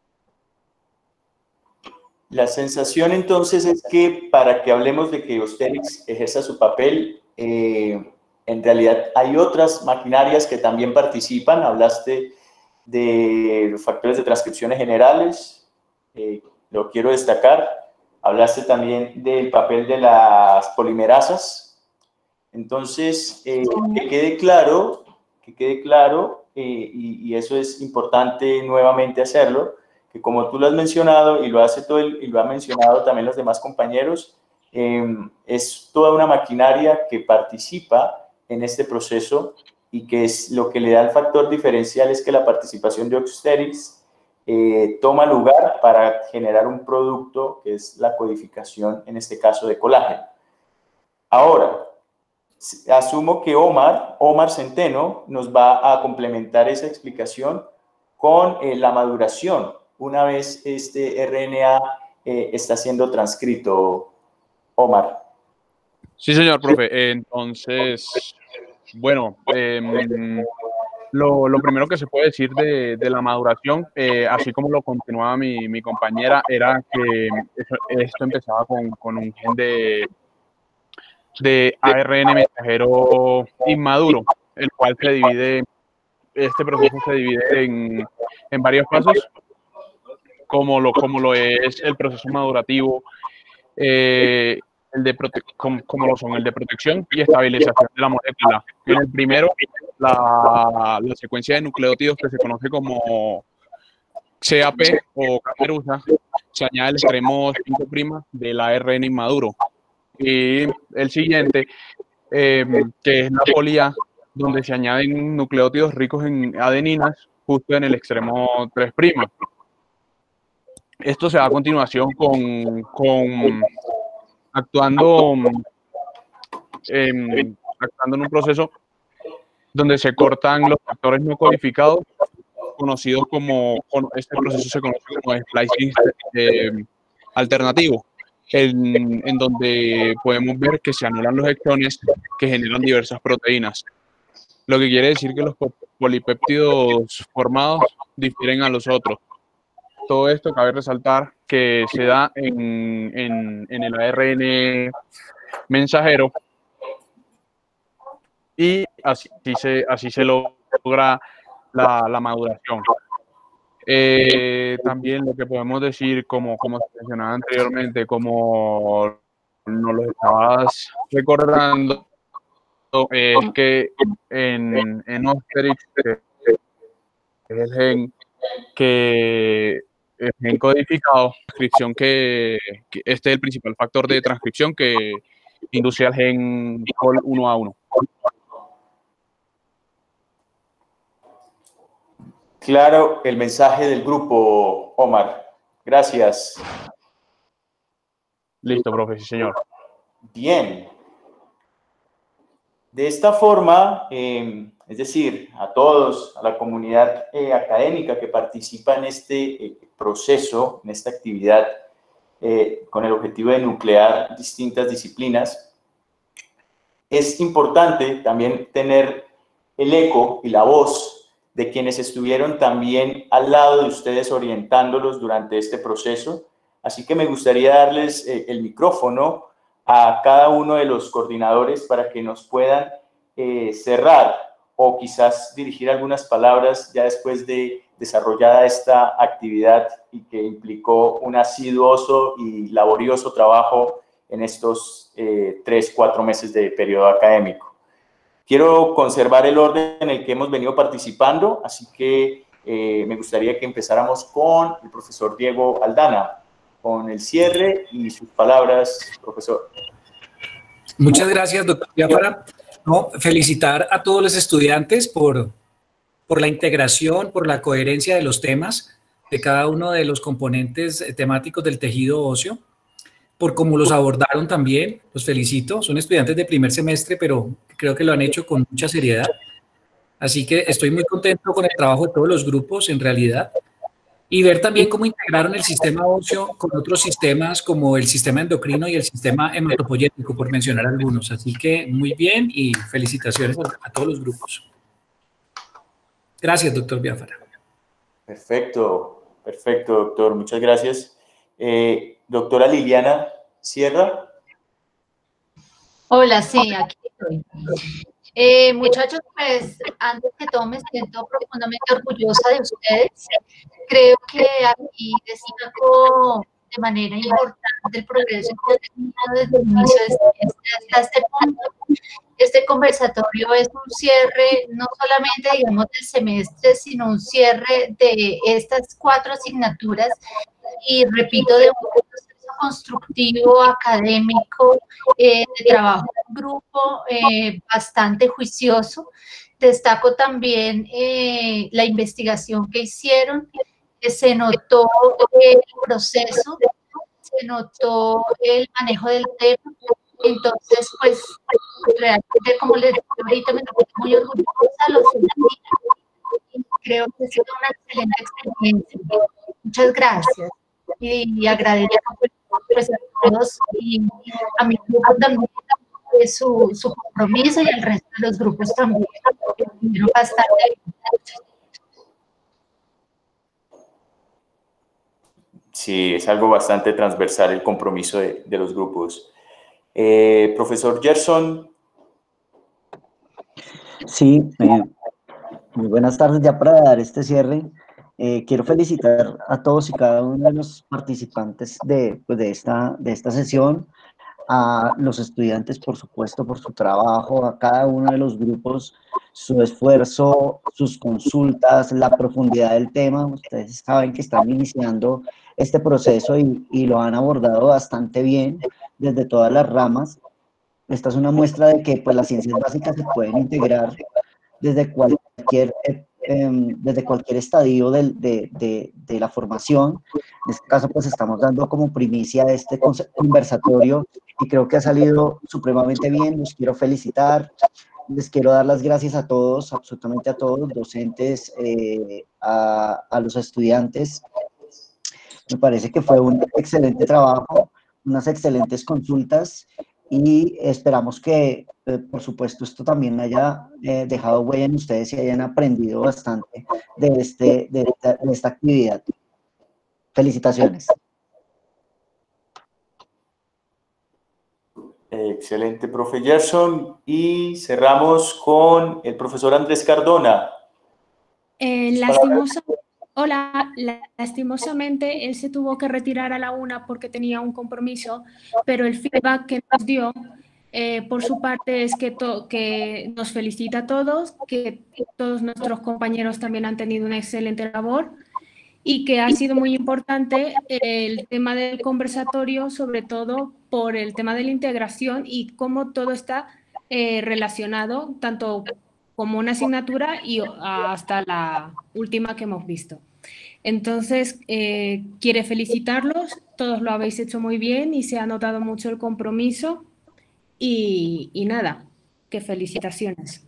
La sensación entonces es que para que hablemos de que Osterix ejerza su papel, eh, en realidad hay otras maquinarias que también participan. Hablaste de los factores de transcripciones generales, eh, lo quiero destacar. Hablaste también del papel de las polimerasas. Entonces, eh, que quede claro, que quede claro, eh, y, y eso es importante nuevamente hacerlo, que como tú lo has mencionado y lo hace todo el, y lo han mencionado también los demás compañeros, eh, es toda una maquinaria que participa en este proceso y que es lo que le da el factor diferencial es que la participación de Oxteryx eh, toma lugar para generar un producto que es la codificación, en este caso de colágeno. Ahora, asumo que Omar, Omar Centeno nos va a complementar esa explicación con eh, la maduración, una vez este R N A eh, está siendo transcrito, Omar. Sí, señor profe. Entonces, bueno, eh, lo, lo primero que se puede decir de, de la maduración, eh, así como lo continuaba mi, mi compañera, era que eso, esto empezaba con, con un gen de, de A R N mensajero inmaduro, el cual se divide, este proceso se divide en, en varios pasos, como lo, como lo es el proceso madurativo, eh, el de prote como, como lo son el de protección y estabilización de la molécula. En el primero, la, la secuencia de nucleótidos que se conoce como C A P o caperuza, se añade el extremo cinco' del A R N inmaduro. Y el siguiente, eh, que es la polia, donde se añaden nucleótidos ricos en adeninas, justo en el extremo tres'. Esto se da a continuación con, con actuando, eh, actuando en un proceso donde se cortan los factores no codificados, conocidos como, este proceso se conoce como splicing eh, alternativo, en, en donde podemos ver que se anulan los exones que generan diversas proteínas. Lo que quiere decir que los polipéptidos formados difieren a los otros. Todo esto cabe resaltar que se da en, en, en el A R N mensajero y así se, así se logra la, la maduración. Eh, también lo que podemos decir, como, como se mencionaba anteriormente, como nos lo estabas recordando, es que en, en Oxteryx, que es el gen que el gen codificado, transcripción que, que este es el principal factor de transcripción que induce al gen col uno a uno. Claro, el mensaje del grupo, Omar. Gracias. Listo, profe, sí, señor. Bien. De esta forma, eh, es decir, a todos, a la comunidad eh, académica que participa en este eh, proceso, en esta actividad, eh, con el objetivo de nuclear distintas disciplinas, es importante también tener el eco y la voz de quienes estuvieron también al lado de ustedes orientándolos durante este proceso. Así que me gustaría darles eh, el micrófono a cada uno de los coordinadores para que nos puedan eh, cerrar o quizás dirigir algunas palabras ya después de desarrollada esta actividad y que implicó un asiduoso y laborioso trabajo en estos eh, tres, cuatro meses de periodo académico. Quiero conservar el orden en el que hemos venido participando, así que eh, me gustaría que empezáramos con el profesor Diego Aldana, con el cierre y sus palabras, profesor. Muchas gracias, doctor Biafara. No, felicitar a todos los estudiantes por, por la integración, por la coherencia de los temas, de cada uno de los componentes temáticos del tejido óseo, por cómo los abordaron también, los felicito. Son estudiantes de primer semestre, pero creo que lo han hecho con mucha seriedad. Así que estoy muy contento con el trabajo de todos los grupos, en realidad. Y ver también cómo integraron el sistema óseo con otros sistemas como el sistema endocrino y el sistema hematopoyético, por mencionar algunos. Así que muy bien y felicitaciones a, a todos los grupos. Gracias, doctor Biafara. Perfecto, perfecto, doctor. Muchas gracias. Eh, doctora Liliana Sierra. Hola, sí, aquí estoy. Eh, muchachos, pues antes que todo me siento profundamente orgullosa de ustedes. Creo que aquí destaco de manera importante el progreso que ha tenido desde el inicio de este, hasta este punto. Este conversatorio es un cierre no solamente, digamos, del semestre, sino un cierre de estas cuatro asignaturas y, repito, de un proceso constructivo, académico, eh, de trabajo en grupo, eh, bastante juicioso. Destaco también eh, la investigación que hicieron, que se notó el proceso, se notó el manejo del tema. Entonces, pues, realmente, como les dije ahorita, me siento muy orgullosa, los felicito y creo que ha sido una excelente experiencia. Muchas gracias. Y, y agradezco pues, a todos y a mi grupo también su, su compromiso y al resto de los grupos también. Bastante. Sí, es algo bastante transversal el compromiso de, de los grupos. Eh, profesor Gerson. Sí, eh, muy buenas tardes. Ya para dar este cierre, eh, quiero felicitar a todos y cada uno de los participantes de, pues de, esta, de esta sesión, a los estudiantes, por supuesto, por su trabajo, a cada uno de los grupos, su esfuerzo, sus consultas, la profundidad del tema. Ustedes saben que están iniciando este proceso y, y lo han abordado bastante bien desde todas las ramas. Esta es una muestra de que pues, las ciencias básicas se pueden integrar desde cualquier, eh, eh, desde cualquier estadio del, de, de, de la formación. En este caso, pues estamos dando como primicia este conversatorio y creo que ha salido supremamente bien. Los quiero felicitar. Les quiero dar las gracias a todos, absolutamente a todos, docentes, eh, a, a los estudiantes. Me parece que fue un excelente trabajo, unas excelentes consultas y esperamos que, eh, por supuesto, esto también haya eh, dejado huella en ustedes y hayan aprendido bastante de, este, de, esta, de esta actividad. Felicitaciones. Excelente, profe Gerson. Y cerramos con el profesor Andrés Cardona. Eh, lastimosa, hola, lastimosamente él se tuvo que retirar a la una porque tenía un compromiso, pero el feedback que nos dio eh, por su parte es que, to, que nos felicita a todos, que todos nuestros compañeros también han tenido una excelente labor y que ha sido muy importante el tema del conversatorio, sobre todo por el tema de la integración y cómo todo está eh, relacionado, tanto como una asignatura y hasta la última que hemos visto. Entonces, eh, quiere felicitarlos, todos lo habéis hecho muy bien y se ha notado mucho el compromiso y, y nada, que felicitaciones.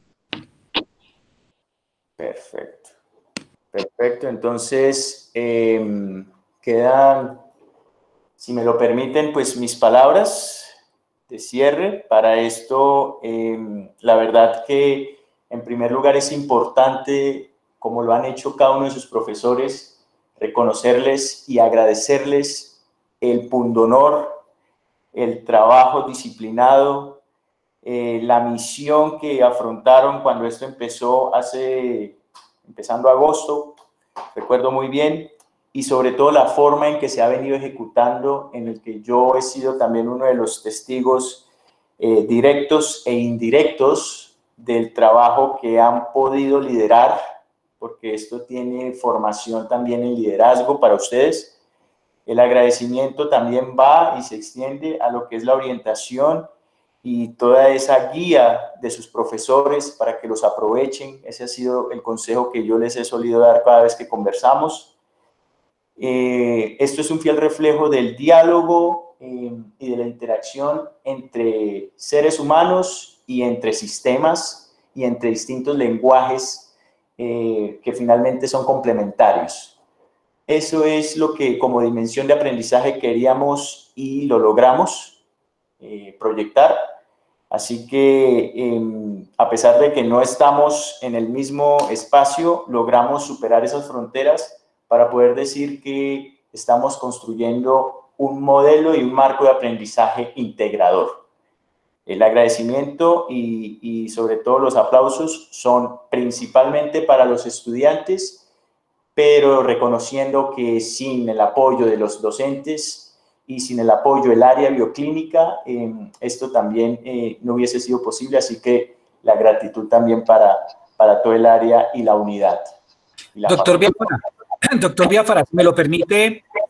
Perfecto. Perfecto, entonces eh, quedan, si me lo permiten, pues mis palabras de cierre. Para esto, eh, la verdad que en primer lugar es importante, como lo han hecho cada uno de sus profesores, reconocerles y agradecerles el pundonor, el trabajo disciplinado, eh, la misión que afrontaron cuando esto empezó hace... empezando agosto, recuerdo muy bien, y sobre todo la forma en que se ha venido ejecutando, en el que yo he sido también uno de los testigos eh, directos e indirectos del trabajo que han podido liderar, porque esto tiene formación también en liderazgo para ustedes. El agradecimiento también va y se extiende a lo que es la orientación y toda esa guía de sus profesores para que los aprovechen. Ese ha sido el consejo que yo les he solido dar cada vez que conversamos. Eh, esto es un fiel reflejo del diálogo eh, y de la interacción entre seres humanos y entre sistemas y entre distintos lenguajes eh, que finalmente son complementarios. Eso es lo que como dimensión de aprendizaje queríamos y lo logramos eh, proyectar. Así que, eh, a pesar de que no estamos en el mismo espacio, logramos superar esas fronteras para poder decir que estamos construyendo un modelo y un marco de aprendizaje integrador. El agradecimiento y, y sobre todo los aplausos son principalmente para los estudiantes, pero reconociendo que sin el apoyo de los docentes y sin el apoyo del área bioclínica, eh, esto también eh, no hubiese sido posible, así que la gratitud también para, para todo el área y la unidad. Y la Doctor Biafara, doctor Biafara, si me lo permite,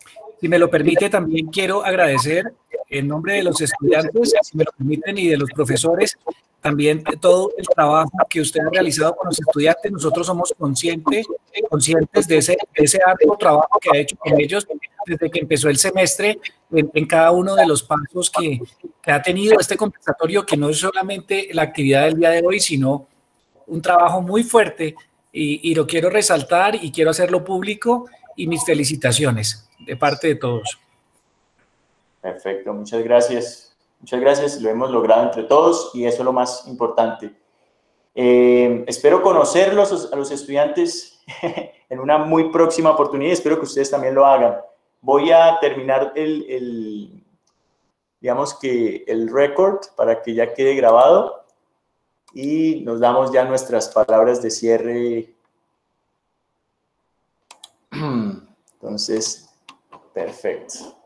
Si me lo permite, también quiero agradecer en nombre de los estudiantes, si me lo permiten, y de los profesores, también todo el trabajo que usted ha realizado con los estudiantes. Nosotros somos conscientes, conscientes de ese, de ese arduo trabajo que ha hecho con ellos desde que empezó el semestre, en, en cada uno de los pasos que, que ha tenido este conversatorio, que no es solamente la actividad del día de hoy, sino un trabajo muy fuerte, y, y lo quiero resaltar y quiero hacerlo público, y mis felicitaciones de parte de todos. Perfecto, muchas gracias. Muchas gracias, lo hemos logrado entre todos y eso es lo más importante. Eh, espero conocerlos a los estudiantes en una muy próxima oportunidad, espero que ustedes también lo hagan. Voy a terminar el, el digamos que el récord para que ya quede grabado y nos damos ya nuestras palabras de cierre. Entonces, perfecto.